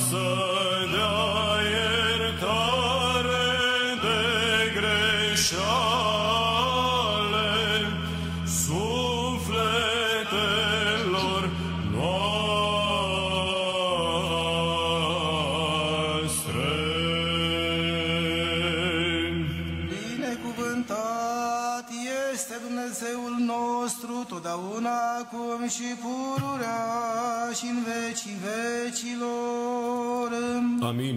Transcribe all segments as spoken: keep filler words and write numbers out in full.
să dea iertare de greșeale sufletelor noastre. Binecuvântat este Dumnezeul nostru, totdeauna, acum și pururea și în vecii vecilor. Amin.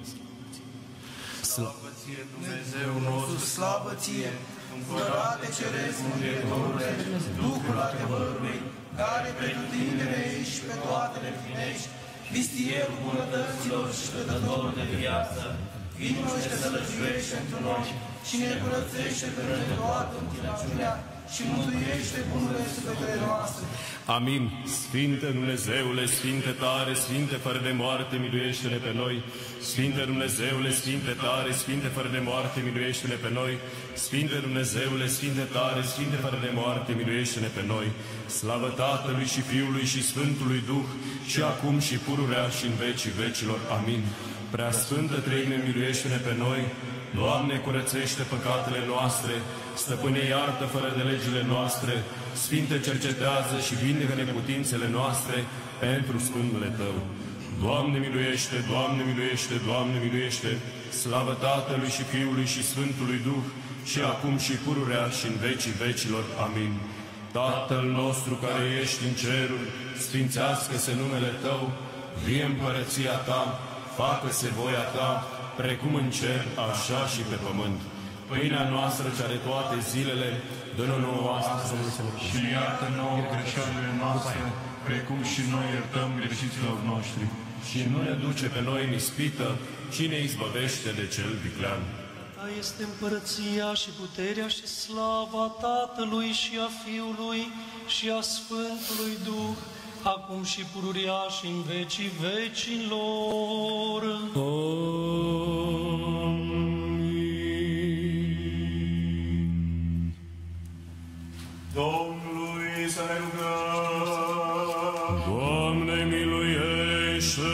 Slavă ție, Dumnezeu nostru, Slavă ție, Împărate Ceresc, Mântuitorule, Duhul adevărului, care pretutindere ești pe toate le finești, vistierul bunătăților și dătătorul de viață, vino și te sălășuiește într noi și ne curățește pe noi de toată întinăciunea și mântuiește bunurile sufletele noastre. Amin. Sfinte Dumnezeule, Sfinte tare, Sfinte fără de moarte, miluiește-ne pe noi. Sfinte Dumnezeule, Sfinte tare, Sfinte fără de moarte, miluiește-ne pe noi. Sfinte Dumnezeule, Sfinte tare, Sfinte fără de moarte, miluiește-ne pe noi. Slavă Tatălui și Fiului și Sfântului Duh, și acum și pururea și în vecii vecilor. Amin. Prea Sfântă Treime, miluiește-ne pe noi. Doamne, curățește păcatele noastre, Stăpâne, iartă fără de legile noastre, Sfinte, cercetează și vindecă neputințele noastre pentru scândele Tău. Doamne, miluiește, Doamne, miluiește, Doamne, miluiește, slavă Tatălui și Fiului și Sfântului Duh, și acum și pururea și în vecii vecilor. Amin. Tatăl nostru care ești în ceruri, sfințească-se numele Tău, vie împărăția Ta, facă-se voia Ta, precum în cer, așa și pe pământ. Pâinea noastră, cea de toate zilele, dă-ne nouă astăzi și iartă nouă greșelile noastre, precum și noi iertăm greșiților noștri. Și nu ne duce pe noi în ispită, ci ne izbăvește de cel viclean. Ta este împărăția și puterea și slava Tatălui și a Fiului și a Sfântului Duh, acum și pururia și în vecii vecilor. Amin. Domnului să ne rugăm. Doamne, miluiește!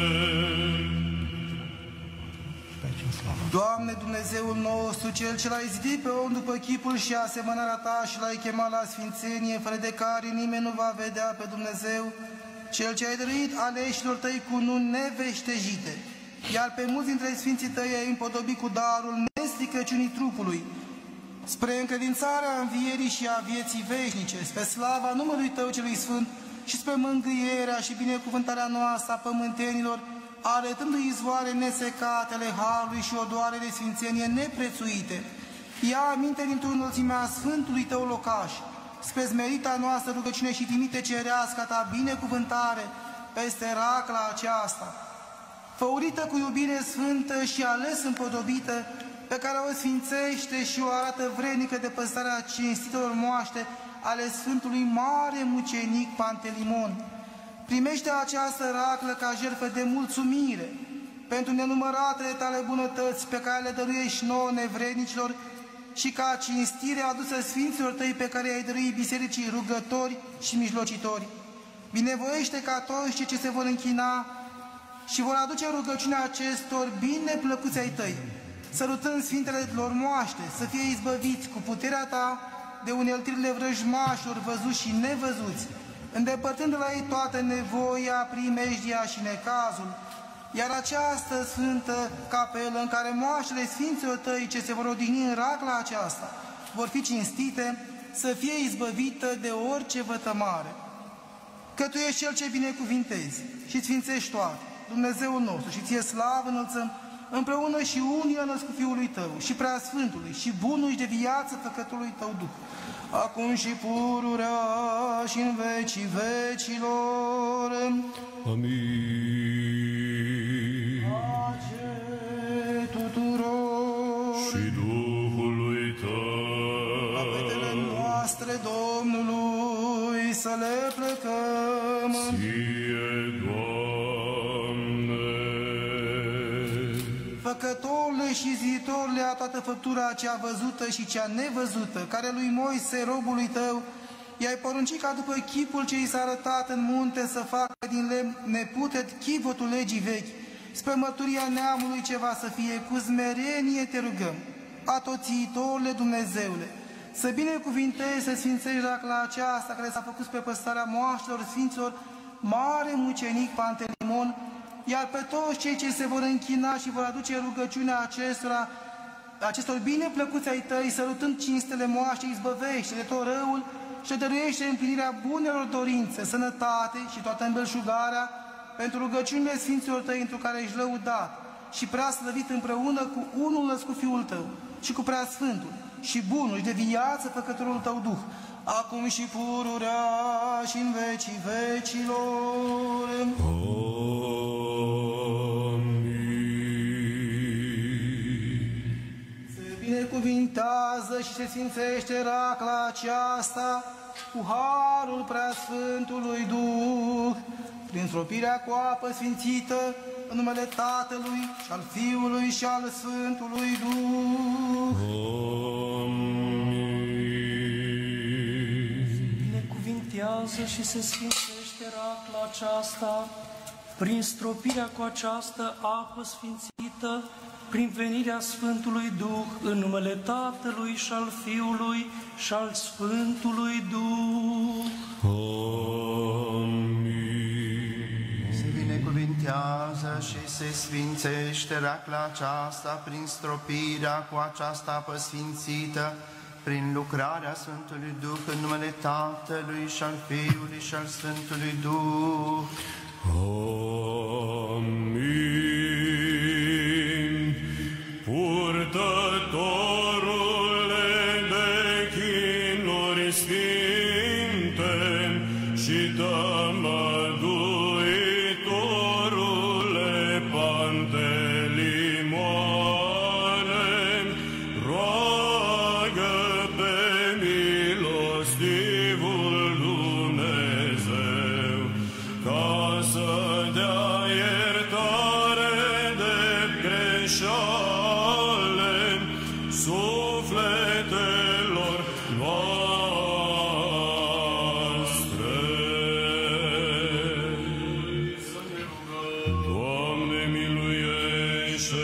Doamne, Dumnezeul nostru, Cel ce l-ai zidit pe om după chipul și asemănarea Ta și l-ai chemat la sfințenie, fără de care nimeni nu va vedea pe Dumnezeu, Cel ce ai dăruit aleșilor Tăi cu nuni neveștejite, iar pe mulți dintre sfinții Tăi ai împodobit cu darul nestricăciunii trupului, spre încredințarea învierii și a vieții veșnice, spre slava numărului Tău celui Sfânt și spre mângâierea și binecuvântarea noastră a pământenilor, arătându-i izvoare nesecate ale harului și odoare de sfințenie neprețuite. Ia aminte dintr-o înălțimea Sfântului Tău locaș, spre smerita noastră rugăciune și trimite cerească Ta binecuvântare peste racla aceasta, făurită cu iubire sfântă și ales împodobită, pe care o sfințește și o arată vrednică de păstrarea cinstitelor moaște ale Sfântului Mare Mucenic Pantelimon. Primește această raclă ca jertfă de mulțumire pentru nenumăratele Tale bunătăți pe care le dăruiești nouă nevrednicilor și ca cinstire adusă Sfinților Tăi pe care i-ai dăruit bisericii rugători și mijlocitori. Binevoiește ca toți cei ce se vor închina și vor aduce rugăciunea acestor bine plăcuți ai Tăi, sărutând Sfintele lor moaște, să fie izbăviți cu puterea Ta de uneltirile vrăjmașilor văzuți și nevăzuți, îndepărtând de la ei toată nevoia, primejdia și necazul, iar această sfântă capelă în care moaștele Sfinților Tăi ce se vor odihni în racla aceasta vor fi cinstite, să fie izbăvită de orice vătămare. Că Tu ești Cel ce binecuvintezi și sfințești toate, Dumnezeul nostru, și Ție slavă înălțăm, împreună și unia născut Fiului Tău și Preasfântului și bunul și de viață Făcătorului Tău Duh, acum și pururea și în vecii vecilor. Amin. Pace tuturor și Duhului Tău. Apetele noastre Domnului să le plecăm. Ție, Doamne. Făcătorule și ziditorule a toată făptura cea văzută și cea nevăzută, care lui Moise, robului Tău, i-ai poruncit ca după chipul ce i s-a arătat în munte să facă din lemn neputet chivotul legii vechi, spre mărturia neamului ce va să fie, cu smerenie te rugăm, atoțiitorule Dumnezeule, să binecuvintezi, să sfințești racla aceasta care s-a făcut spre păstrarea moaștelor Sfinților mare mucenic Pantelimon, iar pe toți cei ce se vor închina și vor aduce rugăciunea acestora, acestor bineplăcuți ai tăi, sărutând cinstele moaște, izbăvește de tot răul și dăruiește împlinirea bunelor dorințe, sănătate și toată îmbelșugarea pentru rugăciunile Sfinților tăi, întru care ești lăudat și prea slăvit împreună cu unul născut Fiul tău și cu prea Sfântul și bunul și de viață făcătorul tău Duh, acum și pururea și în vecii vecilor. Binecuvintează și se sfințește racla aceasta cu harul preasfântului Duh, prin stropirea cu apă sfințită, în numele Tatălui și al Fiului și al Sfântului Duh. Binecuvintează și se sfințește racla aceasta, prin stropirea cu această apă sfințită, prin venirea Sfântului Duh, în numele Tatălui și al Fiului și al Sfântului Duh. Amin. Se binecuvintează și se sfințește racla aceasta prin stropirea cu această apă sfințită, prin lucrarea Sfântului Duh, în numele Tatălui și al Fiului și al Sfântului Duh. Amin. Purtătorule de chinuri sfinte și tămăduitorule Pantelimoane, roagă pe milostivul Dumnezeu ca să dea iertare de greșeale sufletelor noastre. Doamne, miluiește!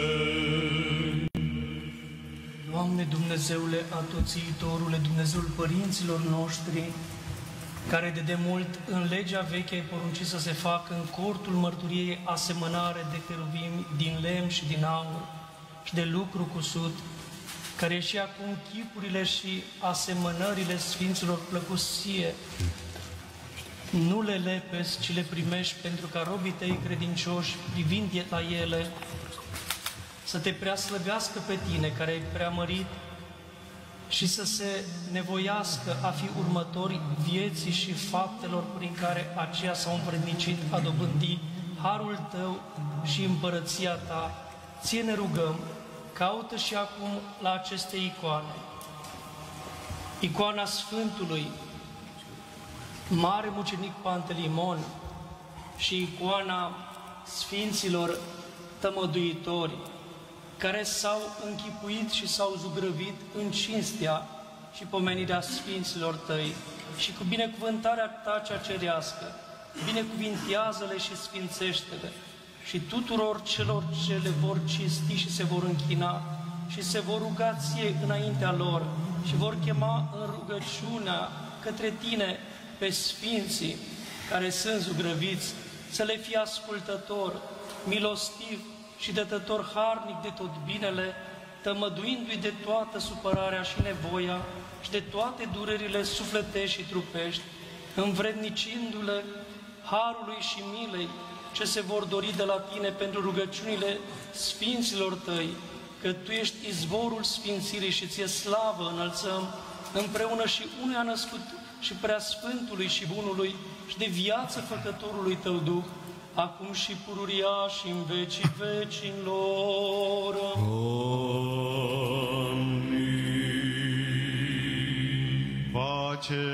Doamne Dumnezeule atoțiitorule, Dumnezeul părinților noștri, care de demult în legea veche ai poruncit să se facă în cortul mărturiei asemănare de cheruvimi din lemn și din aur și de lucru cusut, care și acum chipurile și asemănările Sfinților plăcusie, nu le lepezi, ci le primești pentru ca robii tăi credincioși, privind la ele, să te preaslăvească pe tine, care ai preamărit, și să se nevoiască a fi următori vieții și faptelor prin care aceia s-au împrednicit a dobândi harul tău și împărăția ta. Ție ne rugăm, caută și acum la aceste icoane. Icoana Sfântului Mare Mucenic Pantelimon și icoana Sfinților Tămăduitori, care s-au închipuit și s-au zugrăvit în cinstea și pomenirea Sfinților tăi și cu binecuvântarea ta cea cerească, binecuvintează-le și sfințește-le și tuturor celor ce le vor cinsti și se vor închina și se vor ruga ție înaintea lor și vor chema în rugăciunea către tine pe Sfinții care sunt zugrăviți, să le fie ascultător, milostiv și dătător harnic de tot binele, tămăduindu-i de toată supărarea și nevoia și de toate durerile sufletești și trupești, învrednicindu-le harului și milei ce se vor dori de la tine pentru rugăciunile Sfinților tăi, că tu ești izvorul sfințirii și ție slavă înălțăm, împreună și unuia născut și preasfântului și bunului și de viață făcătorului tău Duh, acum și pururia și în vecii vecilor. Amin. Pace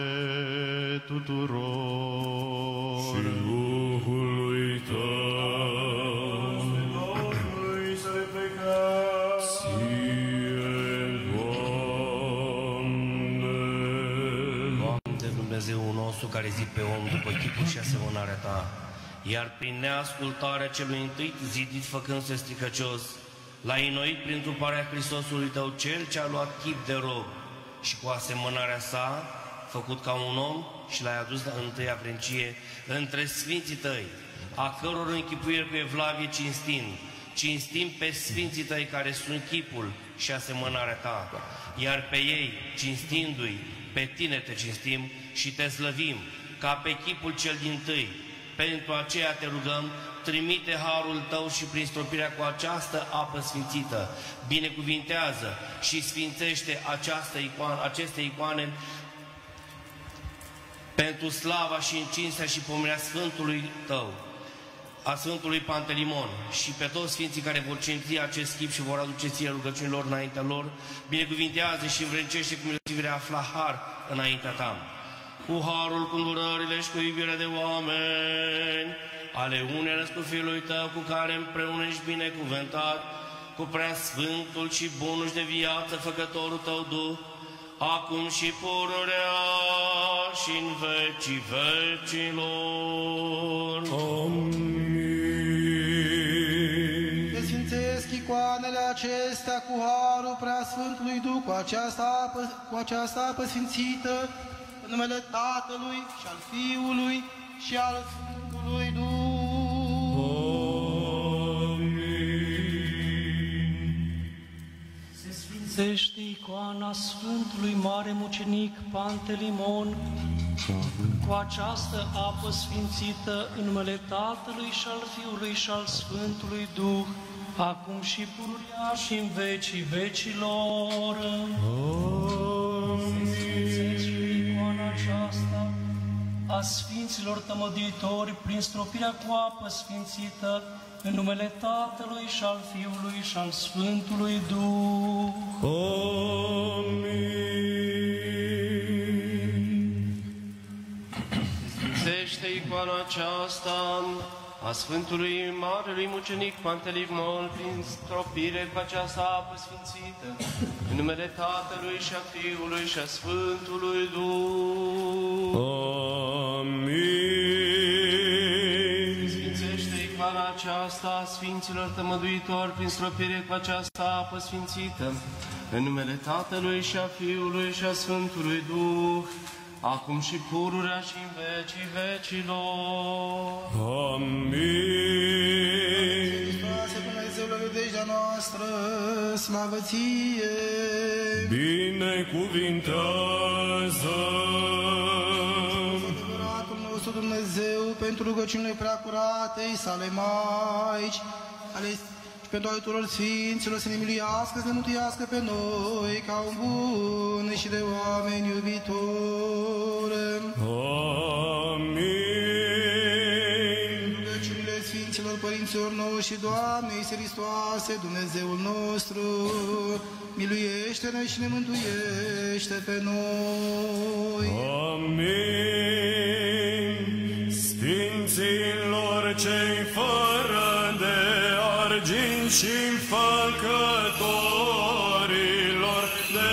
tuturor și Duhului tău. Domnului să le plecăm. Ție, Doamne. Doamne Dumnezeul nostru, care zi pe om după chipul și asemănarea ta, iar prin neascultarea celui întâi zidit făcându-se stricăcios, l-ai înnoit prin truparea Hristosului tău, cel ce a luat chip de rob și cu asemănarea sa, făcut ca un om, și l-ai adus în întâia vrencie între sfinții tăi, a căror închipuiri cu evlavie cinstim, cinstim pe sfinții tăi care sunt chipul și asemănarea ta, iar pe ei, cinstindu-i, pe tine te cinstim și te slăvim, ca pe chipul cel dintâi. Pentru aceea te rugăm, trimite harul tău și prin stropirea cu această apă sfințită, binecuvintează și sfințește această icoană, aceste icoane pentru slava și încinstea și pomenirea Sfântului tău, a Sfântului Pantelimon, și pe toți Sfinții care vor cinsti acest chip și vor aduce ție rugăciunilor înaintea lor, binecuvintează și învrednicește cu milostivire, afla har înaintea ta. Cu harul, cu îndurările și cu iubirea de oameni, ale unei născut Fiului tău, cu care împreună ești binecuvântat, cu prea sfântul și bunul și de viață făcătorul tău Duh, acum și pururea și în vecii vecilor. Amin. Desfințesc icoanele acestea cu harul preasfântului Duh, cu această apă, cu această apă sfințită, în numele Tatălui și al Fiului și al Sfântului Duh. Se sfințește icoana Sfântului Mare Mucenic Pantelimon cu această apă sfințită în numele Tatălui și al Fiului și al Sfântului Duh, acum și pururea și în vecii vecilor. Se sfințește icoana aceasta a Sfinților Tămăduitori prin stropirea cu apă sfințită în numele Tatălui și al Fiului și al Sfântului Duh. Amin. Sfințește icoana aceasta a Sfântului Marelui Mucenic Pantelimon prin stropire cu această apă sfințită în numele Tatălui și a Fiului și a Sfântului Duh. Amin. Sfințește icoana aceasta a Sfinților Tămăduitori prin stropire cu această apă sfințită în numele Tatălui și a Fiului și a Sfântului Duh, acum și pururea și în vecii vecilor. Amin. Hristoase, Dumnezeule, iudeștea noastră, slavă ție! Binecuvintează! Adevăratul nostru Dumnezeu, pentru rugăciunile preacuratei sale Maici, ale și pentru ale tuturor Sfinților, să ne miliască, să ne mântuiască pe noi, ca un bun și de oameni iubitori. Amin. Rugăciunile Sfinților Părinților noștri, Doamne Iisuse Hristoase, Dumnezeul nostru, miluiește-ne și ne mântuiește pe noi. Amin. Sfinților cei fără de argint și făcătorilor de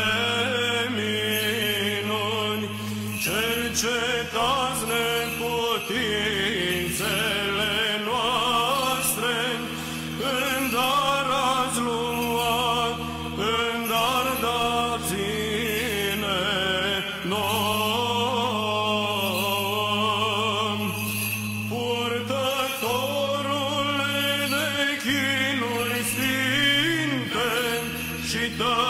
minuni, cercetați neputințele noastre, în dar ați luat, în dar dați-ne nouă. Purtătorule de chinuri sfinte și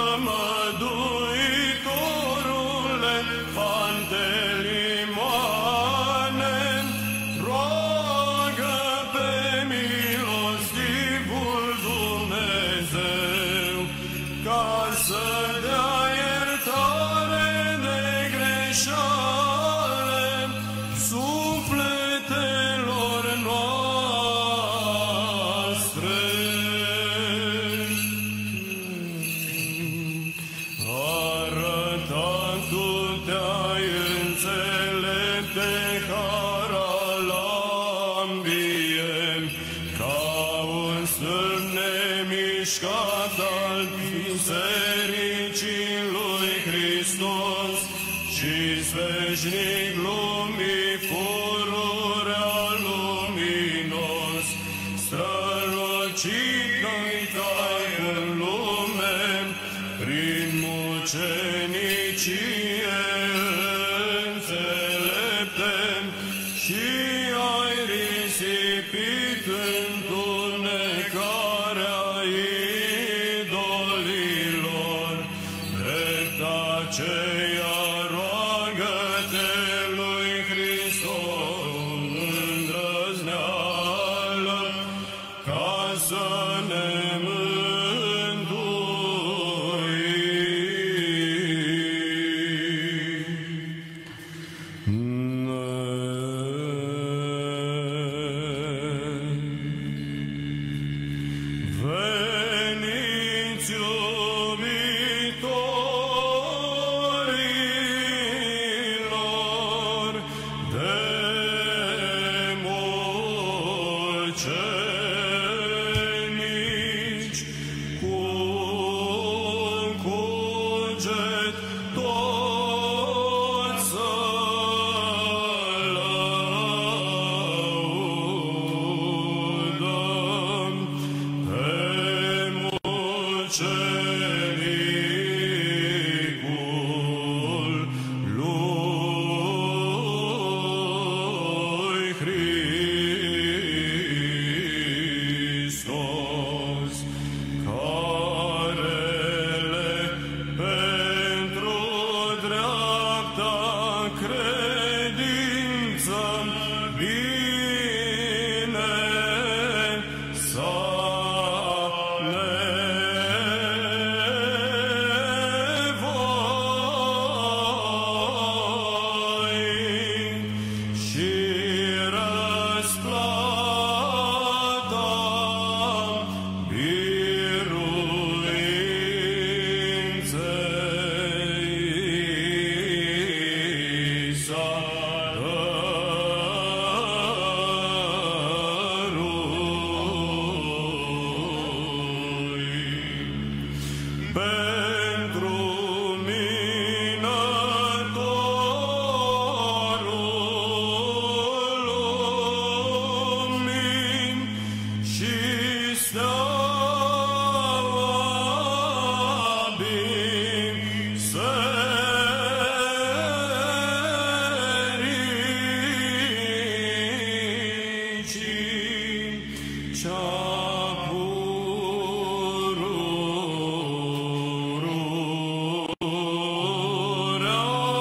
tămăduitorule Pantelimoane, roagă pe milostivul Dumnezeu ca să dea iertare de greșeale sufletelor noastre. Arătat tu te-ai înțelepte har al ambie, ca un stâlp nemișcat al Bisericii lui Hristos și sfeșnic lumii, pururea lumii rătăcit noi dai în lume, prin mucenicie înțelepte, și ai risipit întunecarea idolilor. Drept aceea roagă-te lui Hristos îndrăzneală, ca să ne Veniți, iubitorilor de mucenici, cu un cuget toți să lăudăm pe mucenicul lui Hristos, carele pentru dreapta credință bine să și răsplata biruinței să dărui. Pentru minătorul lumii și steaua bisericii cea pururea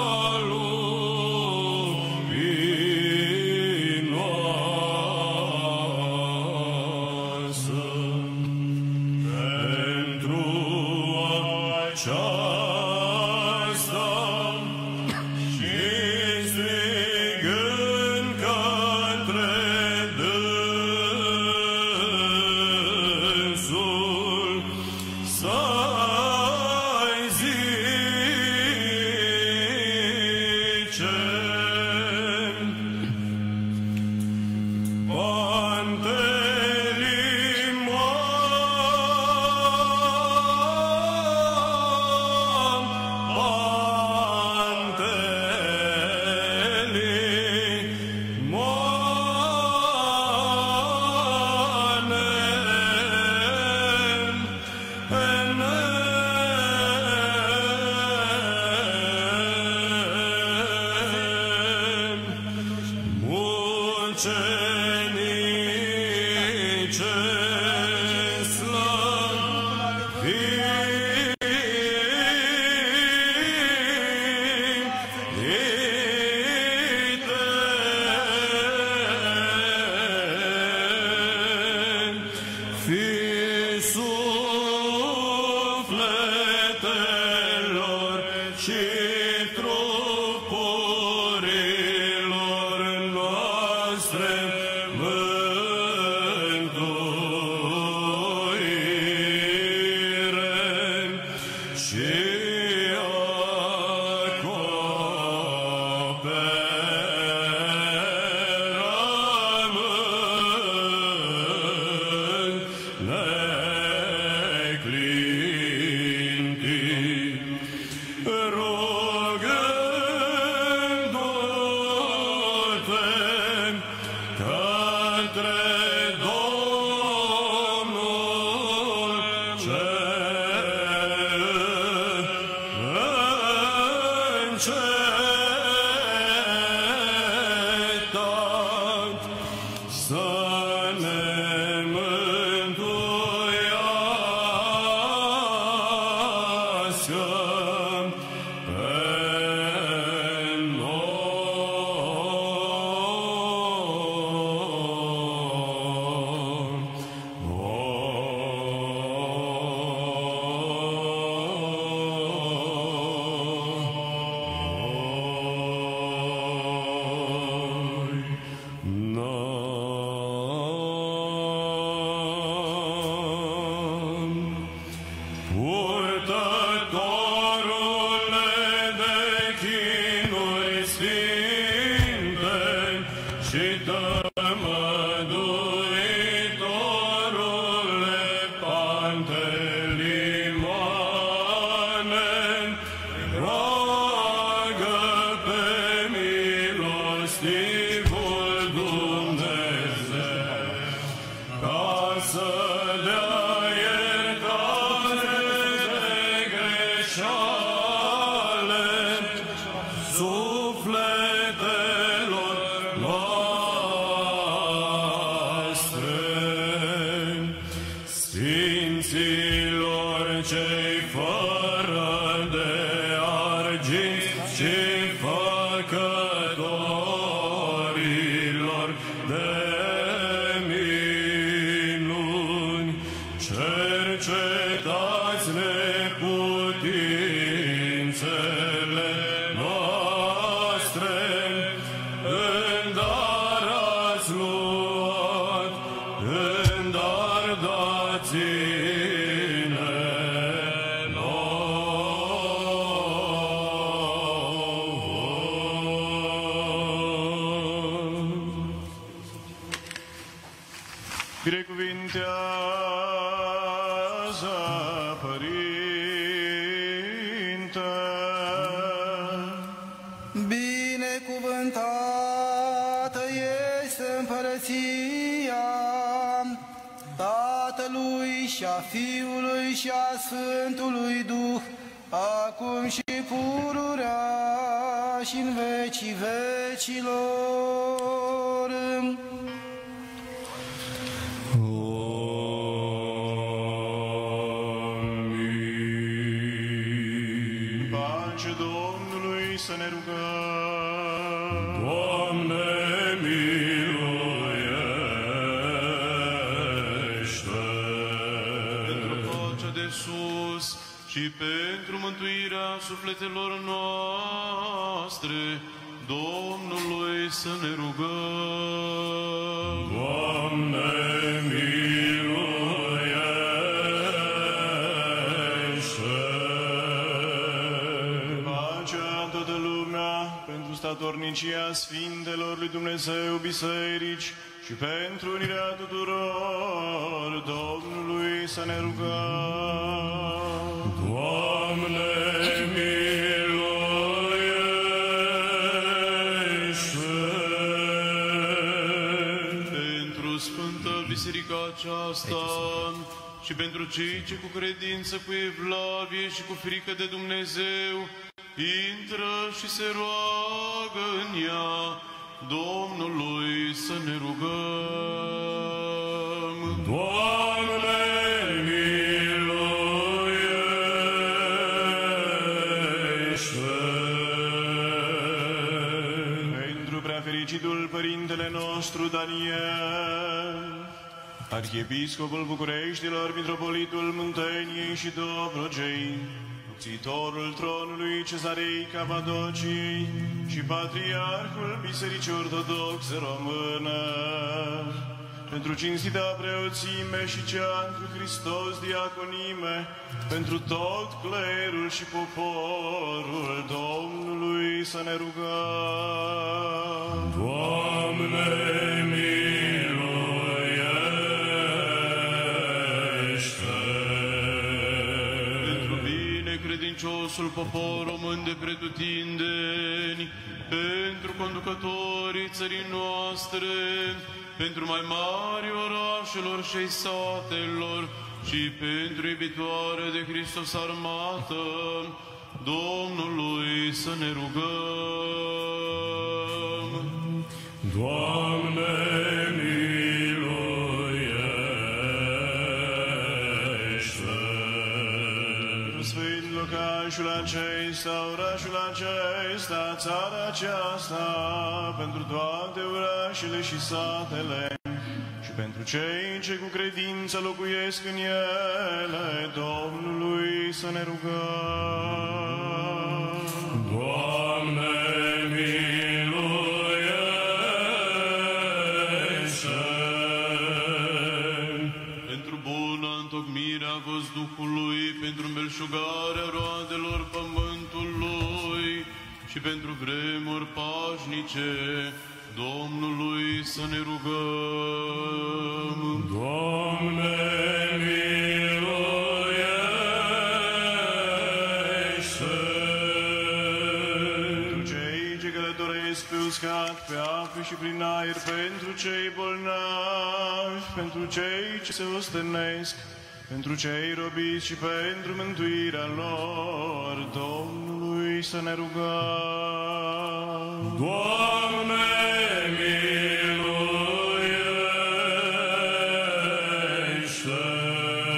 luminoasă. Pentru aceasta și strigând către dânsul să-i zicem: Mucenice slăvite, fi sufletelor și trupurilor noastre mântuire și acoperământ Sfinților cei fără de argint și făcătorilor de minuni, cercetați neputințele noastre, în dar ați luat, în dar dați-ne nouă. Binecuvintează, Părinte. Binecuvântată este împărăția Tatălui și a Fiului și a Sfântului Duh, acum și pururea și în vecii vecilor. În pace Domnului să ne rugăm. Doamne, miluiește! Pentru pacea de sus și pentru mântuirea sufletelor noastre, Domnului să ne rugăm. Doamne, miluiește! Pacea în toată lumea, pentru statornicia Sfintelor lui Dumnezeu Biserici și pentru unirea tuturor, Domnului să ne rugăm. Doamne, miluiește! Pentru Sfântă Biserica aceasta și pentru cei ce cu credință, cu evlavie și cu frică de Dumnezeu intră și se roagă în ea, Domnului să ne rugăm. Doamne, miluiește! Pentru preafericitul Părintele nostru Daniel, Arhiepiscopul Bucureștilor, Mitropolitul Munteniei și Dobrogei, Țitorul tronului Cezarei Capadociei și Patriarhul Bisericii Ortodoxe Română, pentru cinstita preoțime și cea întru Hristos diaconime, pentru tot clerul și poporul Domnului să ne rugăm. Doamne, miluiește! Pentru binecredinciosul popor român de pretutindeni, pentru conducătorii țării noastre, pentru mai mari orașelor și satelor și pentru iubitoare de Hristos armată, Domnului să ne rugăm. Doamne, miluiește! Pentru sfânt locașul acesta, orașul acesta, țara aceasta, pentru toate orașele și satele, și pentru cei ce cu credință locuiesc în ele, Domnului să ne rugăm. Doamne, miluiește! Pentru bună întocmirea văzduhului, pentru îmbelșugarea roadelor pământului și pentru vremuri pașnice, Domnului să ne rugăm. Doamne, miluiește! Pentru cei ce călătoresc pe uscat, pe apă și prin aer, pentru cei bolnavi, pentru cei ce se ostenesc, pentru cei robiți și pentru mântuirea lor, Domnului să ne rugăm. Doamne, miluiește!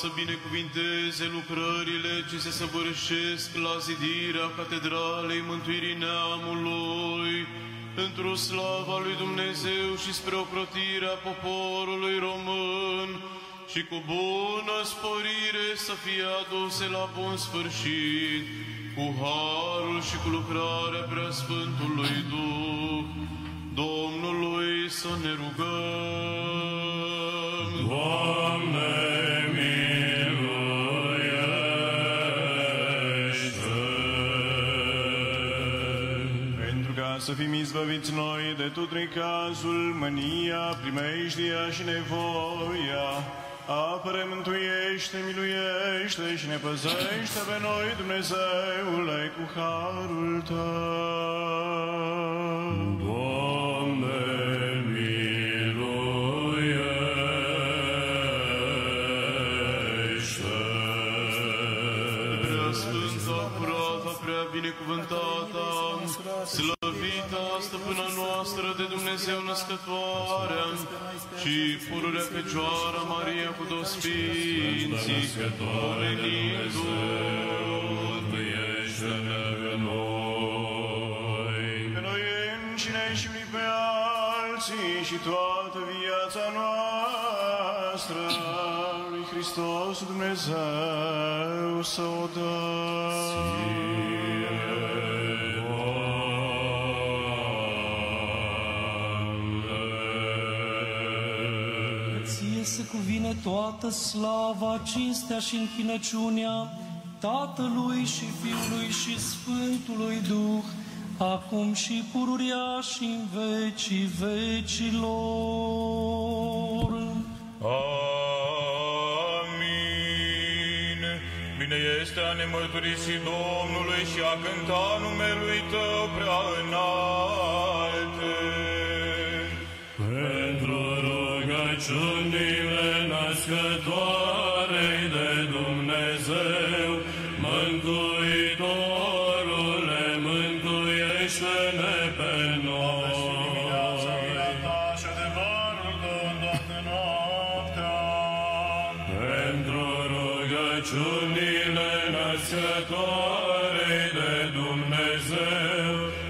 să binecuvinteze lucrările ce se săvârșesc la zidirea Catedralei Mântuirii Neamului, pentru slava lui Dumnezeu și spre ocrotirea poporului român, și cu bună sporire să fie aduse la bun sfârșit, cu harul și cu lucrarea Preasfântului Duh, Domnului să ne rugăm. Doamne, miluiește! Pentru ca să fim izbăviți noi de tot necazul, mânia, primejdia și nevoia, apără, mântuiește, miluiește și ne păzește pe noi, Dumnezeule, cu harul Tău. Doamne, miluiește! Preasfânta, curată, prea binecuvântată, slăvita stăpâna noastră de Dumnezeu născătoarea și pururea Fecioara Maria cu toți Sfinții, mântuiește-ne pe noi! pe noi înșine și pe alții și toată viața noastră lui Hristos Dumnezeu să o dăm. Să cuvine toată slava, cinstea și închinăciunea Tatălui și Fiului și Sfântului Duh, acum și pururia și în vecii vecilor. Amin. Bine este a ne mărturisi Domnului și a cânta numelui Tău prea înalte. Pentru rugăciunile născătoarei de Dumnezeu, Mântuitorule, mântuiește-ne pe noi. Pentru rugăciunile născătoarei de Dumnezeu,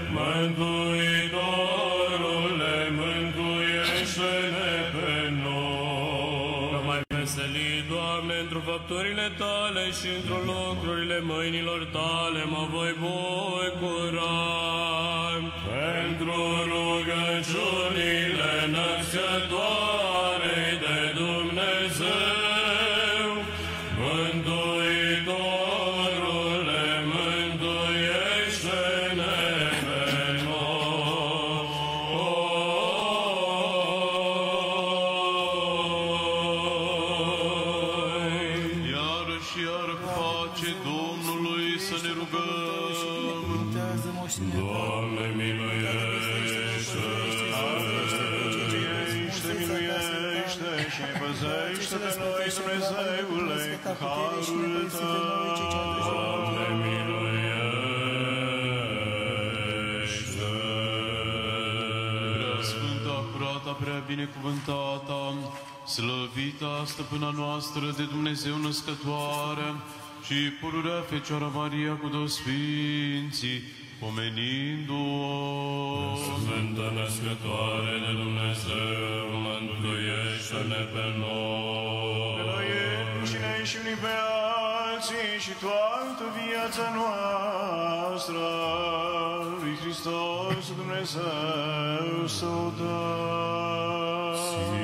Mântuitorule, mântuiește-ne pe noi. Că mai veselit, Doamne, într-o făpturile Tale și într-o lucrurile mâinilor Tale mă voi bucura. Pentru rugăciunile născătoarei de Dumnezeu, Mântuitorule, mântuiește-ne pe noi. Iară și iară cu pace Domnului să ne rugăm. Doamne, miluiește! Miluiește, miluiește și ne păzește pe noi, Dumnezeule, cu harul Tău. Doamne, miluiește! Prea sfânta, curata, prea binecuvântată, slăvita stăpâna noastră de Dumnezeu născătoare și pururea Fecioara Maria cu toți Sfinții, pomenindu-o. Sfântă născătoare de Dumnezeu, mântuiește-ne pe noi. Pe noi înșine și unii pe alții și toată viața noastră lui Hristos Dumnezeu să o dăm.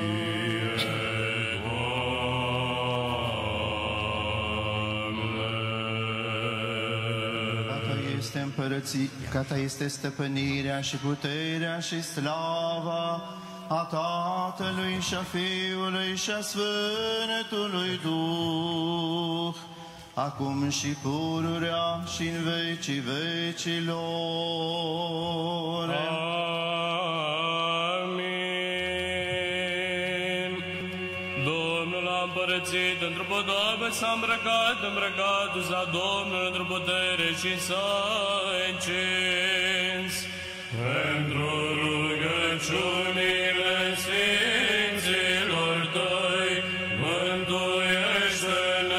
Este împărății, ca Ta este stăpânirea și puterea și slava a Tatălui și a Fiului și a Sfântului Duh, acum și pururea și în vecii vecilor. Amin. Domnul a împărățit într-o podobă, s-a îmbrăcat, îmbrăcat-o-s a Domnul într-o putere și s-a încins. Pentru rugăciunile Sfinților Tăi, mântuiește-ne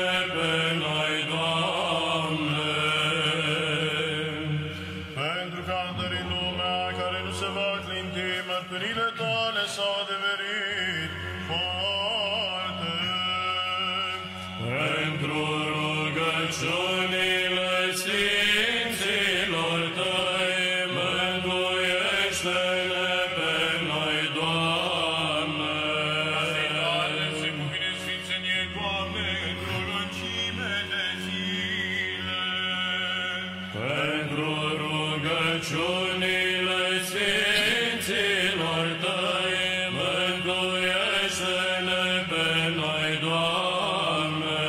rugăciunile Sfinților Tăi, mântuiește-ne pe noi, Doamne. Ascultă și cu bine sfințenie, Doamne, într-o lungime de zile. Pentru rugăciunile Sfinților Tăi, mântuiește-ne pe noi, Doamne.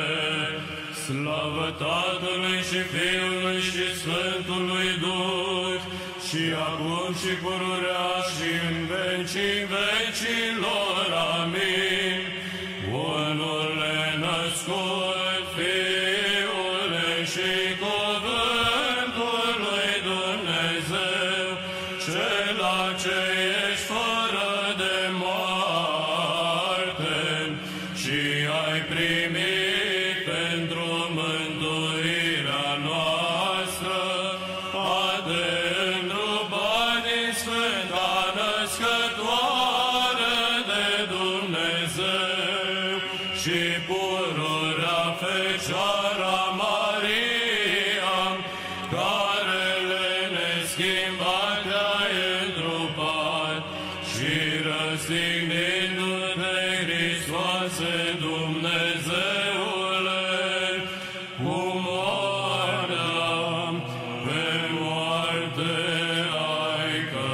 Slavă Tatălui și Fiului și Sfântului Duh, și acum și pururea și în vecii vecilor. Amin. Unule născut, Fiule și Cuvântul lui Dumnezeu, Cela ce ești fără de moarte, și ai primit pentru mântuirea noastră a te îndrupa din Sfânta Născătoare de Dumnezeu și pururea Fecioara Maria, care le neschimbat te-ai întrupat, și răstignindu-te, Hristoase Dumnezeule, cu moartea pe moarte ai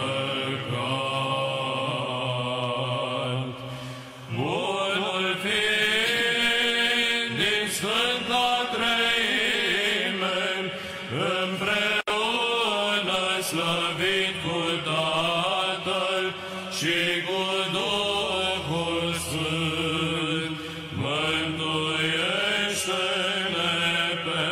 călcat. Bunul fiind din Sfânta Treime, împreună slăvit cu Tatăl și cu Duhul Sfânt, mântuiește-ne pe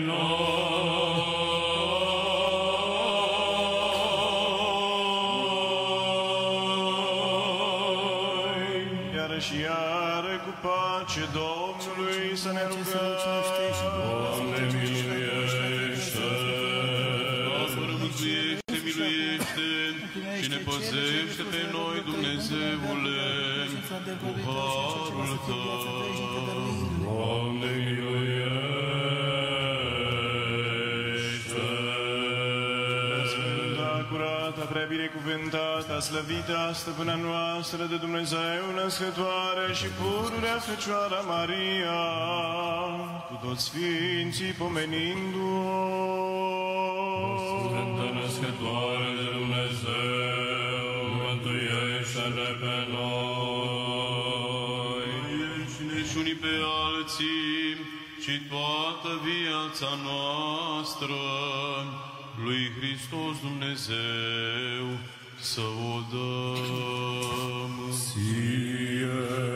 noi. Iarăși iară cu pace Domnului să ne rugăm. Doamne, miluiește! Doamne, mântuiește, miluiește și ne păzește pe noi, Dumnezeule, cu harul Tău. Doamne, miluiește! Sfânta, curată, prea binecuvântată, slăvită, stăpâna noastră de Dumnezeu, născătoare și pururea Fecioara Maria, cu toți sfinții pomenindu-o. Sfântă Născătoare de Dumnezeu, mântuiește-ne pe noi. Mântuiește-ne și unii pe alții și toată viața noastră lui Hristos Dumnezeu să o dăm. Ție,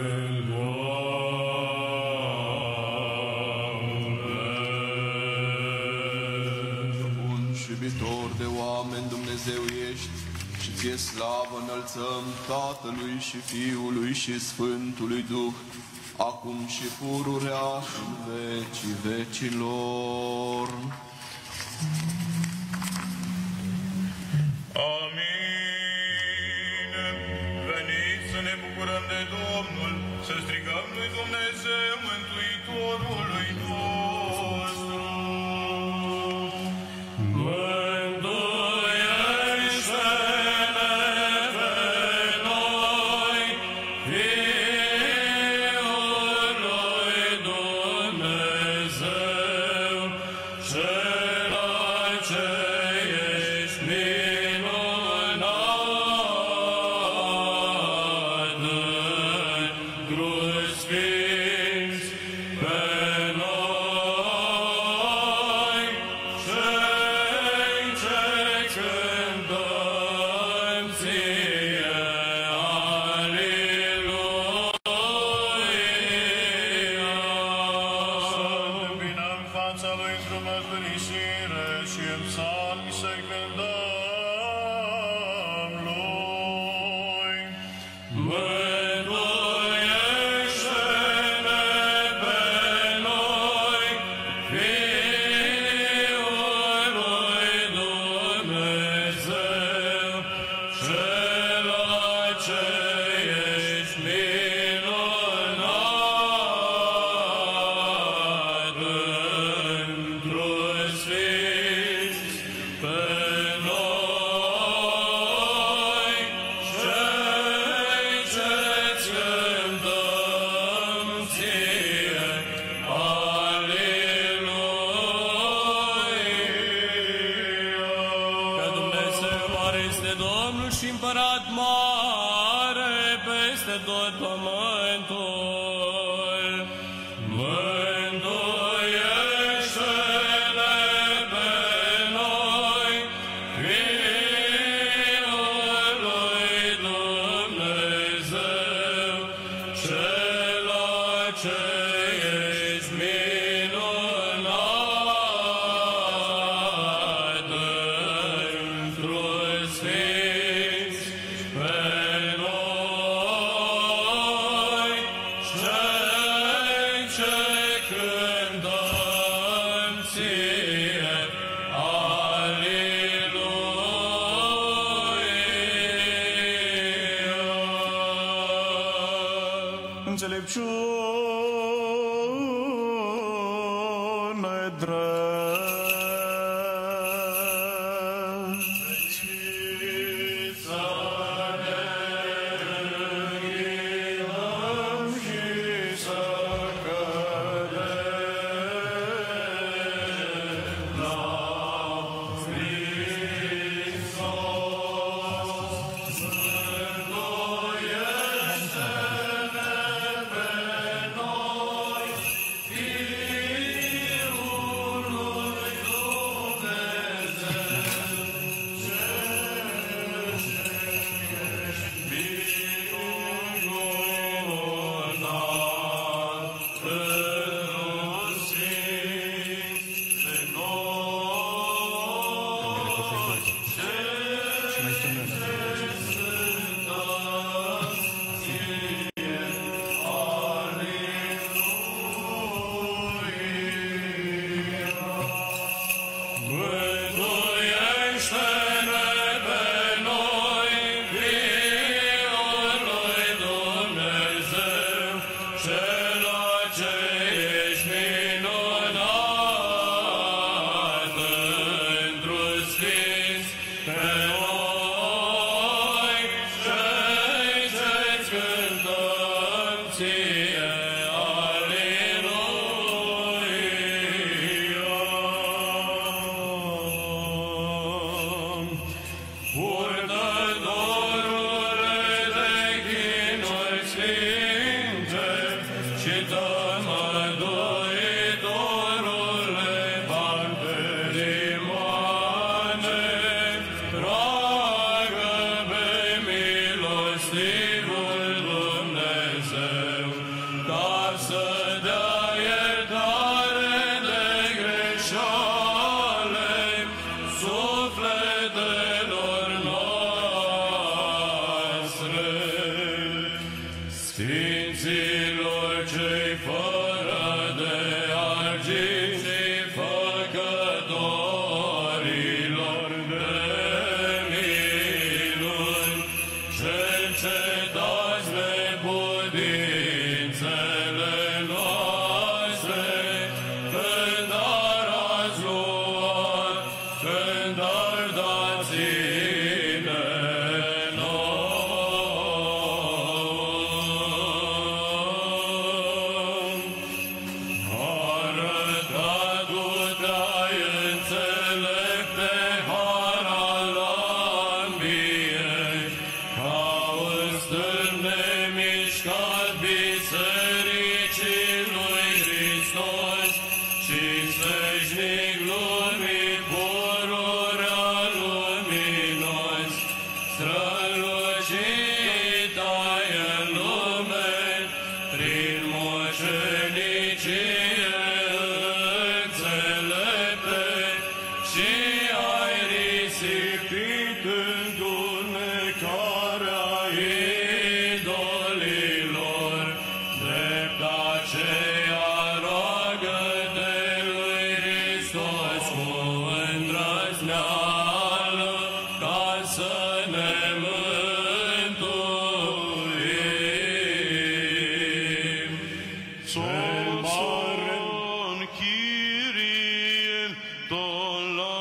Doamne! Bun și iubitor de oameni Dumnezeu ești, și ție slavă înălțăm Tatălui și Fiului și Sfântului Duh, acum și pururea și în vecii vecilor. Amin. Veniți să ne bucurăm de Domnul, să strigăm lui Dumnezeu, Mântuitorului nostru. Mântuiește-ne pe noi, Fiul lui Dumnezeu, Cela ce ești minunat în cruci sfinți pe noi. ce ești minunat într-o sfinț pe noi, cei ce cântăm ție, Aleluia. Înțelepciune drept. Să ne râghinăm și să cădem la Hristos. Mântuiește-ne pe noi, Fiul lui Dumnezeu, minunat într-un sfinț pe noi, cei ce cântăm ție, Aleluia. Mântuiește-ne pe noi, Fiul lui Dumnezeu, Cela ce ești minunat într-un sfinț pe noi, cei ce-ți cântăm ție, Aleluia. Purtătorule de chinuri sfinte și tămăduitorule panterimoane, roagă pe milostivul Dumnezeu ca să dea iertare de greșeale sufletelor noastre. Sfinților cei fără de argint și făcătorilor de minuni, cel ce dați neputințele noastre, când ar ați luat, când ar dați-ne nouă. Arătat-te-ai înțelepte har al ambiei, ca un stâlp nemișcat bisericii lui Hristos și sfeșnic lumii pururea luminos, strălucit ai în lume prin mucenicie înțelepte și ai risipit îndunecarea idolilor. Drept aceea roagă-te lui Hristos cu îndrăzneală ca să ne mântuim. Son Kyrie, ton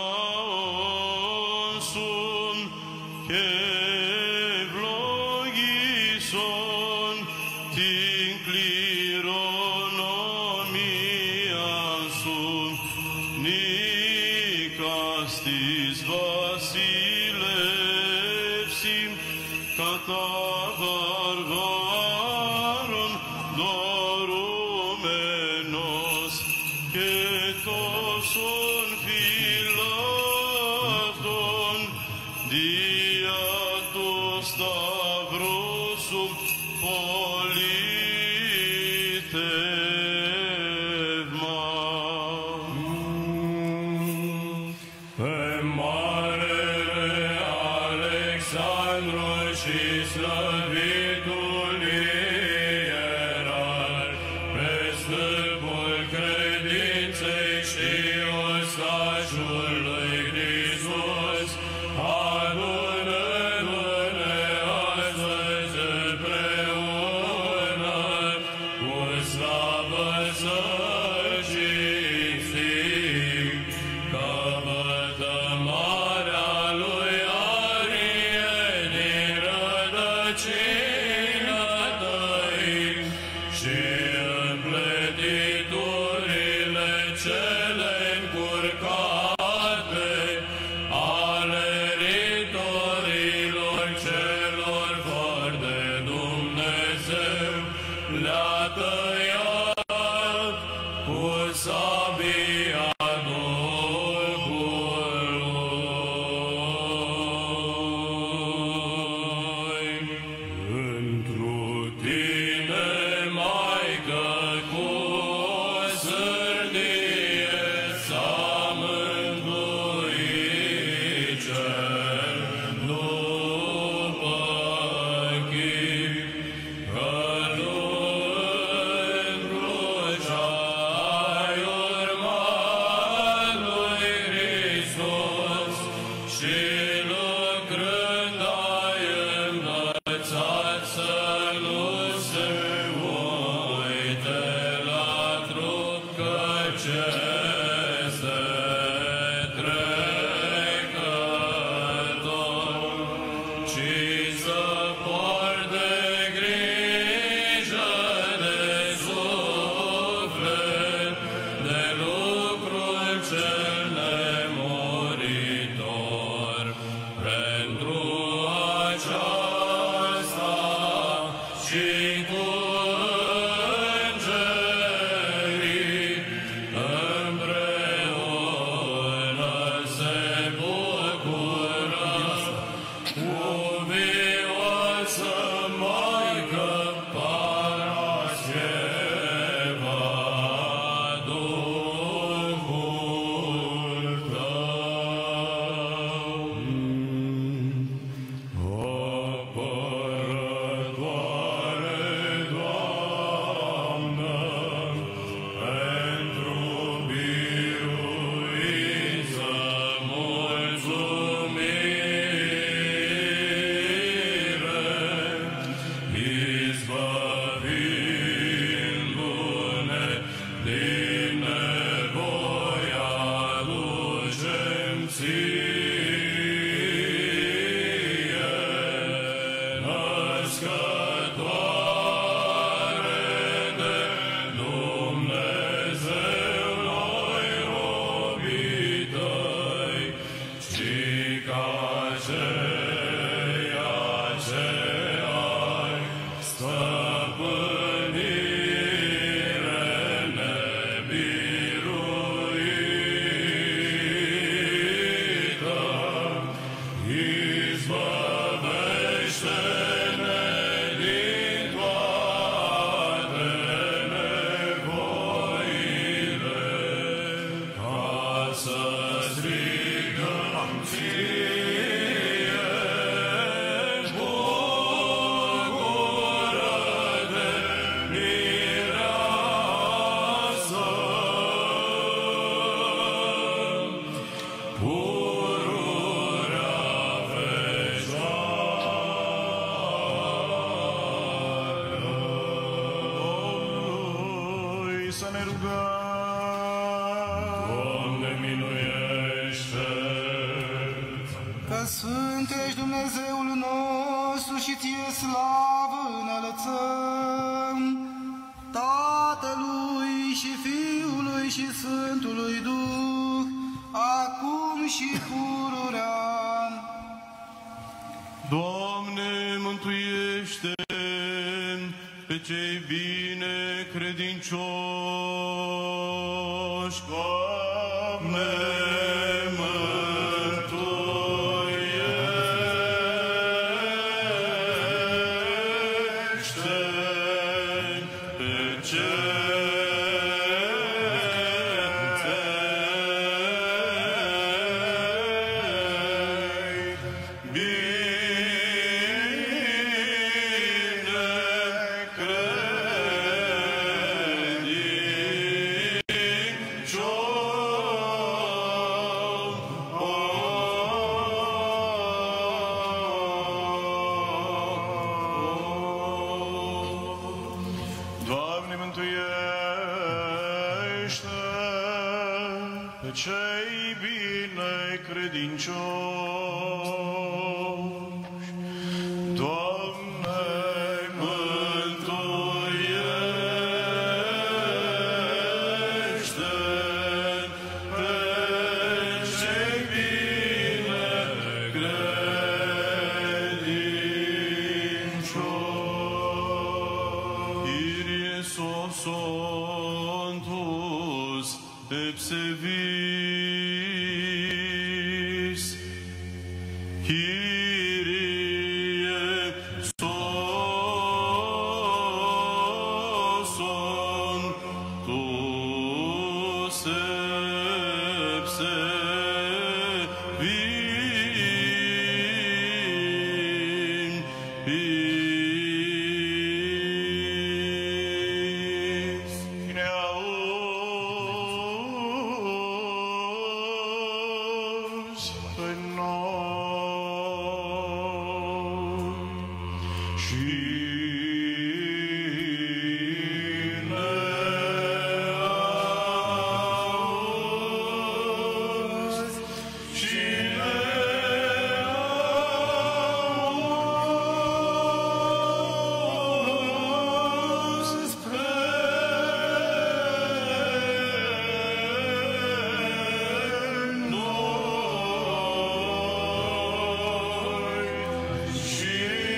laosun, Kevlogison, tinclironomiasun, Nicastis Vasilevsim, Catavarvaron, Dorumenos, Ketoson Philaton, Diatos Stavrosum Polite și împletiturile cele încurcate ale ritorilor celor fără de Dumnezeu, le-a tăiat cu sabia Duhului. Întru tine, Maică, cu sârdie s-a mântuit cel după chip, că tu în crucea ai urmat lui Hristos și lucrând ai învățat să nu se uite la trup, căci este trecător, ci să poarte grijă de suflet, de lucrul cel nemuritor. Pentru aceasta și cu îngerii împreună se bucură cuvioasă Maică Parasceva, Duhul tău. Apărătoare, Doamnă, pentru biruință mulțumire, izbăvindu-ne din nevoia ducem ție, născătoare de Dumnezeu, noi robii tăi, și ca aceia ce ai stăpânire nebiruită, izbăvește-ne din toate nevoile, ca să strigăm ție, bucură-te, mireasă, pururea fecioară. Domnului să ne rugăm. Doamne, miluiește! Că Sfânt ești Dumnezeul nostru și ție slavă înălțăm, Tatălui și Fiului și Sfântului Duh, acum și pururea. Doamne, mântuiește pe cei bine credincioși. Doamne, mântuiește pe cei bine Doamne, mântuiește pe cei bine credincioși. Doamne, mântuiește Sanctus Epsevis, Kyrie Sanctus Epsevis. Cine auzi pe noi și ne auzi și ne auzi pe noi și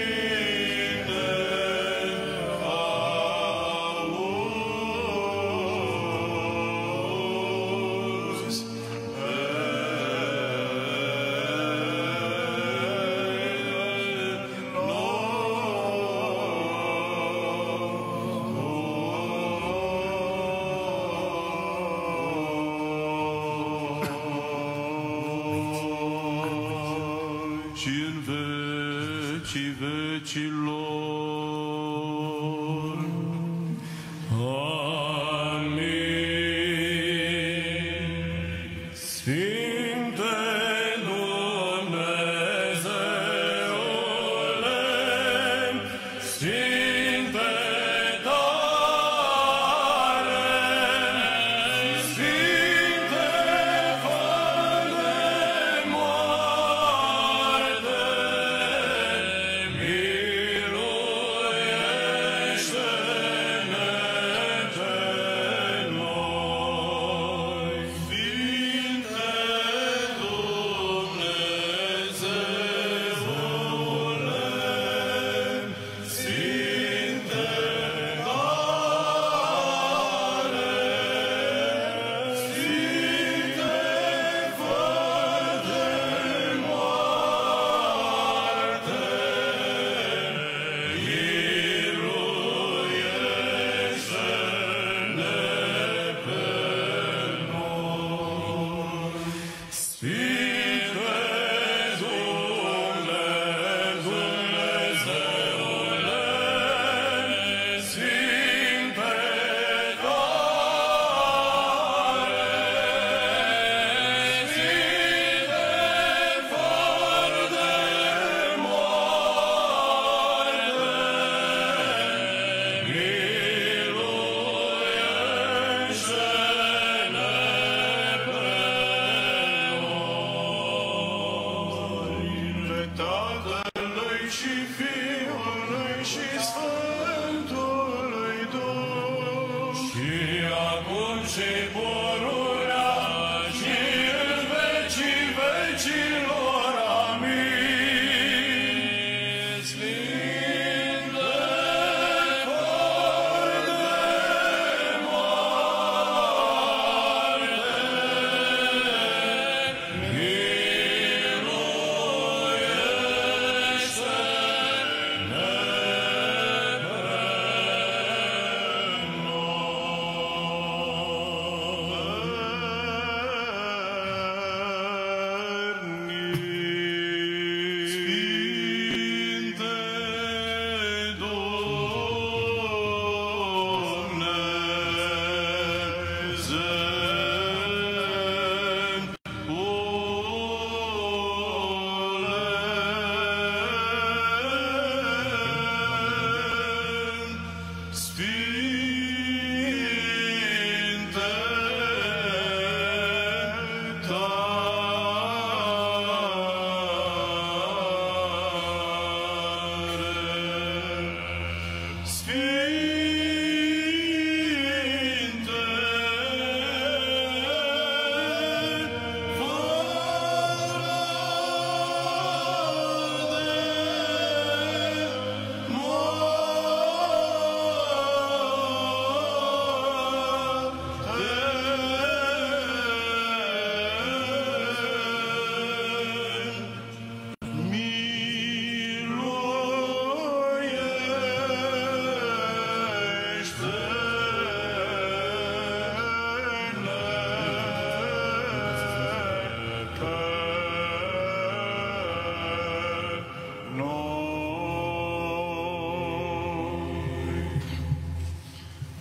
și în vecii vecilor. Amin. Sfinte Dumnezeule, Sfinte tare, Sfinte fără de moarte, miluiește-ne pe noi. Sfinte Dumnezeule, Sfinte tare, Sfinte fără de moarte, miluiește-ne pe noi. Sfinte Dumnezeule, Sfinte tare, Sfinte fără de moarte, miluiește-ne pe noi. Pe Tatălui și Fiului și Sfântului Duh, și acum și pururea și în vecii vecilor. Amin. Sfinte fără de moarte, miluiește-ne pe noi.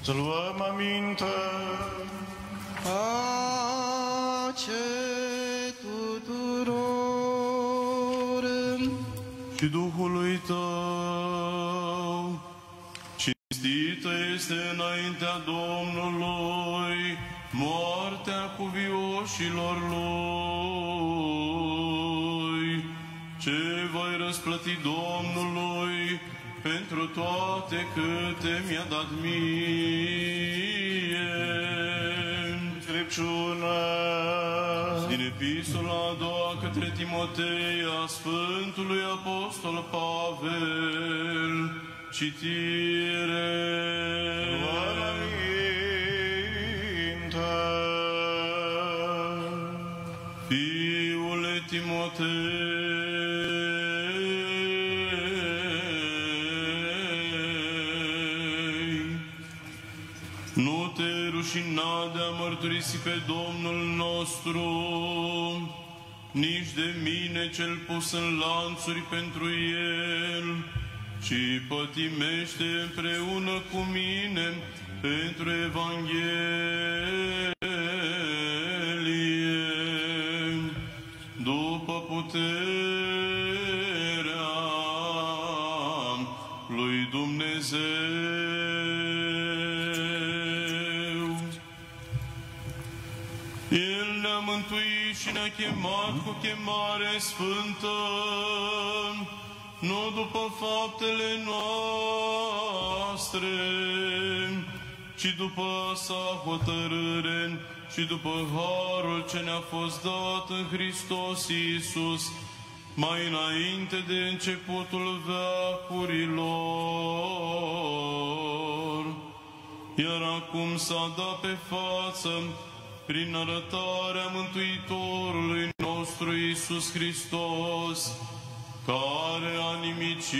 Să luăm aminte. Pace tuturor și Duhului tău. Cinstită este înaintea Domnului moartea cuvioșilor lui. Ce voi răsplăti Domnului pentru toate câte mi-a dat mie. Înțelepciune. Din epistola a doua către Timotei a Sfântului Apostol Pavel, citire. Luăm aminte. Fiule Timotei, nu te rușina de a mărturisi pe Domnul nostru, nici de mine cel pus în lanțuri pentru El, ci pătimește împreună cu mine pentru Evanghelie, după puterea lui Dumnezeu. El ne-a mântuit și ne-a chemat cu chemare sfântă, nu după faptele noastre, ci după sa hotărâre și după harul ce ne-a fost dat în Hristos Iisus, mai înainte de începutul veacurilor. Iar acum s-a dat pe față, prin arătarea Mântuitorului nostru Iisus Hristos, care a nimicit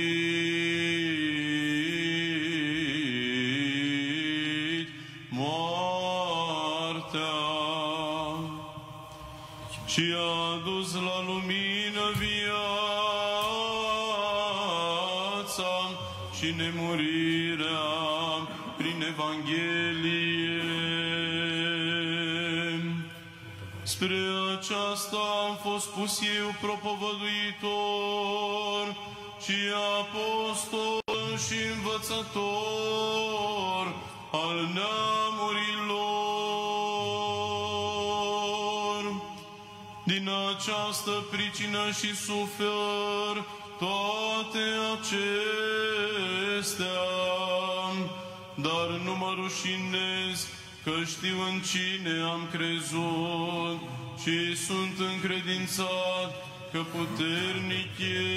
moartea și a adus la lumină viața și nemurirea prin Evanghelie. Spre aceasta am fost pus eu propovăduitor și apostol și învățător al neamurilor. Din această pricină și sufer toate acestea, dar nu mă rușinez, că știu în cine am crezut și sunt încredințat că puternic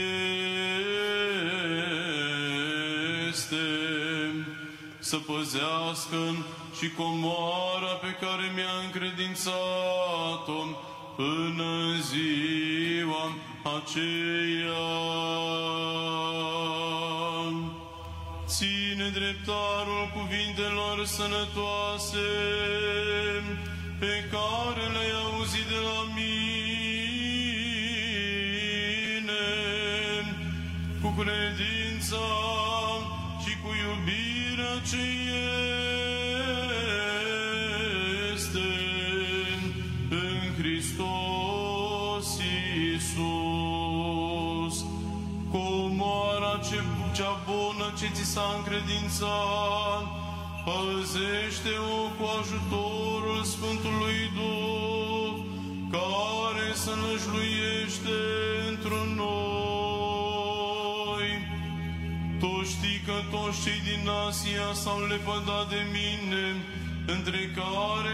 este să păzească și comoara pe care mi-a încredințat-o până în ziua aceea. Ține dreptarul cuvintelor sănătoase pe care le-ai auzit de la mine, cu credința și cu iubirea ce este în Hristos Iisus. Comoara ce cea bună ce ți s-a încredințat, păzește-o cu ajutorul Sfântului Duh, care să năjluiește într-un noi. Tu știi că toți cei din Asia s-au lepădat de mine, între care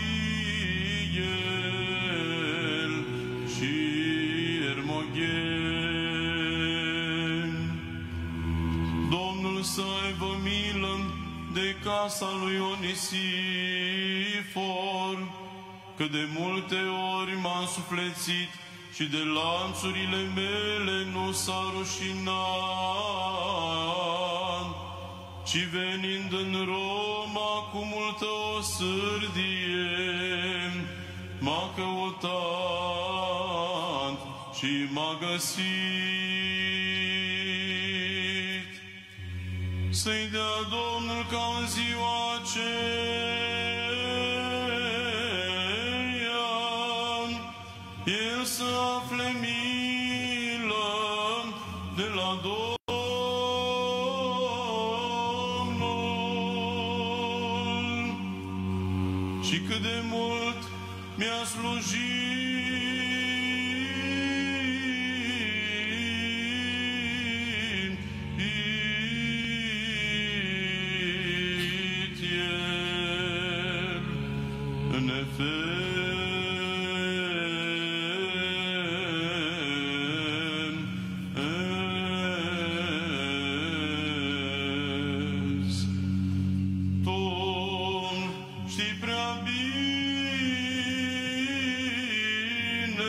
Fiel și Ermoghen. Domnul să aibă milă de casa lui Onisifor, că de multe ori m-am suflețit și de lanțurile mele nu s-a rușinat, ci venind în Roma cu multă osârdie, m-a căutat și m-a găsit. Să-i dea Domnul ca în ziua aceea, el să afle milă de la Domnul. Și cât de mult mi-a slujit în Efes. Tu știi prea bine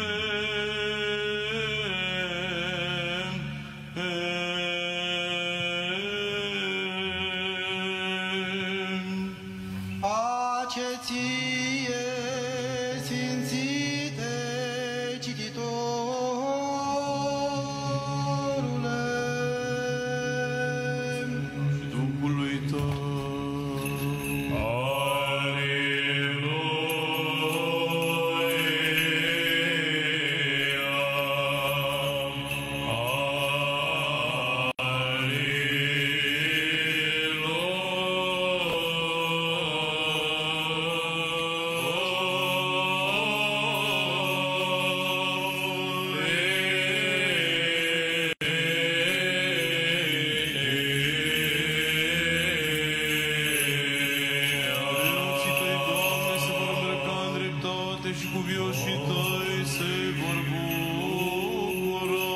pace ție, Sfințite cititorule, și Duhului tău. Și cuvioșii tăi se vor bucura.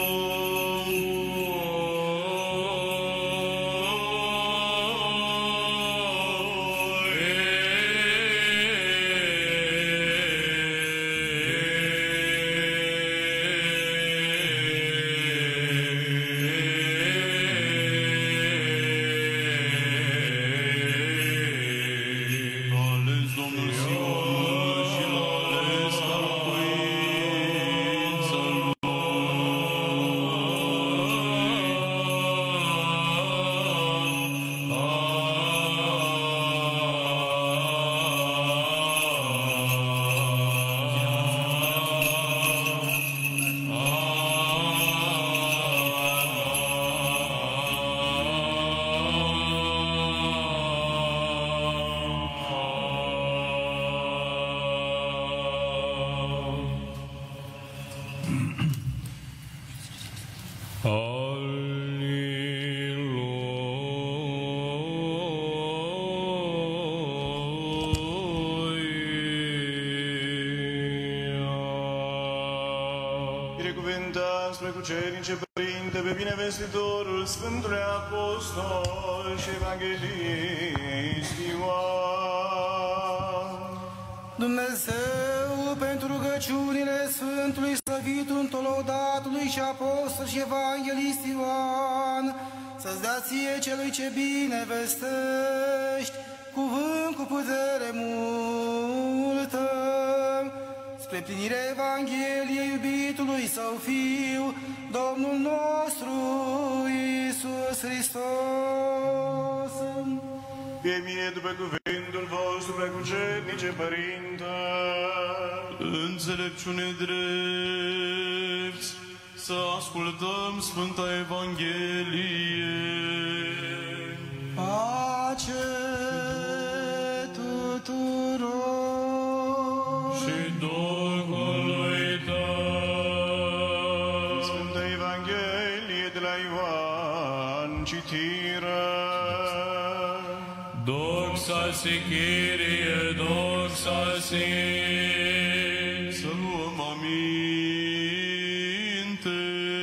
Ales Domnul Sion și l-a ales ca locuință Binecuvântat spre cucernice Părinte pe binevestitorul Sfântului Apostol și Evanghelist Ioan. Dumnezeu, pentru rugăciunile Sfântului Slăvitul Tolaudatului și Apostol și Evanghelist Ioan, să-ți dea ție celui ce bine vestești, cuvânt cu putere multă, spre plinirea Evangheliei iubitului Său Fiu, Domnul nostru Iisus Hristos. Fie mie după cuvântul vostru, precucernice Părinte, înțelepciune drept, să ascultăm Sfânta Evanghelie. Pace tuturor și Duhului tău. Sfânta Evanghelie de la Ioan, citire. Doxa si Kyrie, doxa si. Să luăm aminte.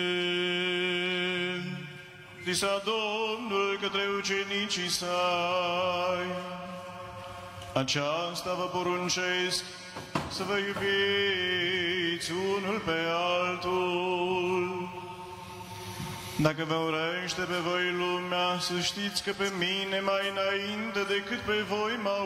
Zisa Domnul către ucenicii Săi: aceasta vă poruncesc, să vă iubiți unul pe altul. Dacă vă urăște pe voi lumea, să știți că pe mine mai înainte decât pe voi m-a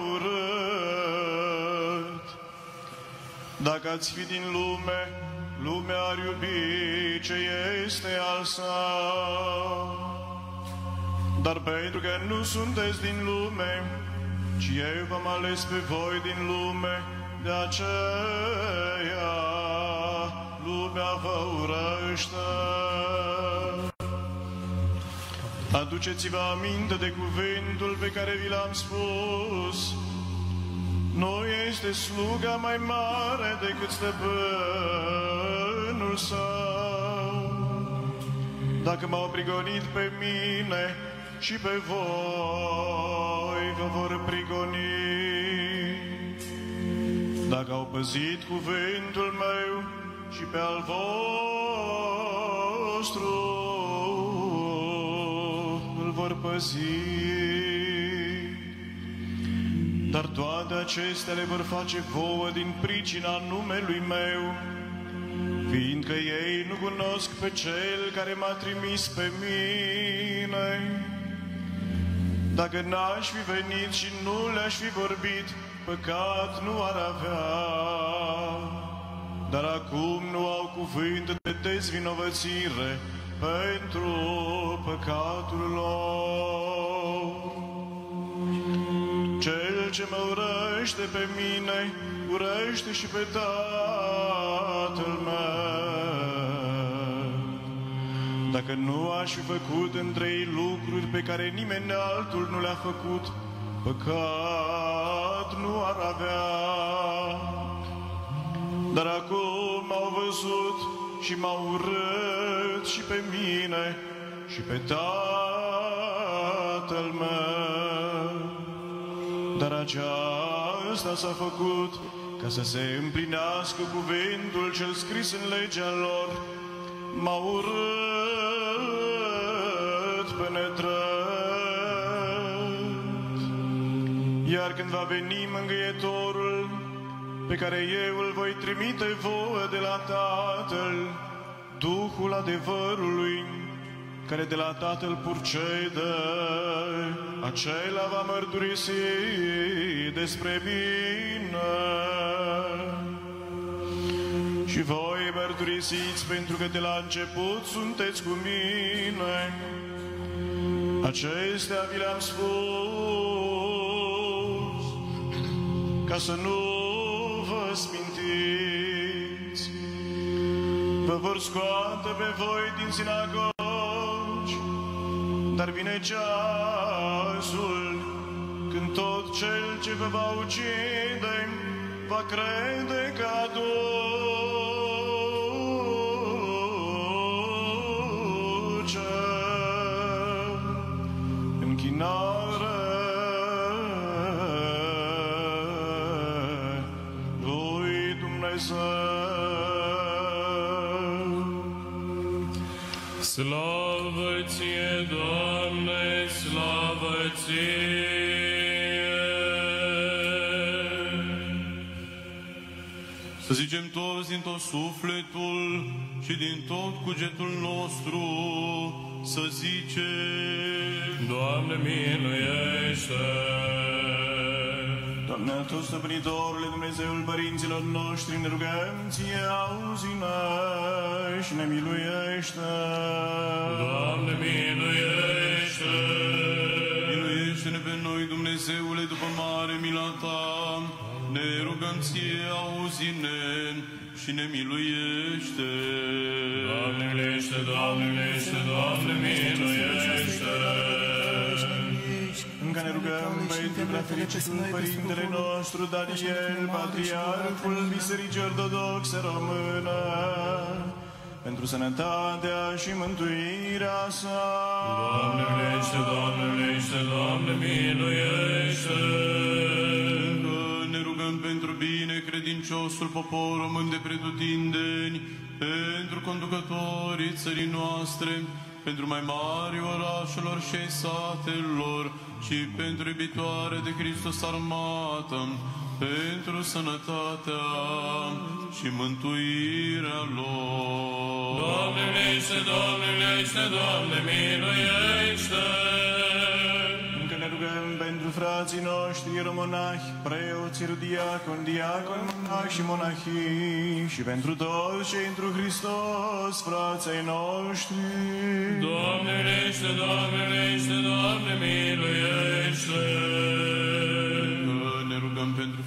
urât. Dacă ați fi din lume, lumea ar iubi ce este al său. Dar pentru că nu sunteți din lume, și eu v-am ales pe voi din lume, de aceea lumea vă urăște. Aduceți-vă aminte de cuvântul pe care vi l-am spus. Nu este sluga mai mare decât stăpânul său. Dacă m-au prigonit pe mine, și pe voi vă vor prigoni. Dacă au păzit cuvântul meu, și pe al vostru îl vor păzi. Dar toate acestea le vor face vouă din pricina numelui meu, fiindcă ei nu cunosc pe Cel care m-a trimis pe mine. Dacă n-aș fi venit și nu le-aș fi vorbit, păcat nu ar avea. Dar acum nu au cuvânt de dezvinovățire pentru păcatul lor. Cel ce mă urăște pe mine, urăște și pe Tatăl meu. Dacă nu aș fi făcut între ei lucruri pe care nimeni altul nu le-a făcut, păcat nu ar avea. Dar acum m-au văzut și m-au urât și pe mine și pe Tatăl meu. Dar aceasta s-a făcut ca să se împlinească cuvântul cel scris în legea lor. M-au urât pe nedrept. Iar când va veni Mângâietorul, pe care eu îl voi trimite vouă de la Tatăl, Duhul adevărului, care de la Tatăl purcede, acela va mărturisi despre mine. Și voi mărturisiți, pentru că de la început sunteți cu mine. Acestea vi le-am spus, ca să nu vă smintiți. Vă vor scoate pe voi din sinagogi, dar vine ceasul când tot cel ce vă va ucide va crede că aduce închinare lui Dumnezeu. Slavă ție, Doamne, slavă ție! Să zicem toți din tot sufletul și din tot cugetul nostru, să zicem: Doamne, miluiește! Doamne, tot stăpânitorule, Dumnezeul părinților noștri, ne rugăm ție, auzi-ne și ne miluiește. Doamne, miluiește! Miluiește-ne pe noi, Dumnezeule, după mare mila ta, ne rugăm ție, auzi-ne și ne miluiește. Doamne, miluiește, Doamne, miluiește, Doamne, miluiește! Încă ne rugăm pentru prefericitul Părintele nostru Daniel, Patriarhul Bisericii Ortodoxe Română, pentru sănătatea și mântuirea sa. Doamne, miluiește, Doamne, miluiește, Doamne, miluiește! Ne rugăm pentru bine credinciosul popor român de pretutindeni, pentru conducătorii țării noastre, pentru mai mari orașelor și ai satelor și pentru iubitoare de Hristos armată, pentru sănătatea și mântuirea lor. Doamne, miluiește, Doamne, miluiește, Doamne, miluiește! Încă ne rugăm pentru frații noștri ieromonahi, preoți, diaconi, diaconi, monahi și monahii, și pentru toți cei întru Hristos, frații noștri. Doamne, miluiește, Doamne, miluiește, Doamne, miluiește!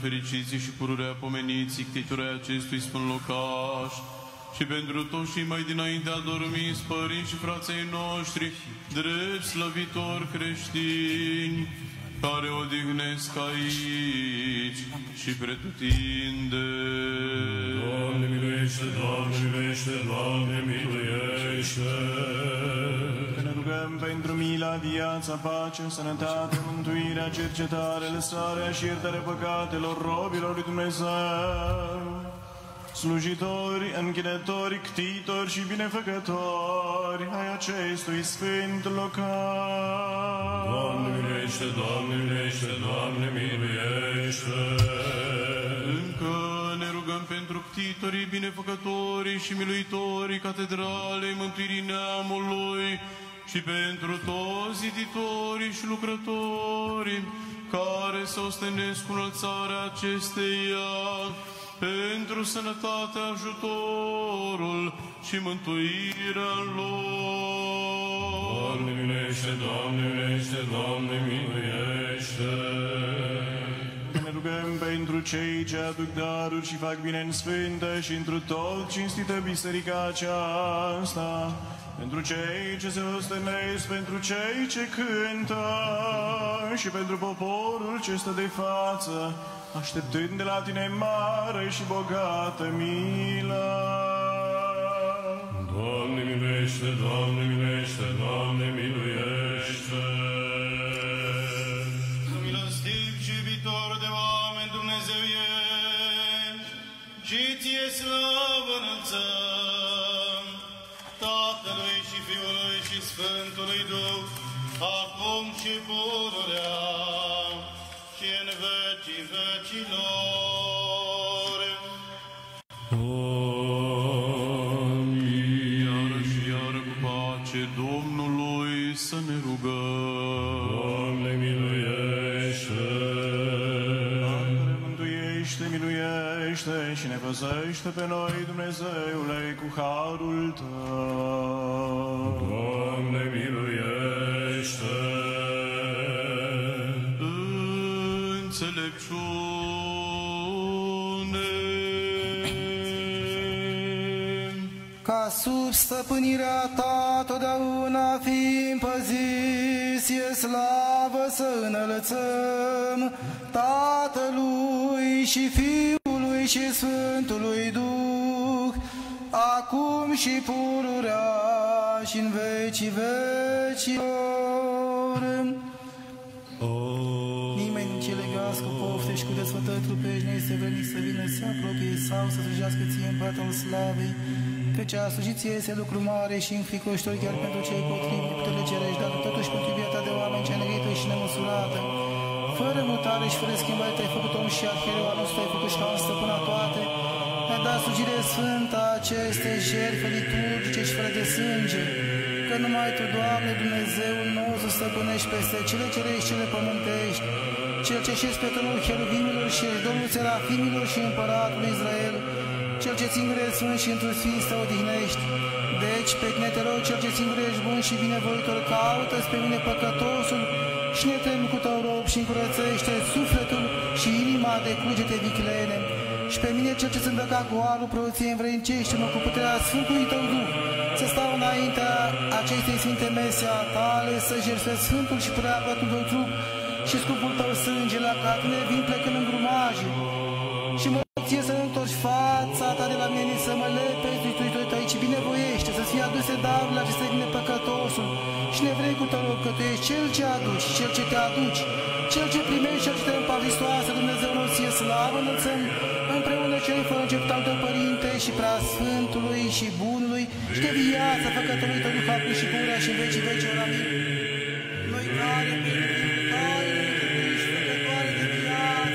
fericiții și pururea pomeniții, ctitorii acestui sfânt locaș, și pentru toți cei mai dinainte adormiți, părinți și frații noștri, drept slăvitori creștini, care odihnesc aici și pretutinde. Doamne miluiește, Doamne miluiește, Doamne miluiește. Că ne rugăm pentru mila, viața, pacea, sănătate, mântuirea, cercetare, lăsarea și iertarea păcatelor robilor lui Dumnezeu, slujitori, închinători, ctitori și binefăcători ai acestui sfânt local. Doamne miluiește, Doamne miluiește, Doamne miluiește. Încă ne rugăm pentru ctitorii, binefăcătorii și miluitorii catedralei mântuirii neamului și pentru toți ziditorii și lucrătorii care se ostenesc cu înălțarea acesteia, pentru sănătatea, ajutorul și mântuirea lor. Doamne miluiește, Doamne miluiește, Doamne miluiește. Ne rugăm pentru cei ce aduc daruri și fac bine în sfântă și întru tot cinstită biserica aceasta, pentru cei ce se ostenesc, pentru cei ce cântă și pentru poporul ce stă de față, așteptând de la tine mare și bogată milă. Doamne miluiește, Doamne miluiește, Doamne miluiește. Milostiv și iubitor de oameni Dumnezeu ești, și ție slavă înălțăm, Tatălui și Fiului și Sfântului Duh, acum și pururea și în vecii vecilor. Amin. Iară și iară cu pace Domnului să ne rugăm. Doamne miluiește. Doamne mântuiește, miluiește și ne păzește pe noi, Dumnezeule, cu harul Tău. Doamne miluiește. Înțelepciune. Ca sub stăpânirea ta totdeauna fim păziți, e slavă să înălțăm Tatălui și Fiului și Sfântului Duh, acum și pururea și în vecii vecilor. Nimeni nu ce legați cu pofte și cu desfătări trupești nu este venit să vină să se apropie sau să slujească ție împăratul slavei, căci a slujit ție este lucru mare și înfricoșitor chiar pentru cei potrivi de putere cerești, dar totuși pentru iubirea ta de oameni cea negrită și nemăsurată. Fără mutare și fără schimbare te-ai făcut om și arhereu, anul te-ai făcut și ca un stăpân la toate. Ne-ai dat slujire sfântă acestei jertfe liturgice și fără de sânge, că numai Tu, Doamne, Dumnezeul nostru, stăpânești peste cele cerești, cele pământești, Cel ce șezi pe tronul cheruvimilor și ești Domnul serafimilor și împăratul Israel, Cel ce singur ești sfânt și într-un sfinț te odihnești. Deci, pe tine te rog, Cel ce singur ești bun și binevoitor, caută-ți pe mine păcătosul și ne tem cu Tău rob și încurățește sufletul și inima de cugete viclene. Și pe mine, Cel ce sunt îmbrăcat cu alul preoției, învrednicește-mă cu puterea Sfântului Tău Duh, să stau înaintea acestei sfinte mese a Tale, să jertfesc sfântul și preacuvântul Tău trup și scumpul Tău sânge, la care Tine vin plecând în grumaje. Și mă ție să nu întorci fața Ta de la mine, să mă lepezi tuituitorii Tăi, ci binevoiește, să-ți fie aduse darurile acestei vine păcătosul. Și ne vrei cu Tău, că Tu ești Cel ce aduci, Cel ce te aduci, Cel ce primești, Cel ce te împaristoase, Dumnezeu nostru, ție slavă înălțăm, împreună Celui fără început al Tău, Părinte, și prea Sfântului și Bunului, și de viața Făcătorului Tău, Duh, acum și pururea și în vecii vecilor. Amin. Noi care, care, ești Făcătoare de viață,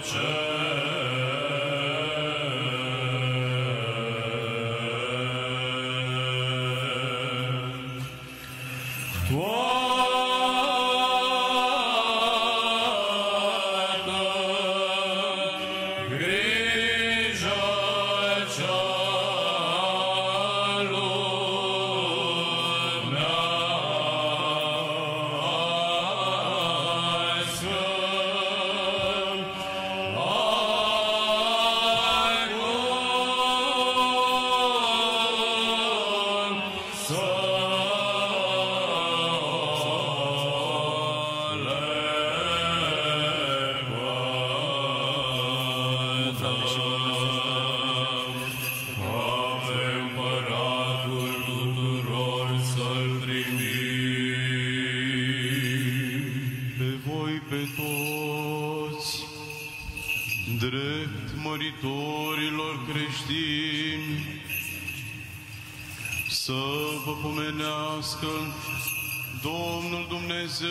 Domnul Dumnezeu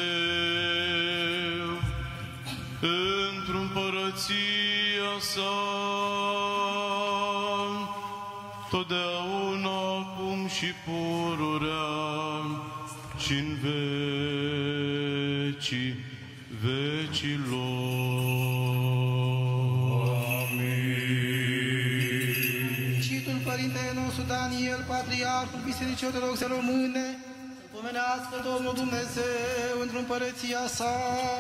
într-o împărăția sa, totdeauna, acum și pururea și în vecii vecilor. Amin. Citul Părintele nostru Daniel, Patriarhul Bisericii Ortodoxe Române, pomenească Domnul Dumnezeu într-o împărăția sa.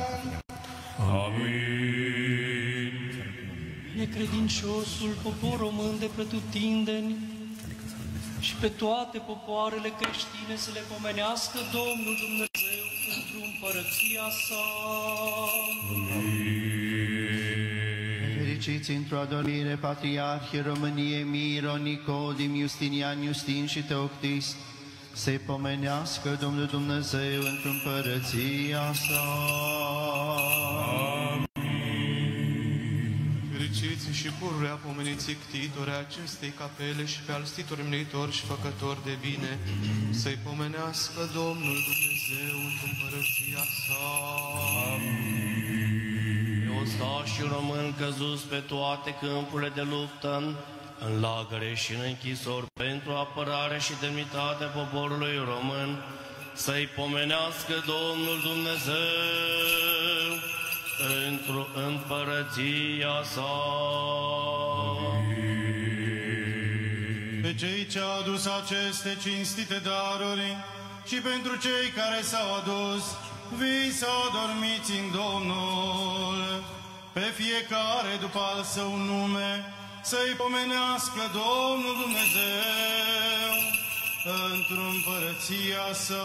Amin. Necredinciosul popor român de pretutindeni și pe toate popoarele creștine să le pomenească Domnul Dumnezeu într-o împărăția sa. Amin. Fericiți într-o adormire Patriarhii României Miro, Nicodim, Justinian, Justin și Teoctist, să-i pomenească Domnul Dumnezeu într-o împărăția sa. Amin. Fericiți și pururea pomeniți ctitore acestei capele și pe alstitori mleitori și făcători de bine, să-i pomenească Domnul Dumnezeu într-o împărăția sa. Amin. Ostașii români căzuți pe toate câmpurile de luptă, în lagăre și în închisori, pentru apărare și demnitatea poporului român, să-i pomenească Domnul Dumnezeu într-o împărăția sa. Pe cei ce au adus aceste cinstite daruri și pentru cei care s-au adus vii sau adormiți în Domnul, pe fiecare după al său nume, să-i pomenească Domnul Dumnezeu într-o împărăția sa.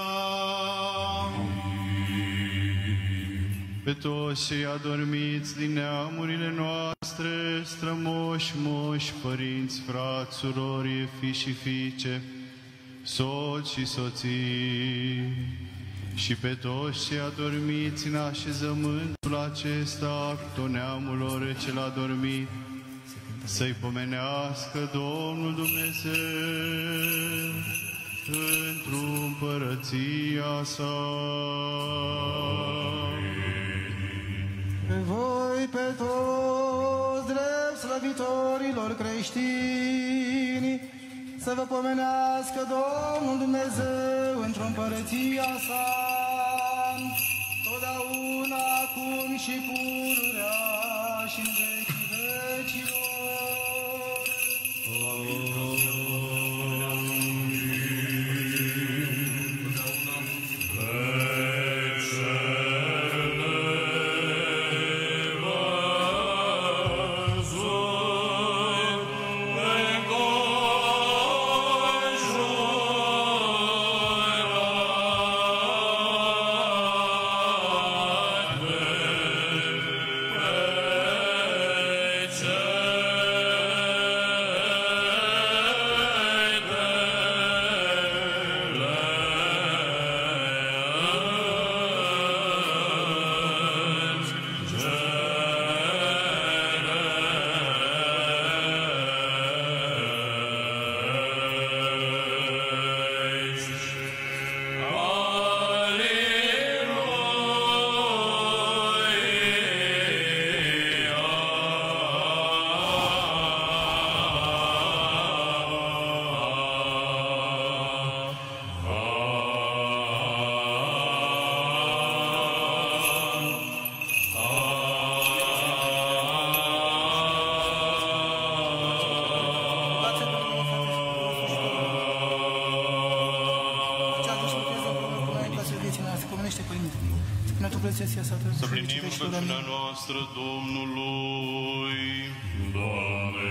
Pe toți cei adormiți din neamurile noastre, strămoși, moși, părinți, frați, surori, fii și fiice, soți și soții, și pe toți cei adormiți în așezământul acesta, tot neamul lor cel adormit, să-i pomenească Domnul Dumnezeu într-o împărăția sa. Pe voi, pe toți drept slăvitorilor creștini, să vă pomenească Domnul Dumnezeu într-o împărăția sa, totdeauna, acum și pururea și în vecii vecilor. sufleteția sa, să plinim rugăciunea noastră Domnului. Doamne,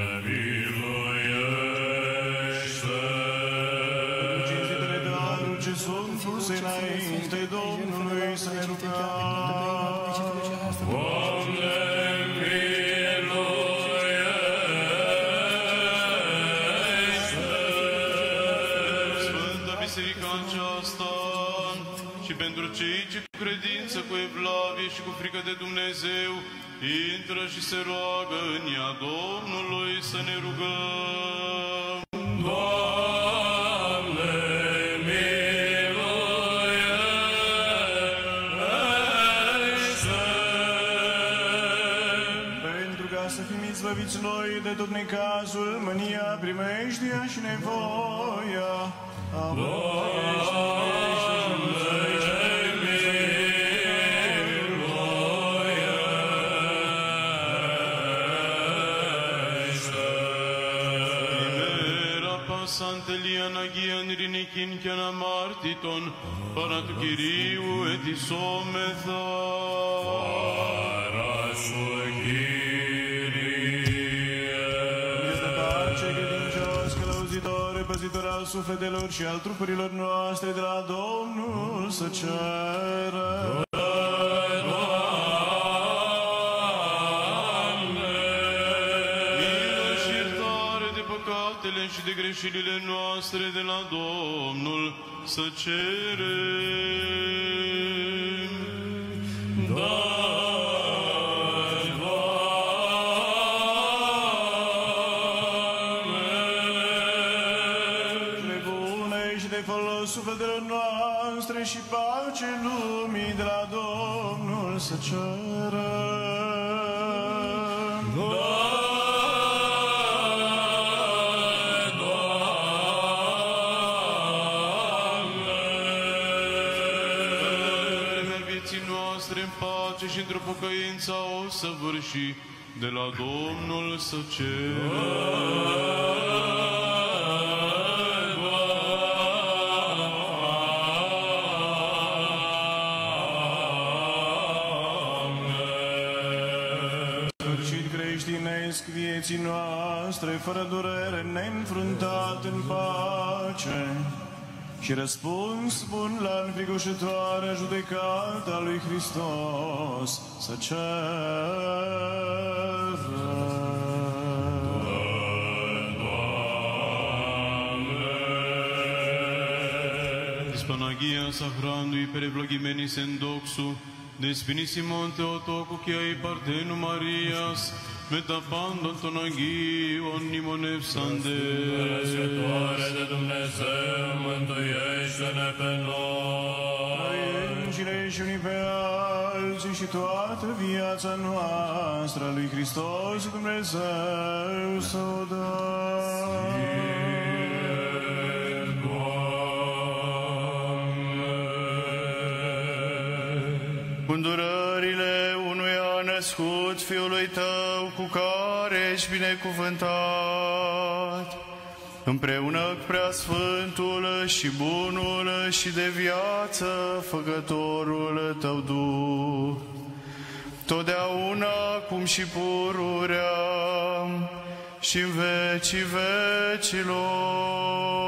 miluiește! Cinstitele daruri ce sunt puse înainte Domnului să ne rugăm. Doamne, și pentru cei ce cu credință, cu evlavie și cu frică de Dumnezeu intră și se roagă în ea Domnului să ne rugăm. Doamne, miluiește! Pentru ca să fim izbăviți noi de tot necazul, mânia, primeștia și nevoia. Santelian agian rinikin kiana martiton paratu Kyriu et isomethon. Parasul Kyrie. Este pace credincios, călăuzitor, păzitor al sufletelor și al trupurilor noastre de la Domnul să ceră. Și de greșelile noastre de la Domnul să cerem. Da, Doamne! Nebune și de folos sufletelor noastre și pace lumii de la Domnul să cerem. Și într-o pocăință o săvârși de la Domnul să cerem. Sfârșit creștinesc vieții noastre, fără durere, neînfruntat în pace. Și răspuns bun la înfricoșătoarea judecată a lui Hristos să ceră. Dispanagia sacrandui perevlogimenis endoxu, despinisimon Theotocu chiai Partenu Marias, metapando Antonagii onnimone psandes. Născătoare de Dumnezeu, mântuiește-ne pe noi! Noi înșine și unii pe alții și toată viața noastră lui Hristos Dumnezeu să o dăm. Îndurările unuia născut Fiului Tău, cu care ești binecuvântat, împreună cu Preasfântul și Bunul și de viață Făcătorul Tău Duh, totdeauna, cum și pururea, și în vecii vecilor.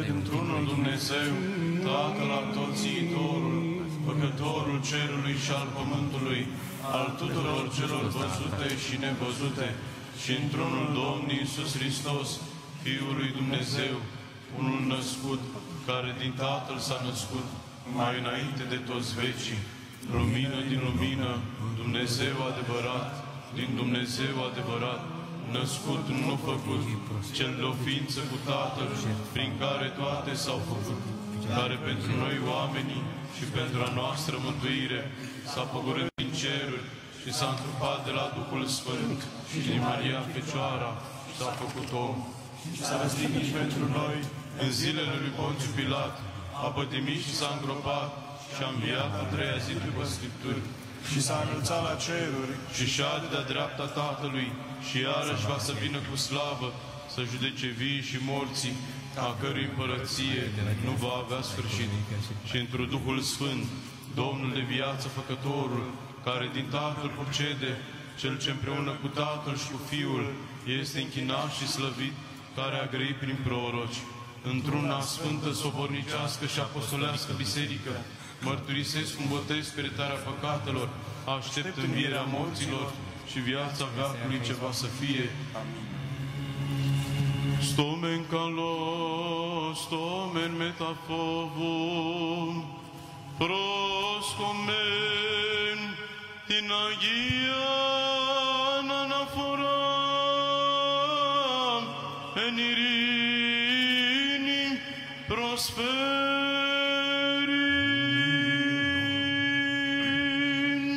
într-unul Dumnezeu, Tatăl Atotțiitorul, Făcătorul cerului și al pământului, al tuturor celor văzute și nevăzute, și într-unul Domn Iisus Hristos, Fiul lui Dumnezeu, unul născut, care din Tatăl s-a născut, mai înainte de toți vecii, lumină din lumină, Dumnezeu adevărat, din Dumnezeu adevărat, născut, nu făcut, cel de o ființă cu Tatăl, prin care toate s-au făcut, care pentru noi oamenii și pentru a noastră mântuire s-a pogorât din ceruri și s-a întrupat de la Duhul Sfânt și din Maria Fecioara și s-a făcut om. Și s-a răstignit pentru noi în zilele lui Ponțiu Pilat, a pătimit și s-a îngropat și a înviat a treia zi după Scripturi și s-a înălțat la ceruri și șade de-a dreapta Tatălui și iarăși va să vină cu slavă să judece vii și morții, a cărui împărăție nu va avea sfârșit. Și într-un Duhul Sfânt, Domnul de viață Făcătorul, care din Tatăl procede, Cel ce împreună cu Tatăl și cu Fiul este închinat și slăvit, care a grăit prin proroci, într-una sfântă, sobornicească și apostolească biserică, mărturisesc un botez spre iertarea păcatelor, aștept învierea morților și viața veacului ce va să fie. Stomen kalos, stomen metafovum, proscomen την Αγίαν αναφορά εν ειρήνη προσφέρειν.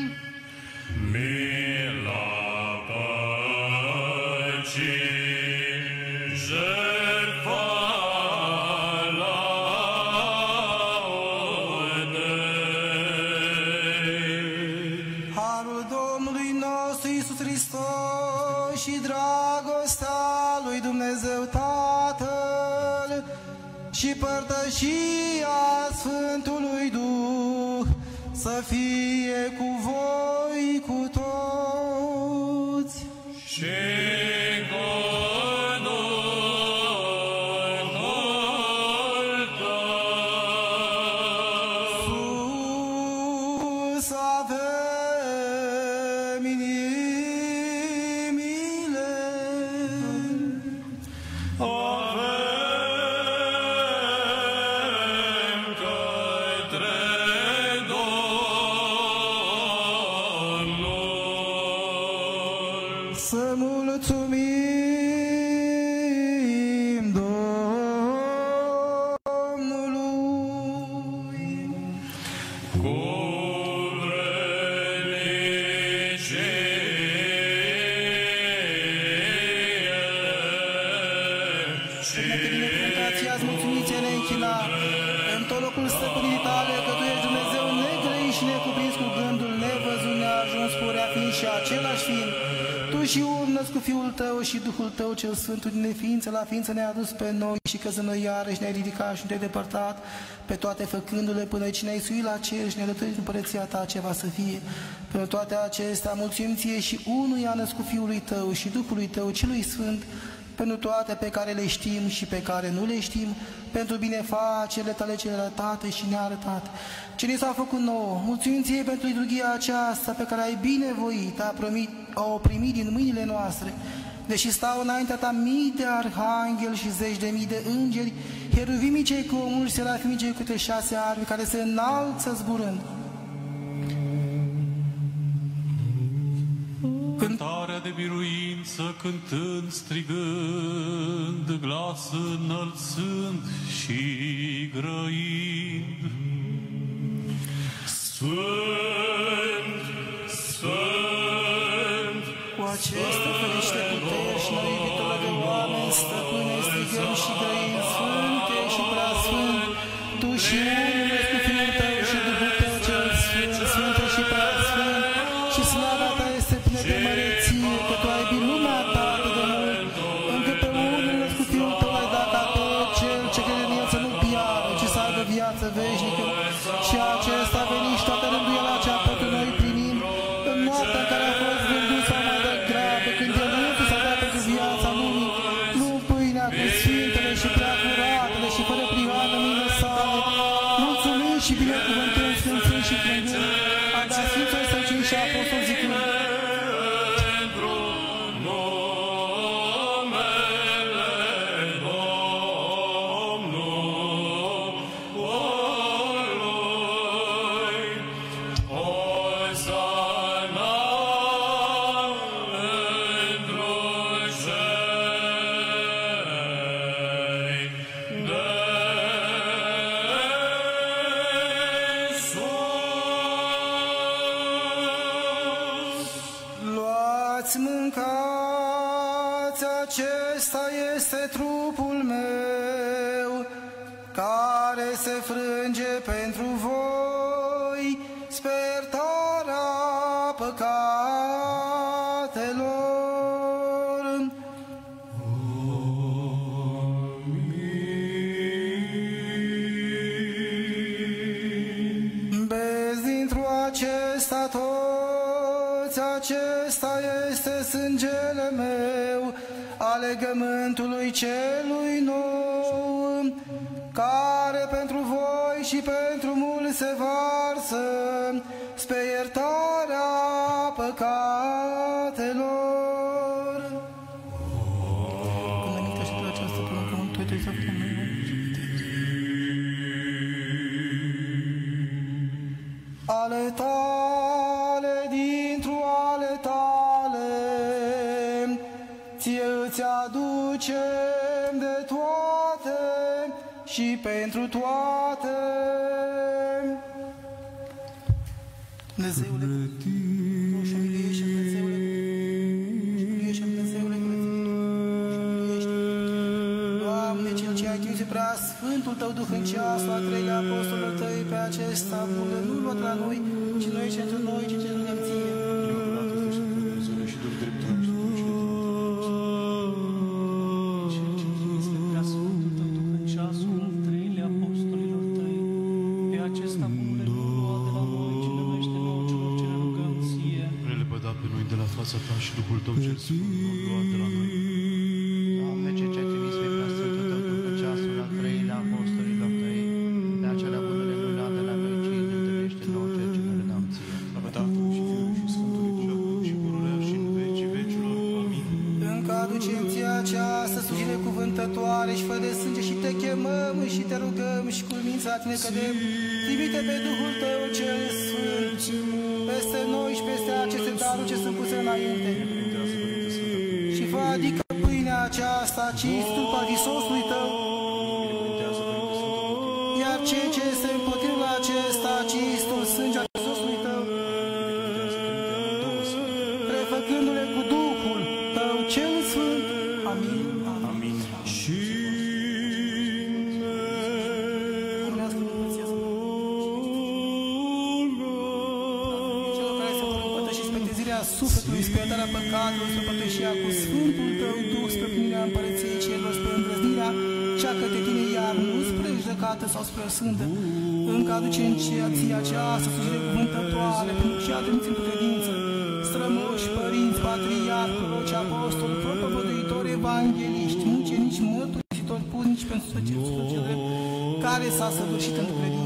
Μίλα πατσι ζερφά Harul Domnului nostru Iisus Hristos și dragostea lui Dumnezeu Tatăl și părtășia Sfântului Duh să fie cu voi cu toți. și cu Sus avem inimile, avem către Domnul. să mulțumim Domnului. Cu Binecuvântați ați mulțumiți ne închina în tot locul stăpânirii tale, că Tu ești Dumnezeu negrăit și necuprins cu gândul, nevăzut, neajuns, purea fiind și același fiind. Tu și urnăți cu Fiul Tău și Duhul Tău cel Sfânt, din neființă la ființă ne-ai adus pe noi și căzând noi iarăși ne-ai ridicat și ne-ai depărtat pe toate făcându-le până aici ne-ai suit la cer și ne-ai lătărit împărăția Ta ce va să fie. Pentru toate acestea mulțumim Ție și unuia născut Fiului Tău și Duhului Tău celui Sfânt, pentru toate pe care le știm și pe care nu le știm, pentru binefacerile Tale cele arătate și nearătate, ce ni s-a făcut nouă. Mulțumim Ție pentru liturghia aceasta pe care ai binevoit, a primit, o primit din mâinile noastre, deși stau înaintea Ta mii de arhangheli și zeci de mii de îngeri, heruvimii cei cu omul și serafimii cei cu câte șase arme, care se înalță zburând. Cântarea de biruință, cântând, strigând, glas înălțând și grăind. Sfânt, Sfânt, Cu aceste ferește puteri și noi iubitoră de oameni, stăpâne, strigăm și grăim, Sfânte și Preasfânt, Tu și unul cu Fiul Tău și Duhul Tău cel Sfânt, Sfântă și Preasfânt, și slava Ta este plină de măreție, că Tu ai iubit lumea Ta atât de mult, încât pe unul cu Fiul Tău ai dat ca tot cel ce crede în El să nu piară, ci să aibă viață veșnică. Și acesta a venit și toată rânduiala cea pentru noi primim, în noaptea în care a fost vândut sau mai degrabă, când El însuși s-a dat pentru viața lumii, nu pâinea cu sfintele și prea curatele și fără prihană, este trupul meu, care se frânge pentru voi, spre iertarea păcatelor. Beți dintr-o acesta toți, acesta este sângele meu, a legământului celui nou, care pentru voi și pentru mulți se varsă, spre iertarea păcatelor. Când aminte și de această până că mântuită să fie mai ale tale, dintr-o ale tale, ție îți aducem de toate și pentru toate. Dumnezeule, roșu, miliește, Dumnezeule, miliește, Dumnezeule, miliește. Doamne, Cel ce ai chinuit prea Sfântul Tău Duh în ceasul al treilea apostolul Tăi, pe acesta bună, nu luat la noi, ci noi și pentru noi, ci ce rugăm Ție. Și Duh dreptul și Duh și prea Sfântul Tău Duh în ceasul al treilea apostolilor Tăi, pe acesta bunule, nu lua de la noi, ci numește nouă celor ce ne rugăm Ție. Prelepăda pe noi de la fața Ta și Duhul Tău cel Sfânt, nu lua de la noi. Doamne, ce ce-ai trimis pe prea Sfântul Tău Duh în ceasul al treilea apostolilor Tăi, pe acela bunule nu lua de la noi, ci ne întâlnește nouă ceea ce ne rugăm Ție. Slavă Tatălui și Fiului și Sfântului Duh, și pururea și în vecii vecilor. Amin. Încă aducem Ție această slujire cuvântătoare și fără de sânge și Te chemăm și Te rugăm și cu mința Tine cădem. Trimite pe Duhul Tău cel Sfânt peste noi și peste aceste daruri ce sunt puse înainte. Și fă adică pâinea aceasta cinstită după Hrisosului Tău, iar ceea ce este împotriva acesta cinstul sângea Hrisosului Tău, prefăcându-le cu Duhul Tău cel Sfânt. Amin. Amin. Și sufletului, spre iertarea păcatelor, spre pătășia cu Sfântul Tău Duh, spre plinirea împărăției celor, spre îndrăznirea cea către Tine, iar nu spre judecată sau spre sfântă. Încă aducem Ție această slujire cuvântătoare, pentru cea adâncită cu credință, strămoși, părinți, patriarhi, proroci, apostoli, propovăduitori, evangeliști, mucenici, mărturisitori, punici pentru societate, care s-a săvârșit în credință.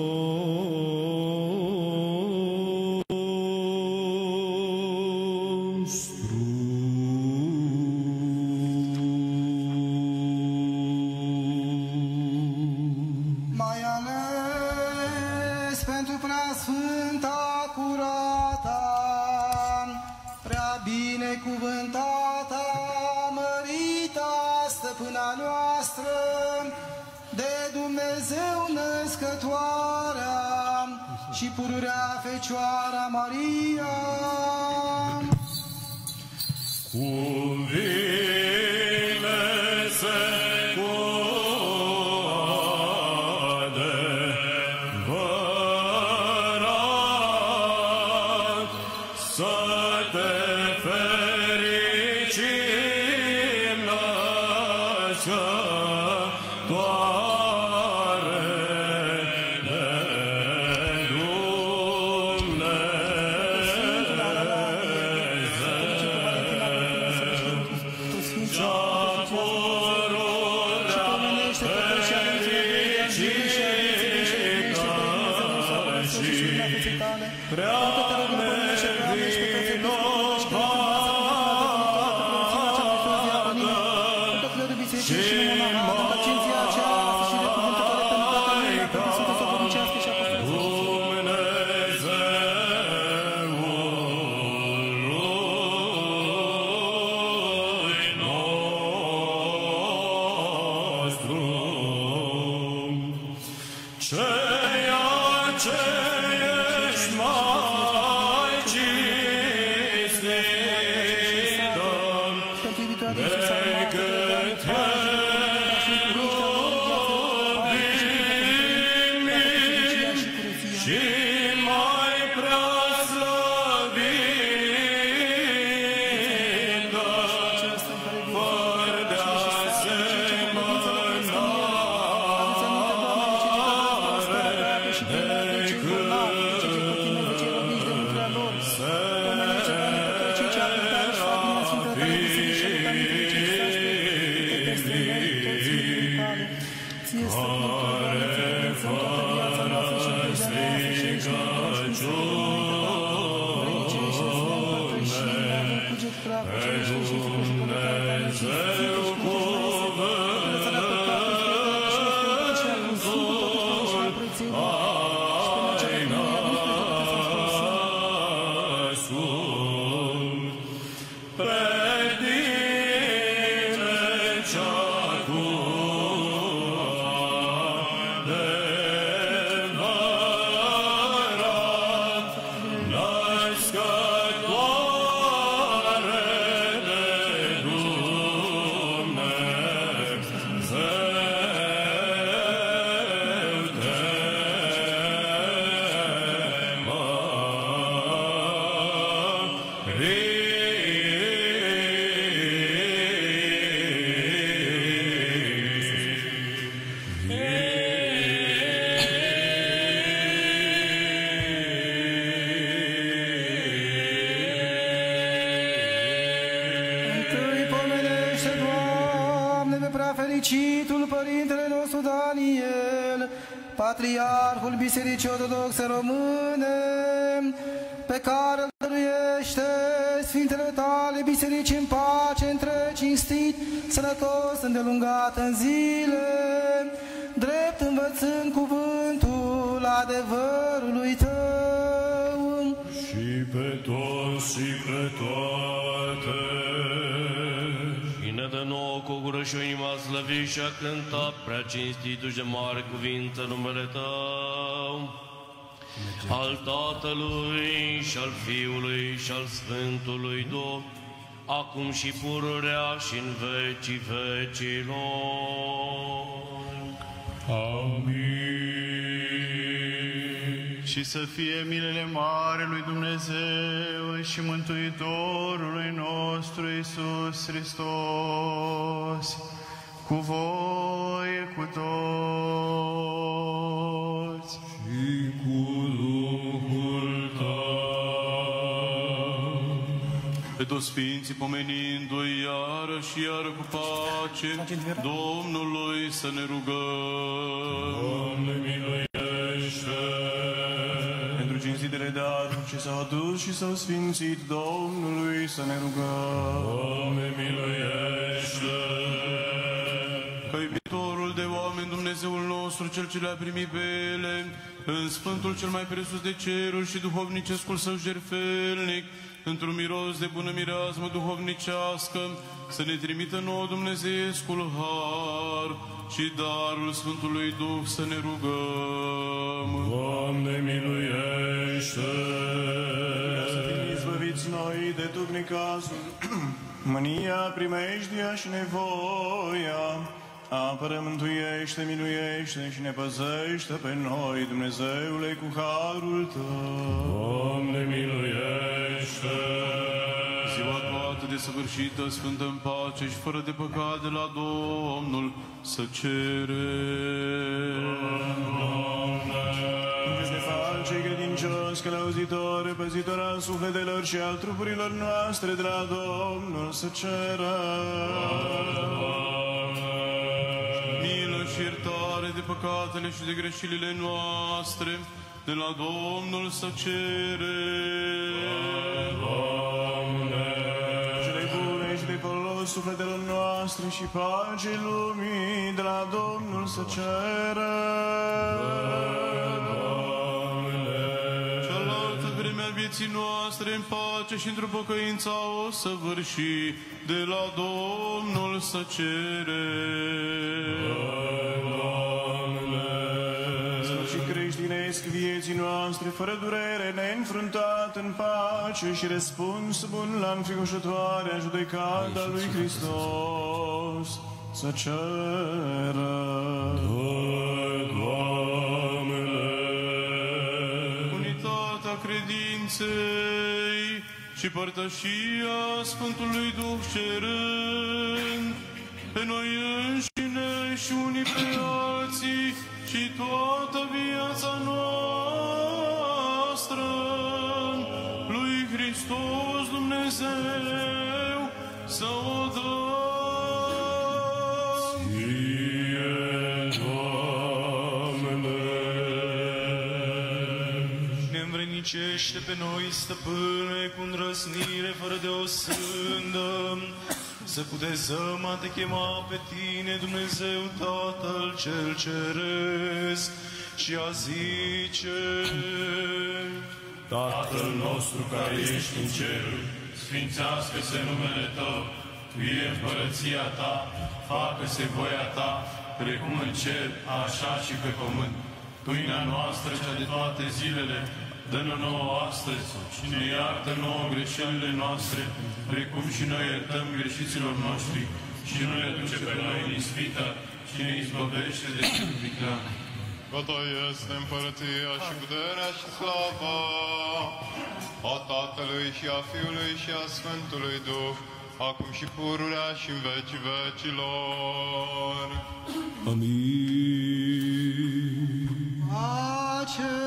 Și pururea Fecioara Maria, cum vine se coade vărat, să te fericim născătoare. Decât ție stăpânită, Doamne, fie credință în toată viața noastră și încrederea noastră și ești Vrei ce ești în împărtășirea, având cuget praf, ce ești și fără și până care te-ai născut, Sfântă și cuvânt, lăsarea păcatului, și ești împărtășirea cu Sfântul, totuși și la prețenie, și până cea de mâine, adică toate să-ți fericitul Părintele nostru Daniel, Patriarhul Bisericii Ortodoxe Române, pe care îl dăruiește Sfintele tale biserici în pace, între cinstit, sănătos, îndelungat în zile, drept învățând cuvântul adevărului tău. Și pe toți și pe toate. Și ne dă nouă cu o gură și o inima slăvit și a cântat prea cinstitul și de mare cuvință numele Tău, al Tatălui și al Fiului și al Sfântului Duh, acum și pururea și în vecii vecilor. Amin. Și să fie milele mare lui Dumnezeu și Mântuitorului nostru Iisus Hristos, cu voi, cu toți. Și cu Duhul Tău. Pe toți Sfinții pomenindu-i iară și iară cu pace, Domnului să ne rugăm. Doamne, miluiește! Pentru cinstitele daruri ce s-au adus și s-au sfințit Domnului să ne rugăm. Doamne, miluiește! Că iubitorul de oameni, Dumnezeul nostru, Cel ce le-a primit pe ele, în Sfântul cel mai presus de ceruri și duhovnicescul său jertfelnic, într-un miros de bună mireasmă duhovnicească, să ne trimită nouă dumnezeiescul har și darul Sfântului Duh să ne rugăm. Doamne, miluiește! Să fim izbăviți noi de tot necazul, mânia, primejdia și nevoia. Apără, mântuiește, miluiește și ne păzește pe noi, Dumnezeule, cu harul Tău. Doamne, miluiește! Ziua toată desăvârșită, sfântă în pace și fără de păcat de la Domnul să cerem. Încă de face credincios, călăuzitor, păzitor al sufletelor și al trupurilor noastre de la Domnul să cerem. Și iertare de păcatele și de greșelile noastre, de la Domnul să cerem. Doamne! Cele bune și de folos sufletelor noastre și pacei lumii, de la Domnul să cerem. Doamne! Cealaltă vreme a vieții noastre în pace și într-o pocăință o să vârși, de la Domnul să cerem. Creștinesc vieții noastre, fără durere, neînfruntat în pace și răspuns bun la înfricoșătoarea judecată a lui Hristos, să ceră. Doamne! Unitatea credinței și părtășia Sfântului Duh cerând pe noi înșine și unii pe alții și toată viața noastră lui Hristos Dumnezeu să o dăm. Ție, Doamne! Biruincește pe noi, stăpâne, cu îndrăznire fără de o sândă, să putezăm a te chema pe tine, Dumnezeu Tatăl cel Ceresc, și a zice: Tatăl nostru care ești în ceruri, sfințească-se numele Tău, Fie împărăția Ta, facă-se voia Ta, precum în cer, așa și pe pământ. Pâinea noastră, cea de toate zilele, dă-ne nouă astăzi și ne iartă nouă greșelile noastre, precum și noi iertăm greșiților noștri, și nu ne duce pe noi în ispită, și ne izbăvește de viclean. Că Ta este împărăția și puterea și slava a Tatălui și a Fiului și a Sfântului Duh, acum și pururea și în vecii vecilor. Amin. Pace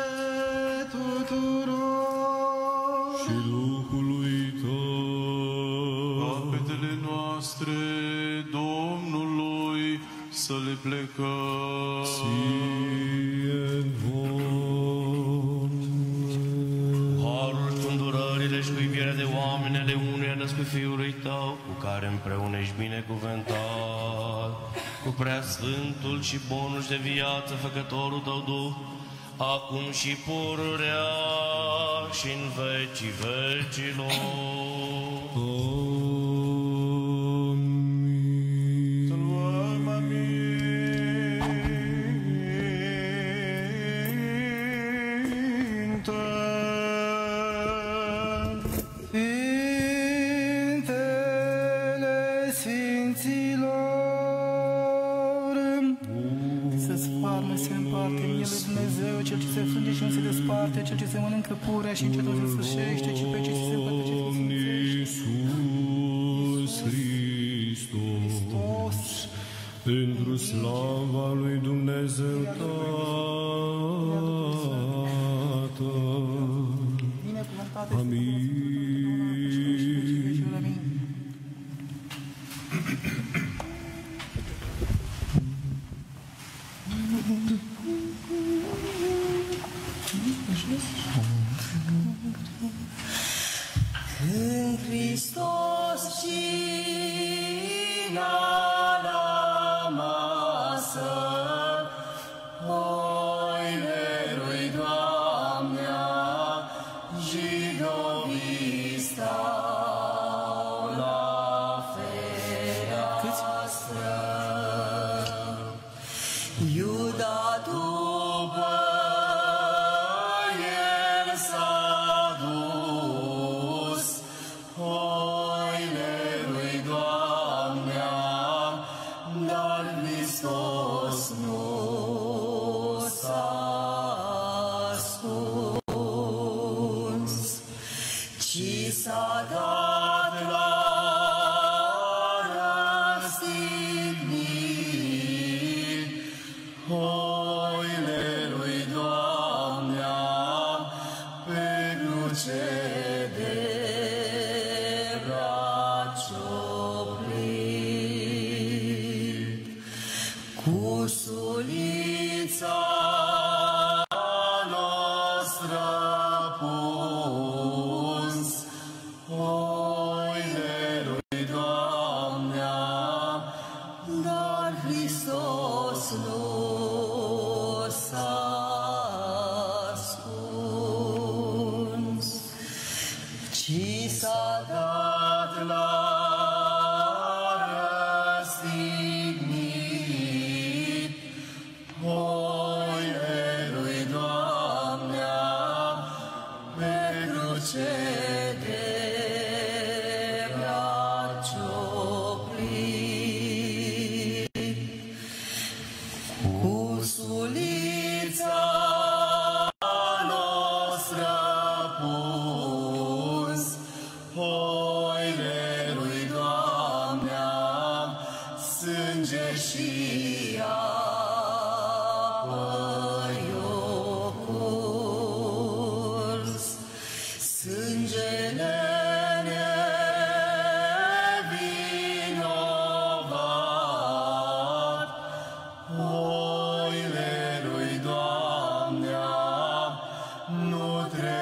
tuturor și Duhului Tău. Capetele noastre Domnului să le plecăm. Ție harul cu îndurările și cu iubirea de oameni ale unuia născut Fiului Tău, cu care împreună ești binecuvântat, cu preasfântul și bonul de viață, făcătorul Tău Duh, acum și pururea și în vecii vecilor. Să luăm aminte. Sfintele Sfinților, să sfarmă, se împarte în el Dumnezeu, cel ce se frânge și nu se desparte, cel ce se mănâncă purea și încetul se sfârșește, ci pe ce se împărtăcește se Iisus Hristos, pentru slava lui Dumnezeu Tatăl. binecuvântate. Amin. În Hristos cina la masă, oile lui Doamnea, jidovii stau la fereastră. Iuda după el s-a dus, oile lui Doamnea, dar Hristos nu s-a ascuns, ci s-a dat la răstignit, oile lui Doamnea pe cruce de racioplit, cu sulița noastră puns, oile lui Doamnea, dar Hristos nu s-a ascuns, ci s-a dat la răstignit, oile lui Doamnea pe cruce de racioplit, cu sulița noastră puns, oile lui Doamnea, sânge și apă i-o curs, sângele nevinovat, oile lui Doamnea, nu trebuie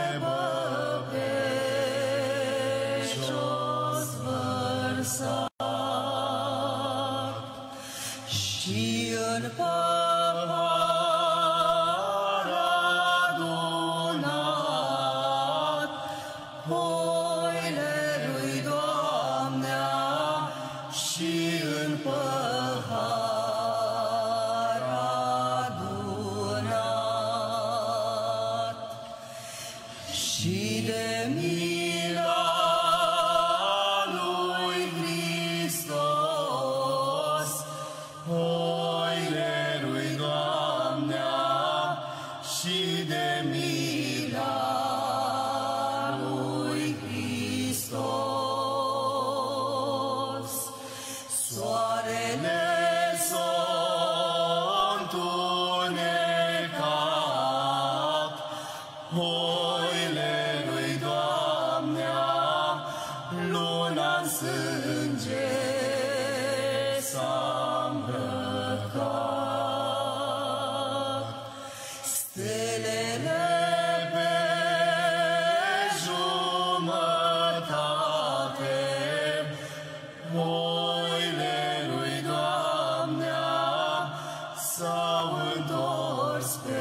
s-au întors pe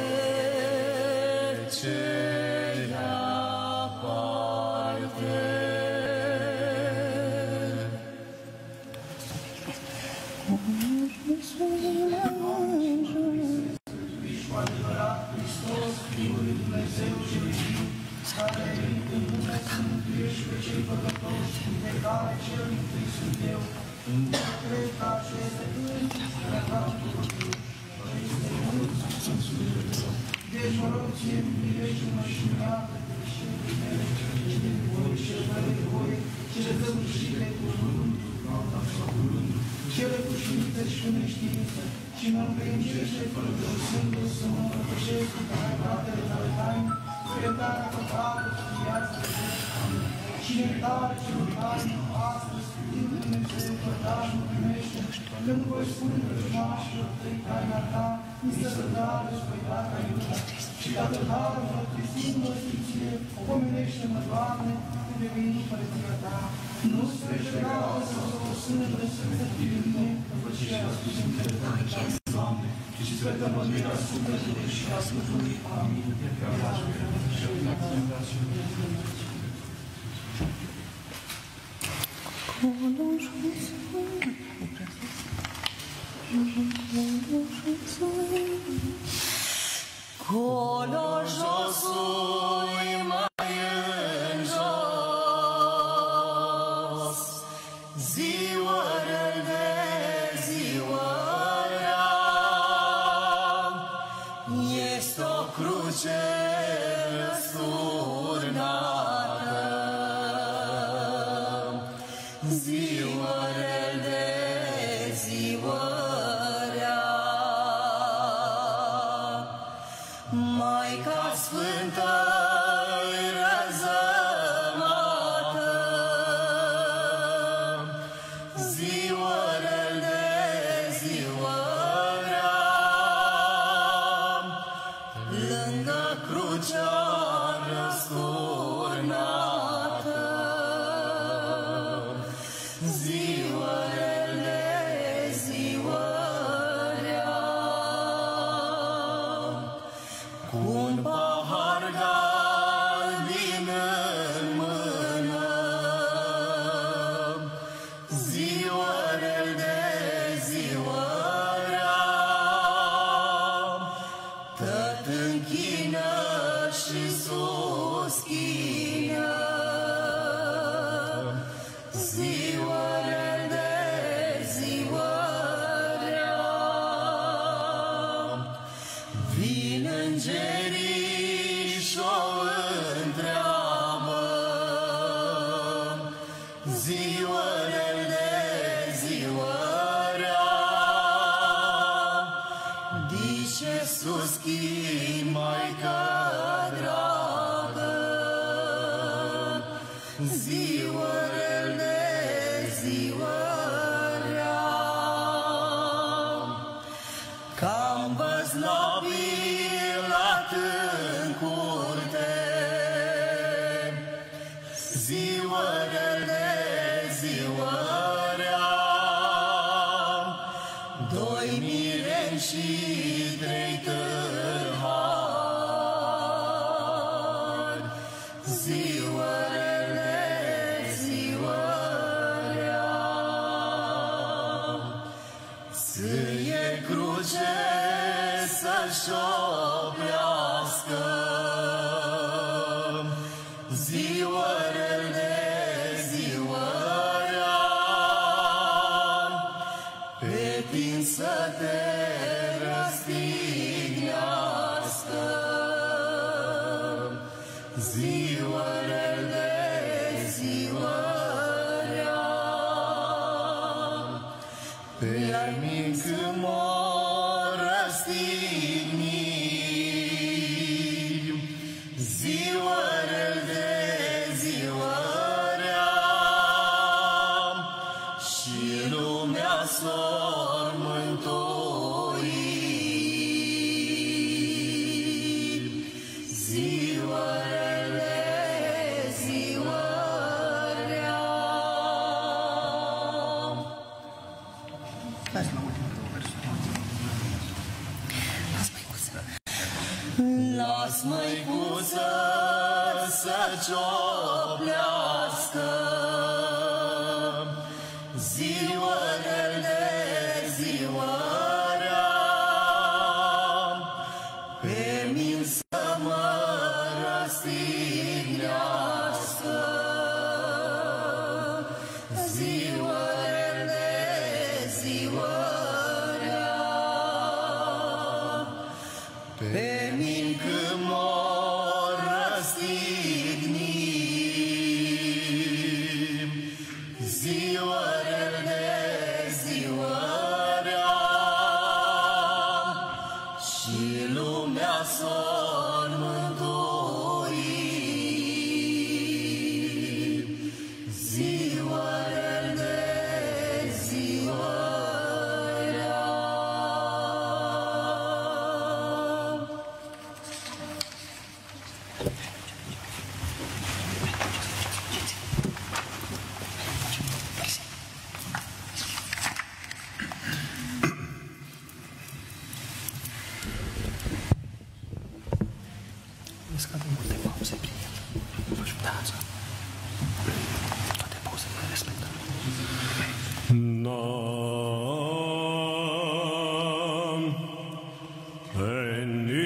cealaltă. Deci, mă rog, ție, miluiește-mă și iartă și de voi, și de voi, cele zăbușite cu cuvântul, cele cu știință și cu neștiință, și mă împrăincește fără de o sândă să mă împărtășesc cu tainatele tale taine, spre tarea păcată și viața de veci. Și nectare celor taine, astăzi, din Dumnezeu, pătași mă primește, că nu voi spune vrăjmașilor tăi taina ta, mi se rădare și voi da ca iuda. Și dacă harul mărturisindu-mă Sfinție, pomenește-mă, Doamne, cu veni împărăția ta. Nu spre cereală sau o sândă să fie din mine,ăvășirea Sfântului Doamne, și spre tămănirea Sfântului și a Sfântului. Amin. Colo josului mai în jos, ziua-ră de ziua-rea, este o cruce răsturnată. Ziua-ră de ziua-rea, Maica Sfântă-i răzămată, ziua-ră de ziua-rea, lângă crucea răsturnată, ziua-ră de ziua-rea. Cu un pahar galben în mână, ziua-ră de ziua-rea, tot închină și suschină, ziua-ră de ziua-rea. Vin îngerii și-o întreabă, ziua-ră de ziua-rea, dice suschin, Maica dragă, ziua-ră de ziua-rea. Cam văzlăbilat în curte, ziua-ră de ziua-rea, doi mireni și trei tâlhari, ziua-ră de ziua-rea. Să-i cruce să-și oprească, ziua-ră de ziua-rea, pe tine să te răstignească, ziua-ră de ziua-rea. Pe armin când mor răstigni, Las măicuță să cioplească, ziuărele ziuărea, pe mine să mă răstignească. Ziuărele ziuărea, pe mine când mor răstigni. Ziuărele ziuărea, și lumea s-or mântui. Ziuărele ziuărea. Scadă multe pauze, prieteni. Ajutați. Toate pauzele le respectăm. N-am venit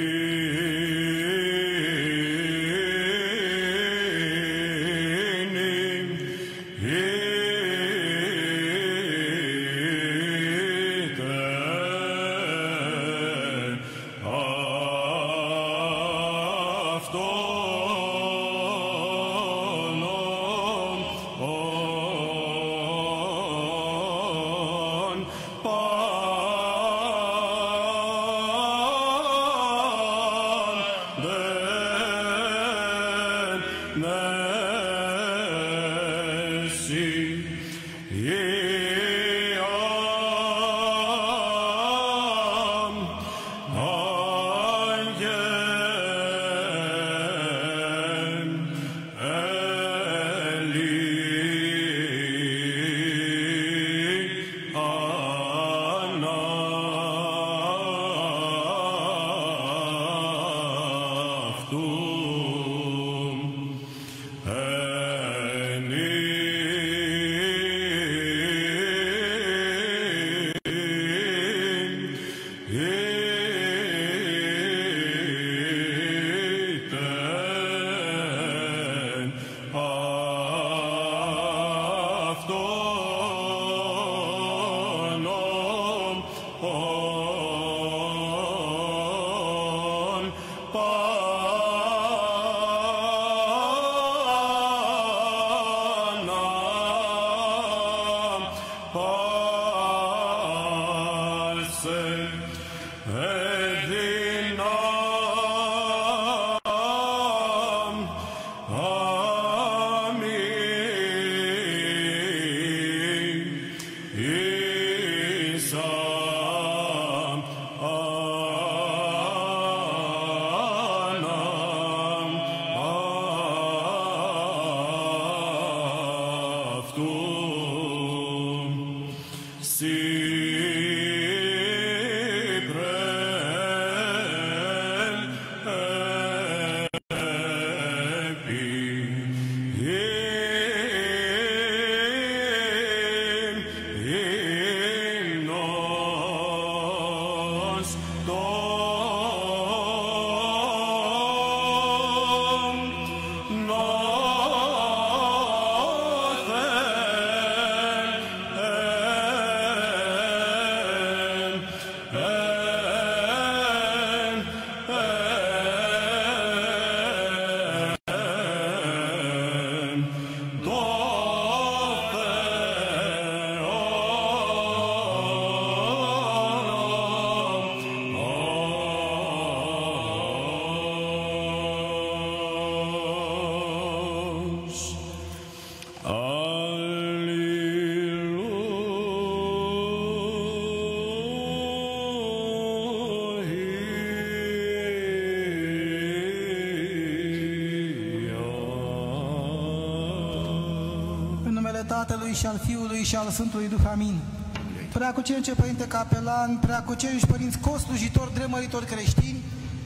Tatălui și al Fiului și al Sfântului Duh. Amin. Preacucence Părinte Capelan, preacucenci părinți coslujitori, dremăritori creștini,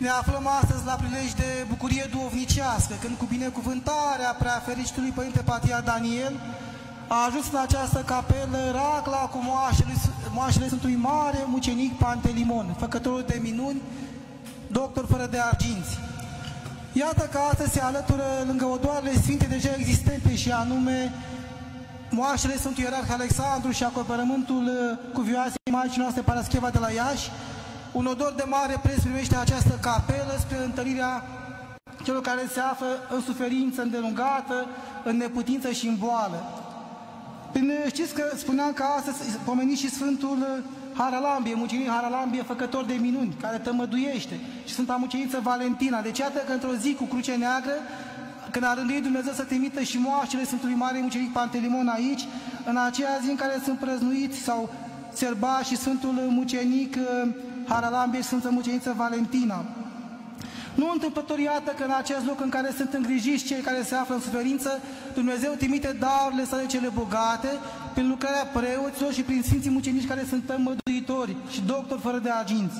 Ne aflăm astăzi la prilej de bucurie duhovnicească, când cu binecuvântarea Preafericitului Părinte Patria Daniel a ajuns în această capelă racla cu moașele, moașele Sfântului Mare Mucenic Pantelimon, făcătorul de minuni, doctor fără de arginți. Iată că astăzi se alătură lângă odoarele sfinte deja existente, și anume moașele Sfântului Ierarh Alexandru și acoperământul Cuvioasei Maicii noastre Parascheva de la Iași. Un odor de mare preț primește această capelă spre întărirea celor care se află în suferință îndelungată, în neputință și în boală. Știți că spuneam că astăzi pomeniți și Sfântul Haralambie, mucenic Haralambie, făcător de minuni, care tămăduiește, și Sfânta Muceniță Valentina. Deci iată că într-o zi cu cruce neagră, când a rânduit Dumnezeu să trimită și moaștele Sfântului Mare Mucenic Pantelimon aici, în aceea zi în care sunt prăznuiți sau serbați și Sfântul Mucenic Haralambie și Sfântă Muceniță Valentina. Nu întâmplător, iată că în acest loc în care sunt îngrijiți cei care se află în suferință, Dumnezeu trimite darurile sale cele bogate prin lucrarea preoților și prin Sfinții Mucenici care sunt tămăduitori și doctori fără de arginți.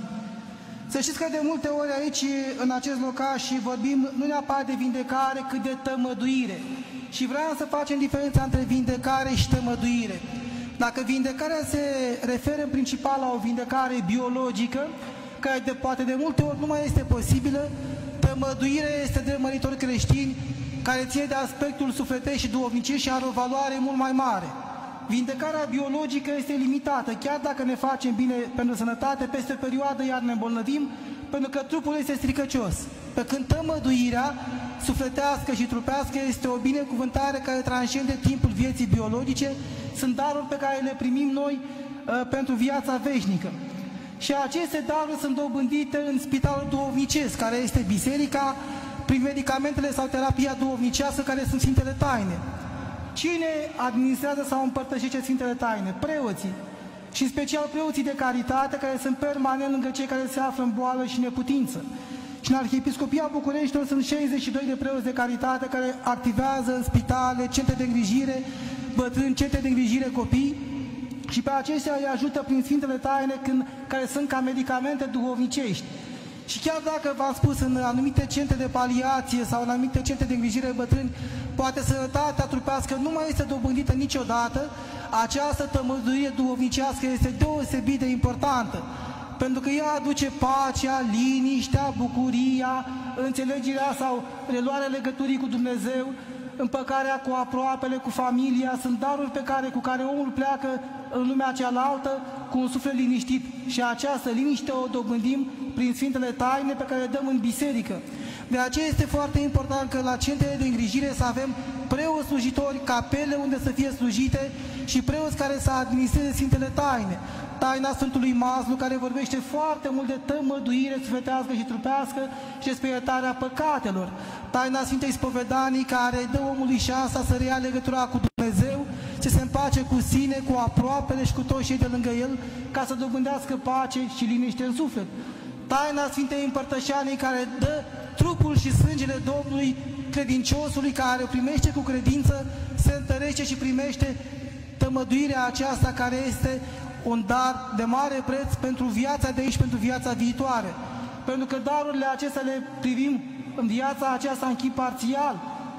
Să știți că de multe ori aici, în acest locaș, vorbim nu neapărat de vindecare, cât de tămăduire. Și vreau să facem diferența între vindecare și tămăduire. Dacă vindecarea se referă în principal la o vindecare biologică, care de, poate de multe ori nu mai este posibilă, tămăduirea este de măritori creștini, care ține de aspectul sufletesc și duhovnicesc și are o valoare mult mai mare. Vindecarea biologică este limitată, chiar dacă ne facem bine pentru sănătate, peste o perioadă iar ne îmbolnăvim, pentru că trupul este stricăcios. Pe când tămăduirea sufletească și trupească este o binecuvântare care transcende timpul vieții biologice, sunt daruri pe care le primim noi uh, pentru viața veșnică. Și aceste daruri sunt dobândite în spitalul duhovnicesc, care este biserica, prin medicamentele sau terapia duhovnicească, care sunt Sfintele Taine. Cine administrează sau împărtășește Sfintele Taine? Preoții. Și în special preoții de caritate, care sunt permanent lângă cei care se află în boală și neputință. Și în Arhiepiscopia Bucureștilor sunt șaizeci și doi de preoți de caritate care activează în spitale, centre de îngrijire, bătrâni, centre de îngrijire copii, și pe acestea îi ajută prin Sfintele Taine, când, care sunt ca medicamente duhovnicești. Și chiar dacă v-am spus, în anumite centre de paliație sau în anumite centre de îngrijire bătrâni, poate sănătatea trupească nu mai este dobândită niciodată, această tămăduire duhovnicească este deosebit de importantă, pentru că ea aduce pacea, liniștea, bucuria, înțelegerea sau reluarea legăturii cu Dumnezeu, împăcarea cu aproapele, cu familia. Sunt daruri pe care, cu care omul pleacă în lumea cealaltă cu un suflet liniștit, și această liniște o dobândim prin Sfintele Taine pe care le dăm în biserică. De aceea este foarte important că la centrele de îngrijire să avem preoți slujitori, capele unde să fie slujite și preoți care să administreze Sfintele Taine. Taina Sfântului Maslu, care vorbește foarte mult de tămăduire sufletească și trupească și despre iertarea păcatelor. Taina Sfintei Spovedanii, care dă omului șansa să reia legătura cu Dumnezeu, să se împace cu sine, cu aproapele și cu toți cei de lângă el, ca să dobândească pace și liniște în suflet. Taina Sfintei Împărtășanii, care dă trupul și sângele Domnului credinciosului, care o primește cu credință, se întărește și primește tămăduirea aceasta, care este un dar de mare preț pentru viața de aici, pentru viața viitoare. Pentru că darurile acestea le privim în viața aceasta în chip parțial,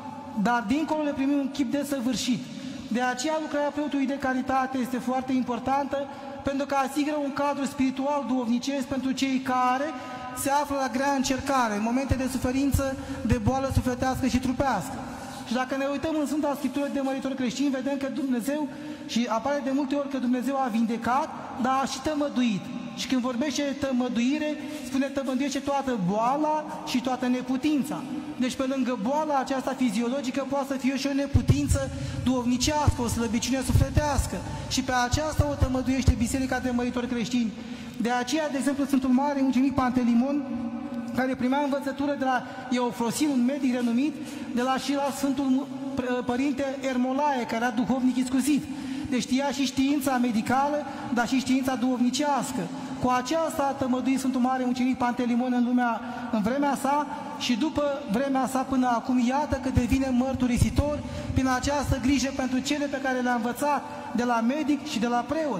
dar dincolo le primim în chip desăvârșit. De aceea lucrarea preotului de caritate este foarte importantă, pentru că asigură un cadru spiritual duhovnicesc pentru cei care se află la grea încercare, în momente de suferință, de boală sufletească și trupească. Și dacă ne uităm în Sfânta Scriptură de măritori creștini, vedem că Dumnezeu, și apare de multe ori că Dumnezeu a vindecat, dar a și tămăduit. Și când vorbește de tămăduire, spune tămăduiește toată boala și toată neputința. Deci pe lângă boala aceasta fiziologică poate să fie și o neputință duhovnicească, o slăbiciune sufletească. Și pe aceasta o tămăduiește Biserica de măritori creștini. De aceea, de exemplu, Sfântul Mare Mucenic Pantelimon, care primea învățătură de la Eufrosin, un medic renumit, de la și la Sfântul Părinte Ermolae, care era duhovnic iscusit. Deci știa și știința medicală, dar și știința duhovnicească. Cu aceasta a tămăduit Sfântul Mare Mucenic Pantelimon în lumea, în vremea sa, și după vremea sa până acum, iată că devine mărturisitor prin această grijă pentru cele pe care le-a învățat de la medic și de la preot.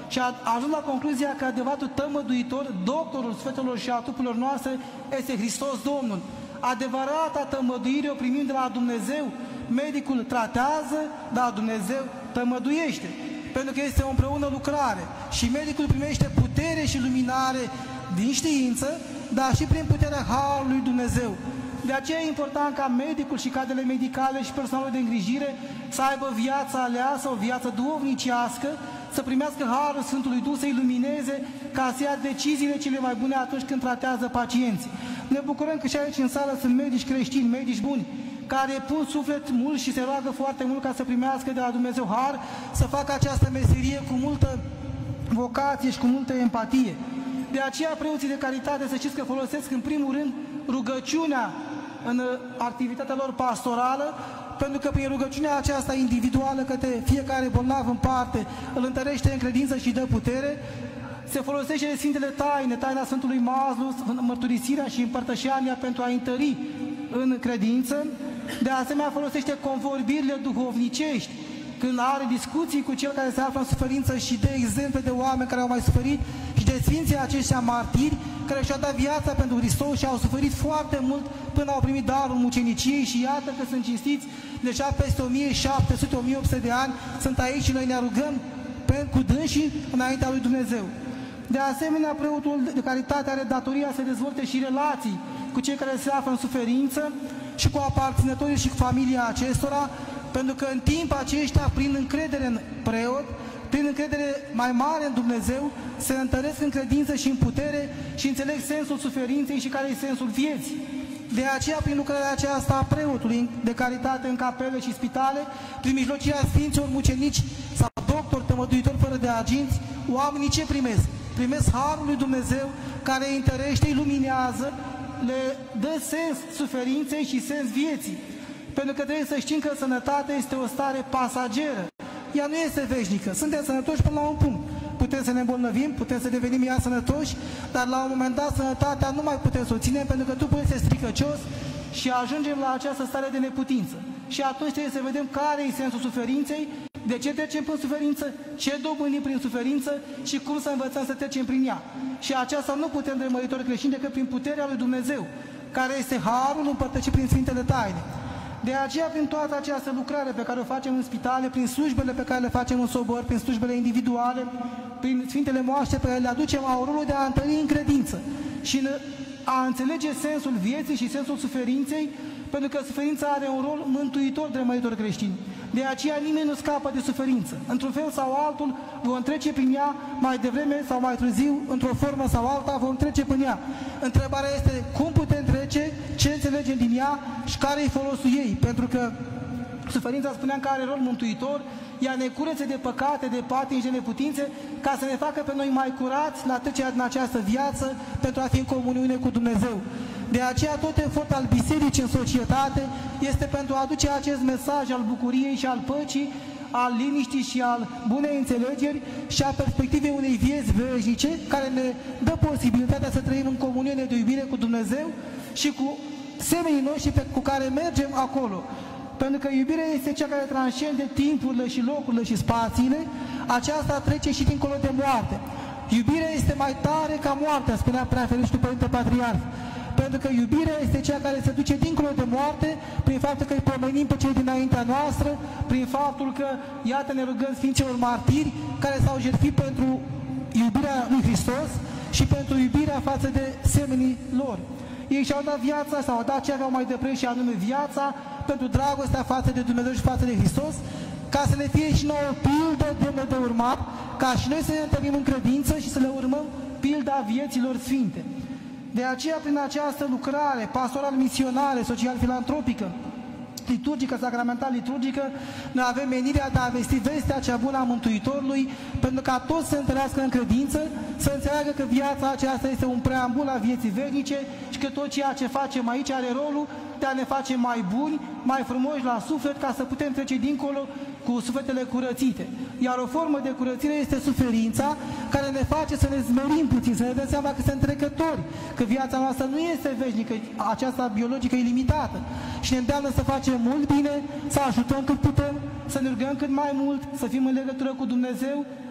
și a ajuns la concluzia că adevăratul tămăduitor, doctorul sufletelor și a trupurilor noastre, este Hristos Domnul. Adevărata tămăduire o primim de la Dumnezeu. Medicul tratează, dar Dumnezeu tămăduiește, pentru că este o împreună lucrare și medicul primește putere și luminare din știință, dar și prin puterea Harului Dumnezeu. De aceea e important ca medicul și cadrele medicale și personalul de îngrijire să aibă viața aleasă, o viață duhovnicească, să primească Harul Sfântului Duh, să ilumineze, ca să ia deciziile cele mai bune atunci când tratează pacienții. Ne bucurăm că și aici în sală sunt medici creștini, medici buni, care pun suflet mult și se roagă foarte mult ca să primească de la Dumnezeu har, să facă această meserie cu multă vocație și cu multă empatie. De aceea preoții de caritate, să știți că folosesc în primul rând rugăciunea în activitatea lor pastorală, pentru că prin rugăciunea aceasta individuală către fiecare bolnav în parte îl întărește în credință și dă putere. Se folosește de Sfintele Taine, taina Sfântului Mazlu, mărturisirea și împărtășania pentru a întări în credință. De asemenea, folosește convorbirile duhovnicești, când are discuții cu cel care se află în suferință și de exemple de oameni care au mai suferit și de sfinții aceștia martiri care și-au dat viața pentru Hristos și au suferit foarte mult până au primit darul muceniciei și iată că sunt cinstiți deja peste o mie șapte sute - o mie opt sute de ani, sunt aici și noi ne rugăm cu dânsii înaintea lui Dumnezeu. De asemenea, preotul de caritate are datoria să dezvolte și relații cu cei care se află în suferință și cu aparținătorii și cu familia acestora, pentru că în timp aceștia, prin încredere în preot, prin încredere mai mare în Dumnezeu, se întăresc în credință și în putere și înțeleg sensul suferinței și care e sensul vieții. De aceea, prin lucrarea aceasta a preotului de caritate în capele și spitale, prin mijlocirea Sfinților Mucenici sau doctori tămăduitori fără de aginți, oamenii ce primesc? Primesc Harul lui Dumnezeu care îi întărește, îi luminează, le dă sens suferinței și sens vieții. Pentru că trebuie să știm că sănătatea este o stare pasageră. Ea nu este veșnică. Suntem sănătoși până la un punct. Putem să ne îmbolnăvim, putem să devenim iar sănătoși, dar la un moment dat sănătatea nu mai putem să o ținem, pentru că trupul este stricăcios și ajungem la această stare de neputință. Și atunci trebuie să vedem care e sensul suferinței, de ce trecem prin suferință, ce dobândim prin suferință și cum să învățăm să trecem prin ea. Și aceasta nu putem de măritori creștini decât prin puterea lui Dumnezeu, care este Harul împărtășit prin Sfintele Taine. De aceea, prin toată această lucrare pe care o facem în spitale, prin slujbele pe care le facem în sobor, prin slujbele individuale, prin Sfintele Moaște pe care le aducem, au rolul de a întări în credință și în a înțelege sensul vieții și sensul suferinței, pentru că suferința are un rol mântuitor de măritori creștini. De aceea nimeni nu scapă de suferință. Într-un fel sau altul vom trece prin ea mai devreme sau mai târziu, într-o formă sau alta vom trece prin ea. Întrebarea este cum putem trece, ce înțelegem din ea și care e folosul ei. Pentru că suferința, spuneam că are rol mântuitor, ea ne curăță de păcate, de patim și de neputințe, ca să ne facă pe noi mai curați la trecerea din această viață pentru a fi în comuniune cu Dumnezeu. De aceea tot efort al bisericii în societate este pentru a aduce acest mesaj al bucuriei și al păcii, al liniștii și al bunei înțelegeri și a perspectivei unei vieți veșnice, care ne dă posibilitatea să trăim în comuniune de iubire cu Dumnezeu și cu semenii noștri pe, cu care mergem acolo. Pentru că iubirea este cea care transcende timpurile și locurile și spațiile, aceasta trece și dincolo de moarte. Iubirea este mai tare ca moartea, spunea Preafericitul Părinte Patriarh. Pentru că iubirea este cea care se duce dincolo de moarte, prin faptul că îi pomenim pe cei dinaintea noastră, prin faptul că, iată, ne rugăm Sfinților Martiri, care s-au jertfit pentru iubirea lui Hristos și pentru iubirea față de semenii lor. Ei și-au dat viața, s-au dat ce aveau mai de preț și anume viața, pentru dragostea față de Dumnezeu și față de Hristos, ca să ne fie și nouă pildă demnă de urmat, ca și noi să ne întâlnim în credință și să le urmăm pilda vieților sfinte. De aceea, prin această lucrare pastoral-misionară, social-filantropică, liturgică, sacramental-liturgică, noi avem menirea de a vesti vestea cea bună a Mântuitorului, pentru ca toți să întărească în credință, să înțeleagă că viața aceasta este un preambul a vieții veșnice și că tot ceea ce facem aici are rolul de a ne face mai buni, mai frumoși la suflet, ca să putem trece dincolo cu sufletele curățite. Iar o formă de curățire este suferința, care ne face să ne zmerim puțin, să ne dăm seama că suntem trecători, că viața noastră nu este veșnică, aceasta biologică e limitată. Și ne îndeamnă să facem mult bine, să ajutăm cât putem, să ne rugăm cât mai mult, să fim în legătură cu Dumnezeu,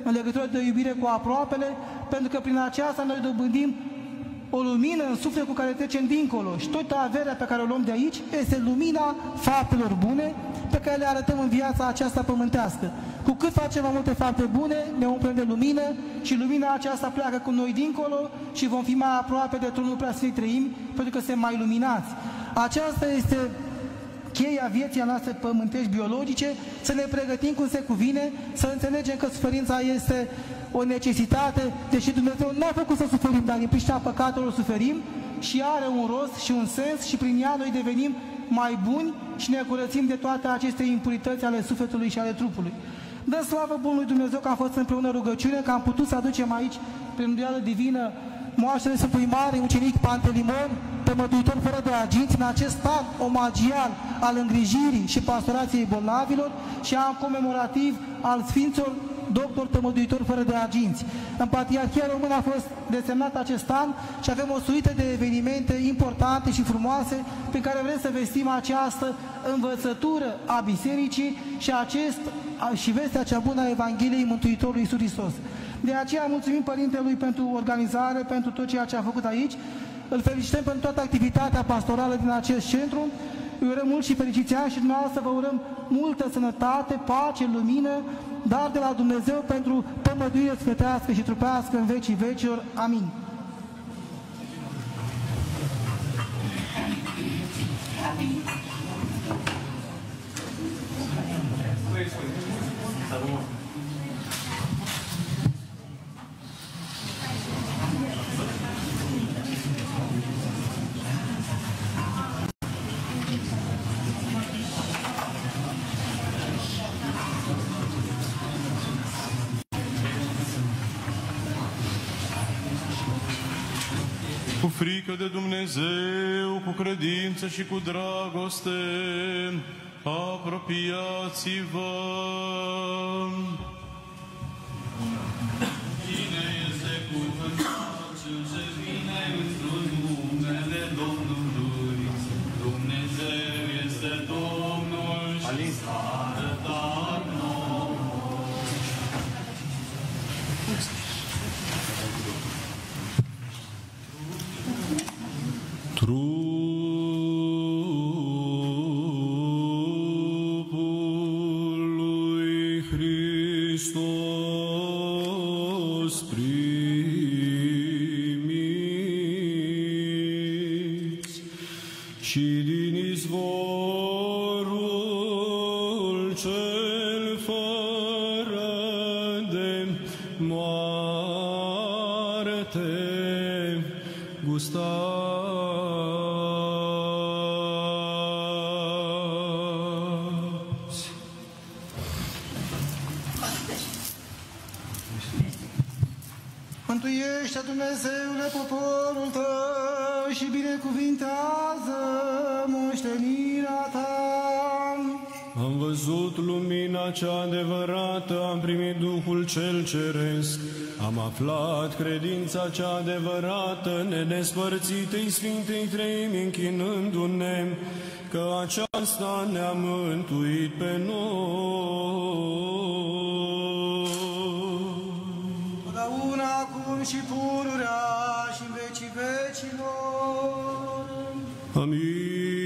în legătură de iubire cu aproapele, pentru că prin aceasta noi dobândim o lumină în suflet cu care trecem dincolo și toată averea pe care o luăm de aici este lumina faptelor bune pe care le arătăm în viața aceasta pământească. Cu cât facem mai multe fapte bune, ne umplem de lumină și lumina aceasta pleacă cu noi dincolo și vom fi mai aproape de tronul Preasfinței Treimi, pentru că suntem mai luminați. Aceasta este cheia vieții noastre pământești biologice, să ne pregătim cum se cuvine, să înțelegem că suferința este o necesitate, deși Dumnezeu n-a făcut să suferim, dar din pricina păcatelor suferim și are un rost și un sens și prin ea noi devenim mai buni și ne curățim de toate aceste impurități ale sufletului și ale trupului. Dă slavă Bunului Dumnezeu că am fost împreună rugăciune, că am putut să aducem aici, prin îndoială divină, moaștele Sfântului Mare, ucenic Pantelimon, pe Mântuitor fără de arginți, în acest an omagial al îngrijirii și pastorației bolnavilor și an comemorativ al Sfinților Doctor Tămăduitor fără de arginți. În Patriarhia Română a fost desemnat acest an și avem o suită de evenimente importante și frumoase prin care vrem să vestim această învățătură a Bisericii și, acest, și vestea cea bună a Evangheliei Mântuitorului Iisus Hristos. De aceea mulțumim Părintelui pentru organizare, pentru tot ceea ce a făcut aici. Îl felicităm pentru toată activitatea pastorală din acest centru. Îi urăm mult și fericiți ani și dumneavoastră vă urăm multă sănătate, pace, lumină, dar de la Dumnezeu pentru tămăduire sfătească și trupească în vecii vecilor. Amin. Cu frică de Dumnezeu, cu credință și cu dragoste, apropiați-vă. Cine este cuvântat cel ce vine într-un numele Domnului? Dumnezeu este Domnul și s-a arătat nouă. Trupul lui Hristos primiți și din izvorul cel fără de moarte gustați. Mântuiește, Dumnezeule, poporul Tău și binecuvintează moștenirea Ta. Am văzut lumina cea adevărată, am primit Duhul cel Ceresc, am aflat credința cea adevărată, nedespărțitei Sfintei Treimi, închinându-ne că aceasta ne-a mântuit pe noi. Totdeauna, acum și pururea și în vecii vecilor. Amin.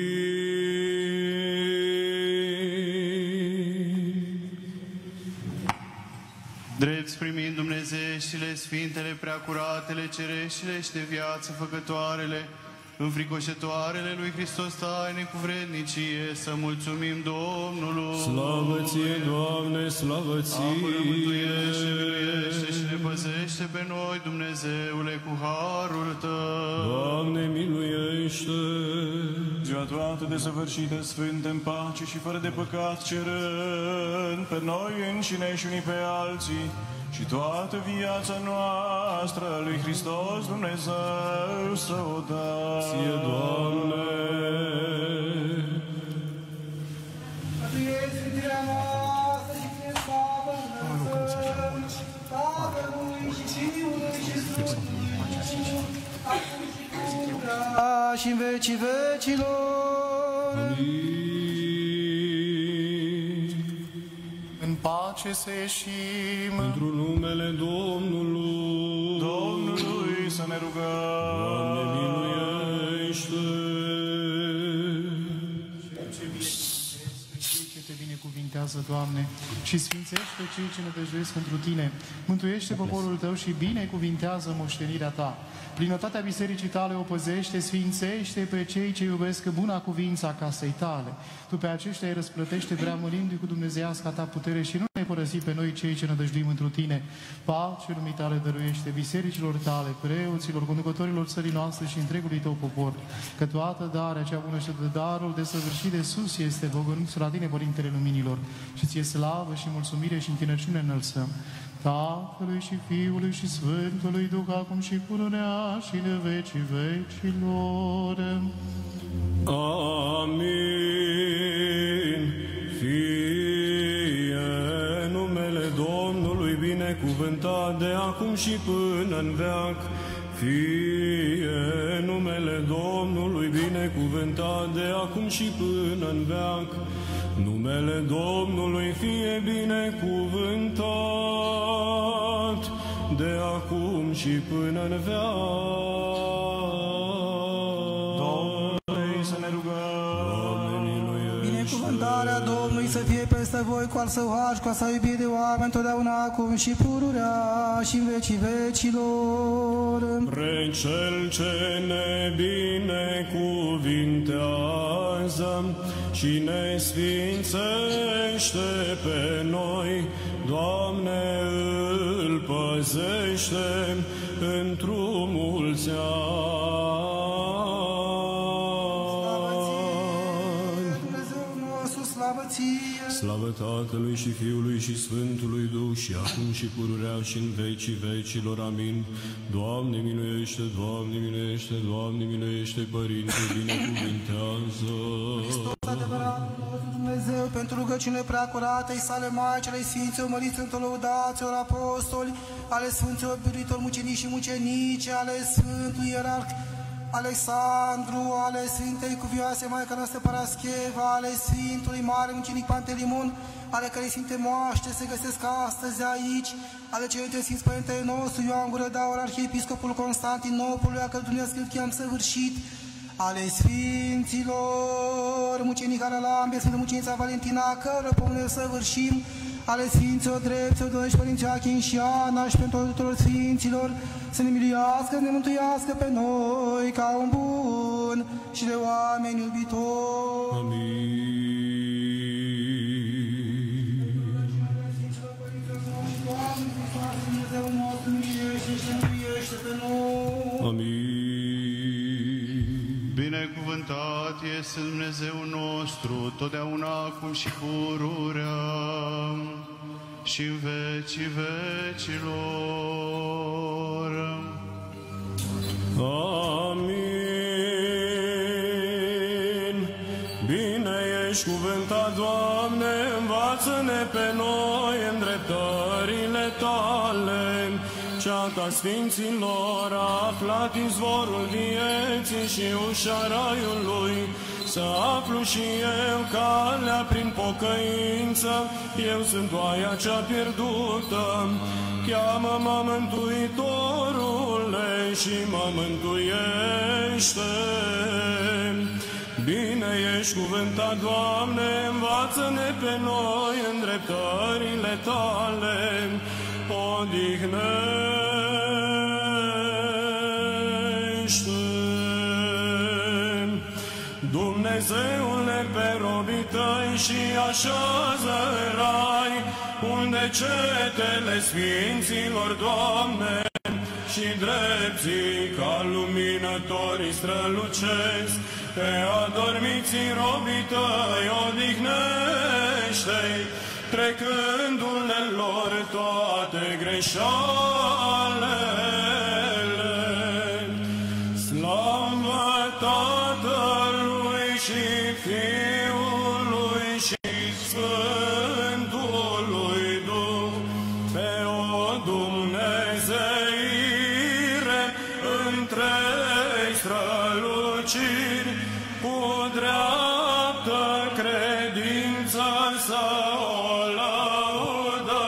Drept primind dumnezeieștile, sfintele, preacuratele, cereștile și de viață făcătoarele, înfricoșătoarele lui Hristos taine cu vrednicie, să mulțumim Domnului. Slavă Ție, Doamne, slavă Ție! Apără, mântuiește, miluiește și ne păzește pe noi, Dumnezeule, cu harul Tău. Doamne, miluiește! Ziua toată desăvârșită, sfântă, în pace și fără de păcat, cerând pe noi înșine și unii pe alții, și toată viața noastră lui Hristos Dumnezeu să o dă. Ție, Doamne! Mântuiește Sfințirea noastră și fie slavă Dumnezeu, Tatălui și Fiului și Sfântului Duh, acum și pururea și în vecii vecilor. Amin. În pace pace să ieșim. Pentru numele Domnului, Domnului să ne rugăm. Doamne, miluiește! Te binecuvintează, Doamne, și sfințește cei ce nădăjduiesc întru Tine. Mântuiește poporul Tău și binecuvintează moștenirea Ta. Plinătatea bisericii Tale o păzește, sfințește pe cei ce iubesc buna cuvință a casei Tale. Tu pe aceștia îi răsplătește preamărindu-i cu dumnezeiasca Ta putere și nu ne părăsi pe noi cei ce nădăjduim întru Tine. Pace lumii Tale dăruiește bisericilor Tale, preoților, conducătorilor țării noastre și întregului Tău popor. Că toată darea cea bună și de darul de săvârșit de sus este bogănuț la Tine, Părintele Luminilor, și Ție slavă și mulțumire și închinăciune înălțăm. Tatălui și Fiului și Sfântului Duh, acum și pururea și de vecii vecilor. Amin. Fie numele Domnului binecuvântat de acum și până în veac. Fie numele Domnului binecuvântat de acum și până în veac. Numele Domnului fie binecuvântat de acum și până în veac. Domnului să ne rugăm. Doamne, miluiește! Binecuvântarea Domnului să fie peste voi cu al Său har și cu a Sa iubire de oameni, totdeauna acum și pururea și în vecii vecilor. Pre Cel ce ne binecuvintează și ne sfințește pe noi, Doamne, îl păzește într-o mulți ani. Slavă Ție! Slavă Tatălui și Fiului și Sfântului Duh, și acum și pururea și în vecii vecilor. Amin. Doamne, miluiește, Doamne, miluiește, Doamne, miluiește, Părinte, binecuvintează. Hristos, adevărat, Dumnezeu, pentru rugăciunile preacuratei sale Maicii, ale Sfinților, măriți Sfântul Lăudaților, apostoli, ale Sfânților Biruitori, mucenici și mucenice, ale Sfântului Ierarh Alexandru, ale Sfintei Cuvioase Maica noastră Parascheva, ale Sfintului Mare Mucenic Pantelimon, ale cărei Sfinte moaște se găsesc astăzi aici, ale celor dintre Sfinți Părintele nostru Ioan Gură de Aur, Arhiepiscopul Constantinopolului, a cărui Dumnezeu Sfânt i-am săvârșit, ale Sfinților Mucenic Aralambia, Sfântă Mucenița Valentina, a căror pomne săvârșim, ale Sfinților Drepților, Doamne și Părinții Achim și Ana, și pentru tuturor Sfinților, să ne miliască, să ne mântuiască pe noi, ca un bun și de oameni iubitori. Amin. Amin. Binecuvântat este Dumnezeu nostru, totdeauna, acum și pururea și în vecii vecilor. Amin. Bine ești cuvântat, Doamne, învață-ne pe noi îndreptările Tale. Ceata Sfinților a aflat izvorul vieții și ușa raiului. Să aflu și eu calea prin pocăință, eu sunt oaia cea pierdută. Cheamă-mă, Mântuitorule, și mă mântuiește. Bine ești cuvântat, Doamne, învață-ne pe noi îndreptările Tale. Odihnește, Dumnezeule, pe robii Tăi și așează în rai, unde cetele Sfinților, Doamne, și drepții ca luminătorii strălucesc. Pe adormiții robii Tăi odihnește-i, trecându-le lor toate greșalele. Slavă Tatălui și Fiului și Sfântului Duh, pe o Dumnezeire întregi străluciri, cu dreaptă credință să o lăudăm.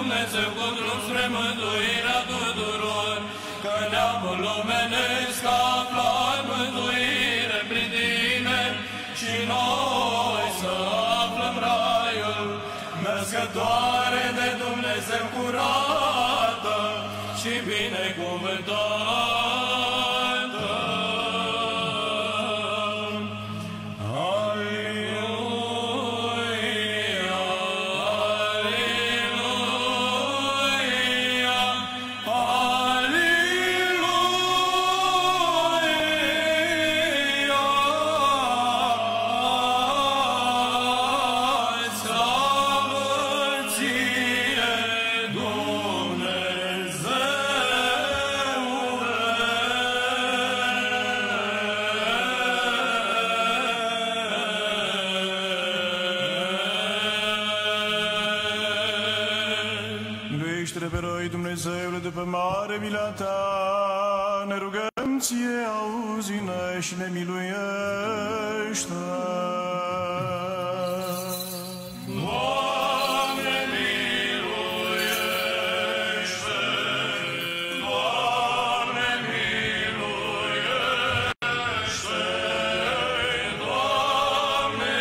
Dumnezeu cu drum spre mântuirea tuturor, că neamul omenesc află mântuire prin tine și noi să aflăm raiul, născătoare de Dumnezeu curată și binecuvântată. Dumnezeule, după mare mila ta, ne rugăm ție, auzi-ne și ne miluiește. Doamne, miluiește! Doamne, miluiește! Doamne,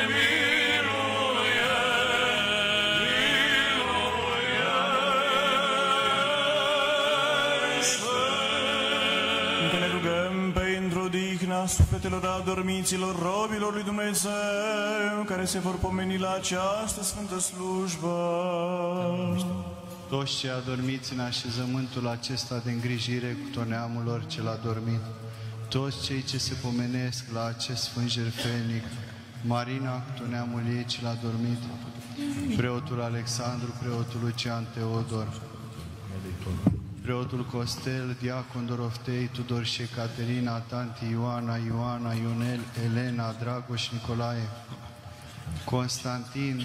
sufletelor adormiților robilor lui Dumnezeu, care se vor pomeni la această sfântă slujbă. Toți cei adormiți în așezământul acesta de îngrijire cu tot neamul lor cel adormit, toți cei ce se pomenesc la acest sfânt jertfenic, Marina cu tot neamul ei cel adormit, preotul Alexandru, preotul Lucian Teodor, preotul Costel, diacon Doroftei, Tudor și Caterina, tanti Ioana, Ioana, Ionel, Elena, Dragoș, Nicolae, Constantin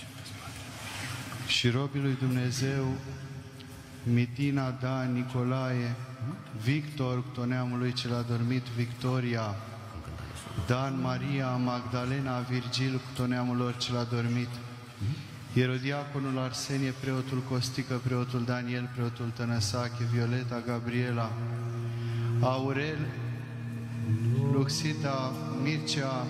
și robii lui Dumnezeu, Mitina, Dan, Nicolae, Victor, cu tot neamul lui cel adormit, Victoria, Dan, Maria, Magdalena, Virgil, cu tot neamul lor cel adormit, Ierodiaconul Arsenie, preotul Costică, preotul Daniel, preotul Tănăsache, Violeta, Gabriela, Aurel, Luxita, Mircea,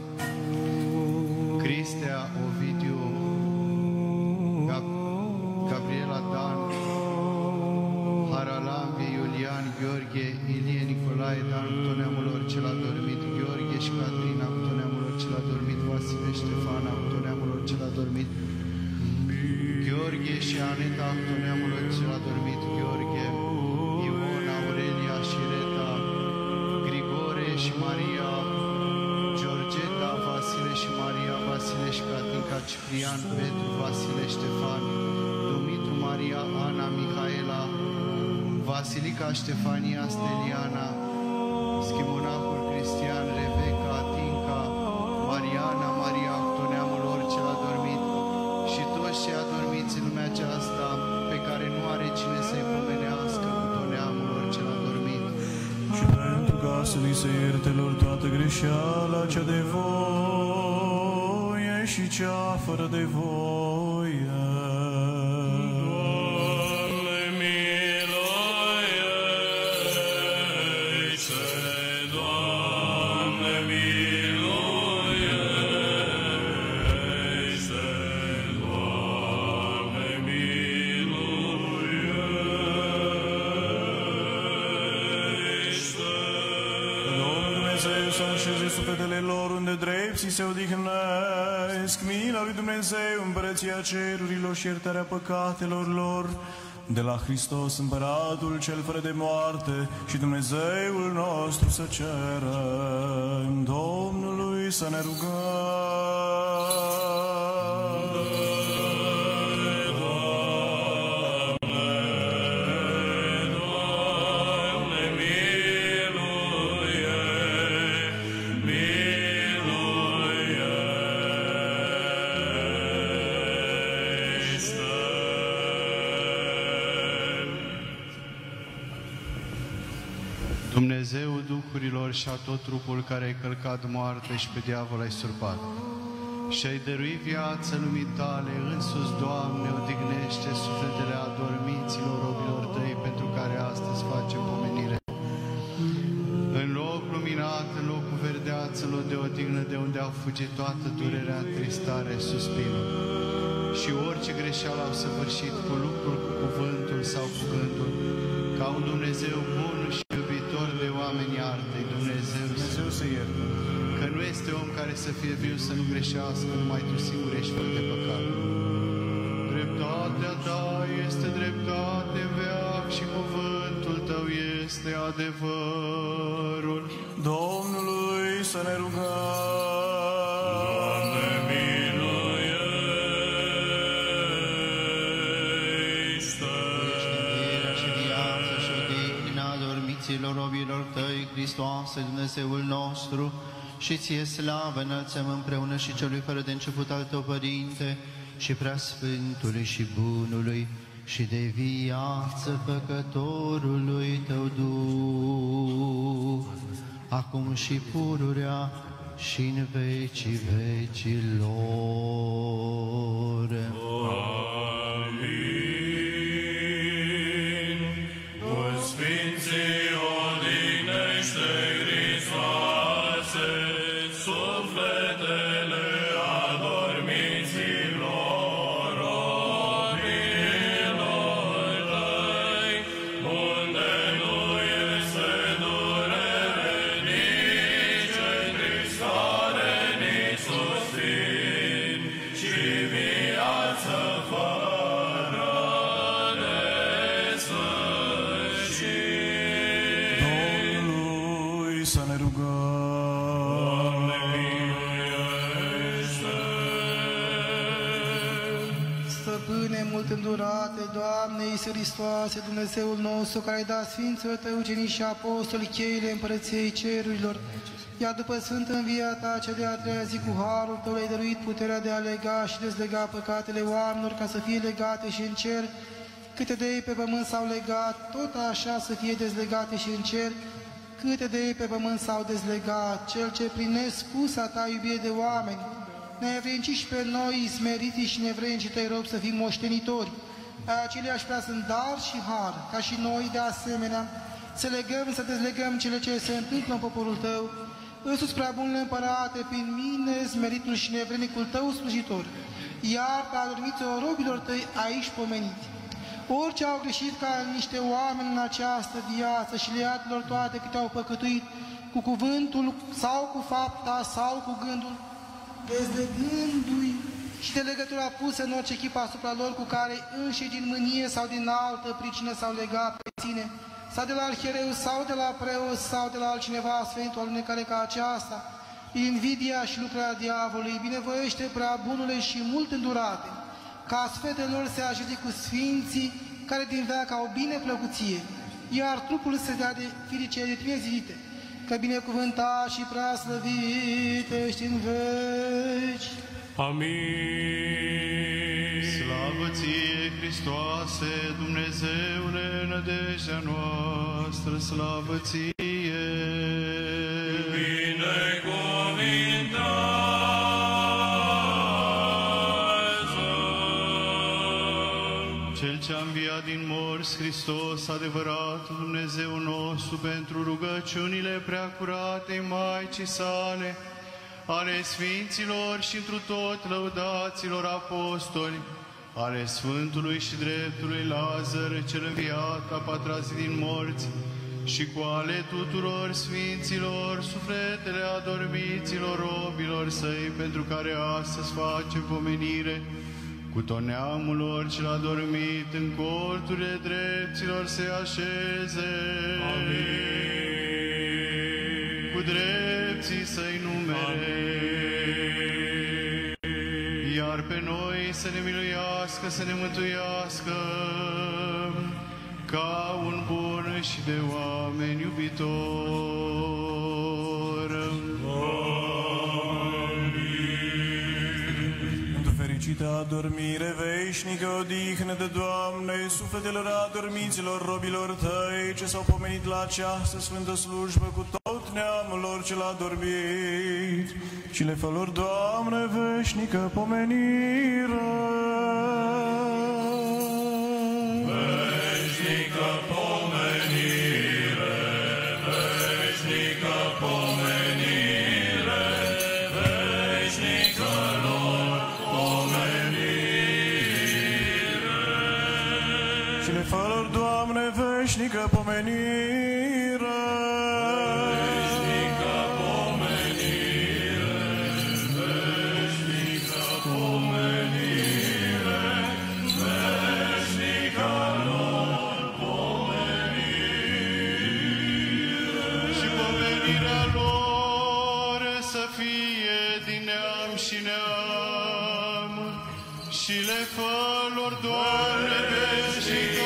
Cristea, Ovidiu, Gab Gabriela, Dan, Haralambi, Iulian, Gheorghe, Ilie, Nicolae, Dan, cu tot neamul lor cel adormit, Gheorghe și Catrina, cu tot neamul lor cel adormit, Vasile, Ștefana, cu tot neamul lor cel adormit, Gheorghe și Aneta, cu tot neamul lor cel adormit, Gheorghe, Iona, Aurelia și Reta, Grigore și Maria, Georgeta, Vasile și Maria, Vasile și Catinca, Ciprian, Petru, Vasile, Ștefan, Dumitru, Maria, Ana, Mihaela, Vasilica, Ștefania, Steliana, Schimonacul, Cristian, Rebecca, Tinca, Mariana, Maria, cu tot neamul lor cel adormit, și toți cei adormiți în lumea aceasta, pe care nu are cine să-i pomenească, cu tot neamul lor cel adormit. Și pentru ca să li se ierte lor toată greșeala cea de voie și cea fără de voie. Doamne, miluiește! Doamne, miluiește! Doamne, miluiește! Domnul Dumnezeu să așeze sufletele lor unde drepții se odihnesc, mila lui Dumnezeu, împărăția cerurilor și iertarea păcatelor lor, de la Hristos împăratul cel fără de moarte și Dumnezeul nostru să cerem Domnului să ne rugăm. Dumnezeu Duhurilor și a tot trupul care ai călcat moarte și pe diavol ai surpat. și-ai dăruit viață lumii Tale, însuți, Doamne, odihnește sufletele adormiților robilor Tăi, pentru care astăzi facem pomenire. În loc luminat, în locul verdeață, în loc de odihnă, de unde a fugit toată durerea, tristarea, suspinul. Și orice greșeală au săvârșit cu lucrul, cu cuvântul sau cu gândul, ca un Dumnezeu bun și iubitor de oameni, iartă-i, Dumnezeu, Dumnezeu să ierte. Că nu este om care să fie viu să nu greșească, numai Tu singur ești fără de păcat. Dreptatea Ta este dreptate veac și cuvântul Tău este adevărul. Domnului să ne rugăm. Doamne, miluiește! Învierea și viața și odihna adormiților robilor Tăi, Hristoase, Dumnezeul nostru, și Ție slavă înălțăm împreună și Celui fără de început al Tău, Părinte, și Preasfântului și Bunului și de viață Făcătorului Tău Duh, acum și pururea și în vecii vecilor. Amin. Cu Sfinții odihnește, Hristoase, sufletele adormiților robilor Tăi, unde nu este durere, nici întristare, nici suspin, ci viață fără de sfârșit. Domnului să ne rugăm. Stăpâne mult îndurate, Doamne Iisuse Hristoase, Dumnezeul nostru, care ai dat Sfinților Tăi ucenici și apostoli cheile Împărăției Cerurilor, iar după Sfântă Învierea Ta, cea de-a treia zi, cu harul Tău le-ai dăruit puterea de a lega și dezlega păcatele oamenilor, ca să fie legate și în cer, câte de ei pe pământ s-au legat, tot așa să fie dezlegate și în cer, câte de ei pe pământ s-au dezlegat. Cel ce prin nespusa Ta iubire de oameni ne-ai învrednicit și pe noi, smeriții și nevrednici Tăi robi, să fim moștenitori ai aceleași prea sunt dar și har, ca și noi, de asemenea, să legăm, să dezlegăm cele ce se întâmplă în poporul Tău. Însuți, prea bunule Împărate, prin mine, smeritul și nevrednicul Tău slujitor, iar pe adormiților robilor Tăi aici pomeniți. Orice au greșit ca niște oameni în această viață și le iartă-lor toate câte au păcătuit, cu cuvântul sau cu fapta sau cu gândul, dezlegându-i și de legătura pusă în orice chip asupra lor, cu care înși din mânie sau din altă pricină s-au legat pe sine, sau de la arhiereu, sau de la preot, sau de la altcineva sfântul alunecare ca aceasta, invidia și lucrarea diavolului, binevoiește prea bunule și mult îndurate, ca sfetele lor se ajute cu sfinții care din veac au bine plăcuție, iar trupul se dea de firice de tine zidite, că binecuvântat și prea slăvit ești în veci. Amin. Slavă Ție, Hristoase, Dumnezeule, nădejdea noastră, slavă Ție. Binecuvintează Cel ce a înviat din morți, Hristos, adevărat Dumnezeu nostru, pentru rugăciunile preacuratei Maicii sale, ale Sfinților și întru tot lăudaților apostoli, ale Sfântului și dreptului Lazar, cel înviat a patra zi din morți, și cu ale tuturor Sfinților, sufletele adormiților robilor Săi, pentru care astăzi facem pomenire, cu tot neamul lor cel adormit în corturile drepților se așeze. Amin. Cu drepții Să-i numere. Amin. Iar pe noi să ne miluiască, să ne mântuiască, ca un bun și de oameni iubitor. Fericită adormire veșnică, odihnă de Doamne, sufletelor adormiților robilor Tăi, ce s-au pomenit la această sfântă slujbă cu tot neamurilor ce l-a dormit și le fă lor, Doamne, veșnică pomenire. Veșnică pomenire, veșnică pomenire, veșnică lor pomenire. Și le fă lor, Doamne, veșnică pomenire. Veșnică pomenire, veșnică pomenire, veșnică lor pomenire. Și pomenirea lor să fie din neam și neam, și le fă lor, Doamne, veșnică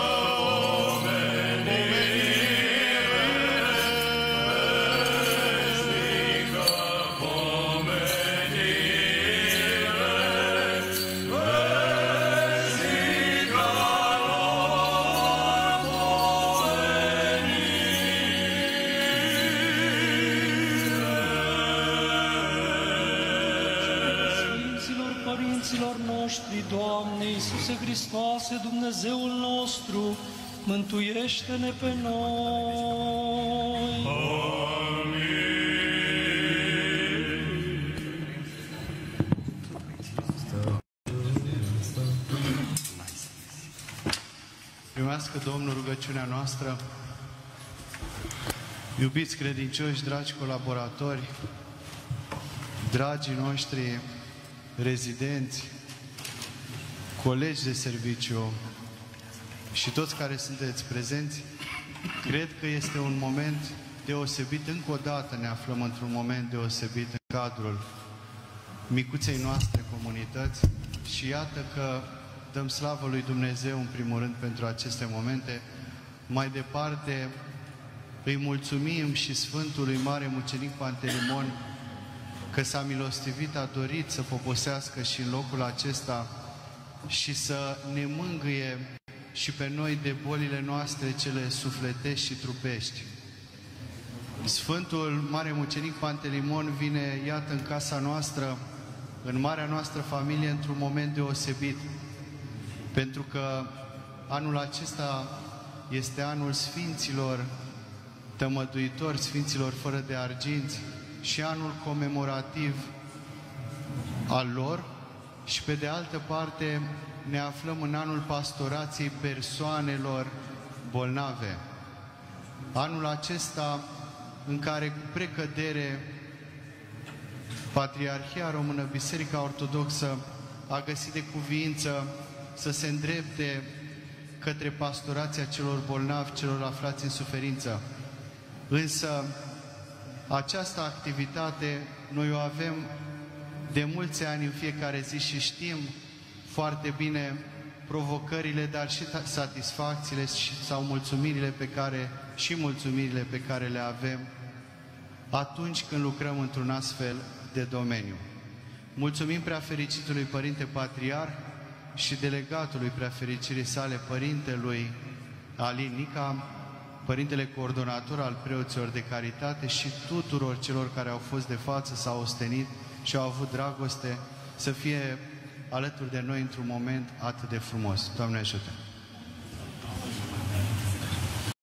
noștri, Doamne Iisuse Hristoase, Dumnezeul nostru, mântuiește-ne pe noi. Primească Domnul rugăciunea noastră. Iubiți credincioși, dragi colaboratori, dragii noștri rezidenți, colegi de serviciu și toți care sunteți prezenți, cred că este un moment deosebit. Încă o dată ne aflăm într-un moment deosebit în cadrul micuței noastre comunități și iată că dăm slavă lui Dumnezeu în primul rând pentru aceste momente. Mai departe îi mulțumim și Sfântului Mare Mucenic Pantelimon că s-a milostivit, a dorit să poposească și în locul acesta și să ne mângâie și pe noi de bolile noastre cele sufletești și trupești. Sfântul Mare Mucenic Pantelimon vine, iată, în casa noastră, în marea noastră familie, într-un moment deosebit, pentru că anul acesta este anul Sfinților Tămăduitori, Sfinților fără de arginți și anul comemorativ al lor și pe de altă parte ne aflăm în anul pastorației persoanelor bolnave. Anul acesta în care cu precădere Patriarhia Română, Biserica Ortodoxă a găsit de cuviință să se îndrepte către pastorația celor bolnavi, celor aflați în suferință. Însă această activitate noi o avem de mulți ani în fiecare zi și știm foarte bine provocările, dar și satisfacțiile sau mulțumirile pe care, și mulțumirile pe care le avem atunci când lucrăm într-un astfel de domeniu. Mulțumim Preafericitului Părinte Patriarh și delegatului Preafericirii sale, Părintelui Alin Nica, Părintele Coordonator al Preoților de Caritate și tuturor celor care au fost de față, s-au ostenit și au avut dragoste să fie alături de noi într-un moment atât de frumos. Doamne ajută!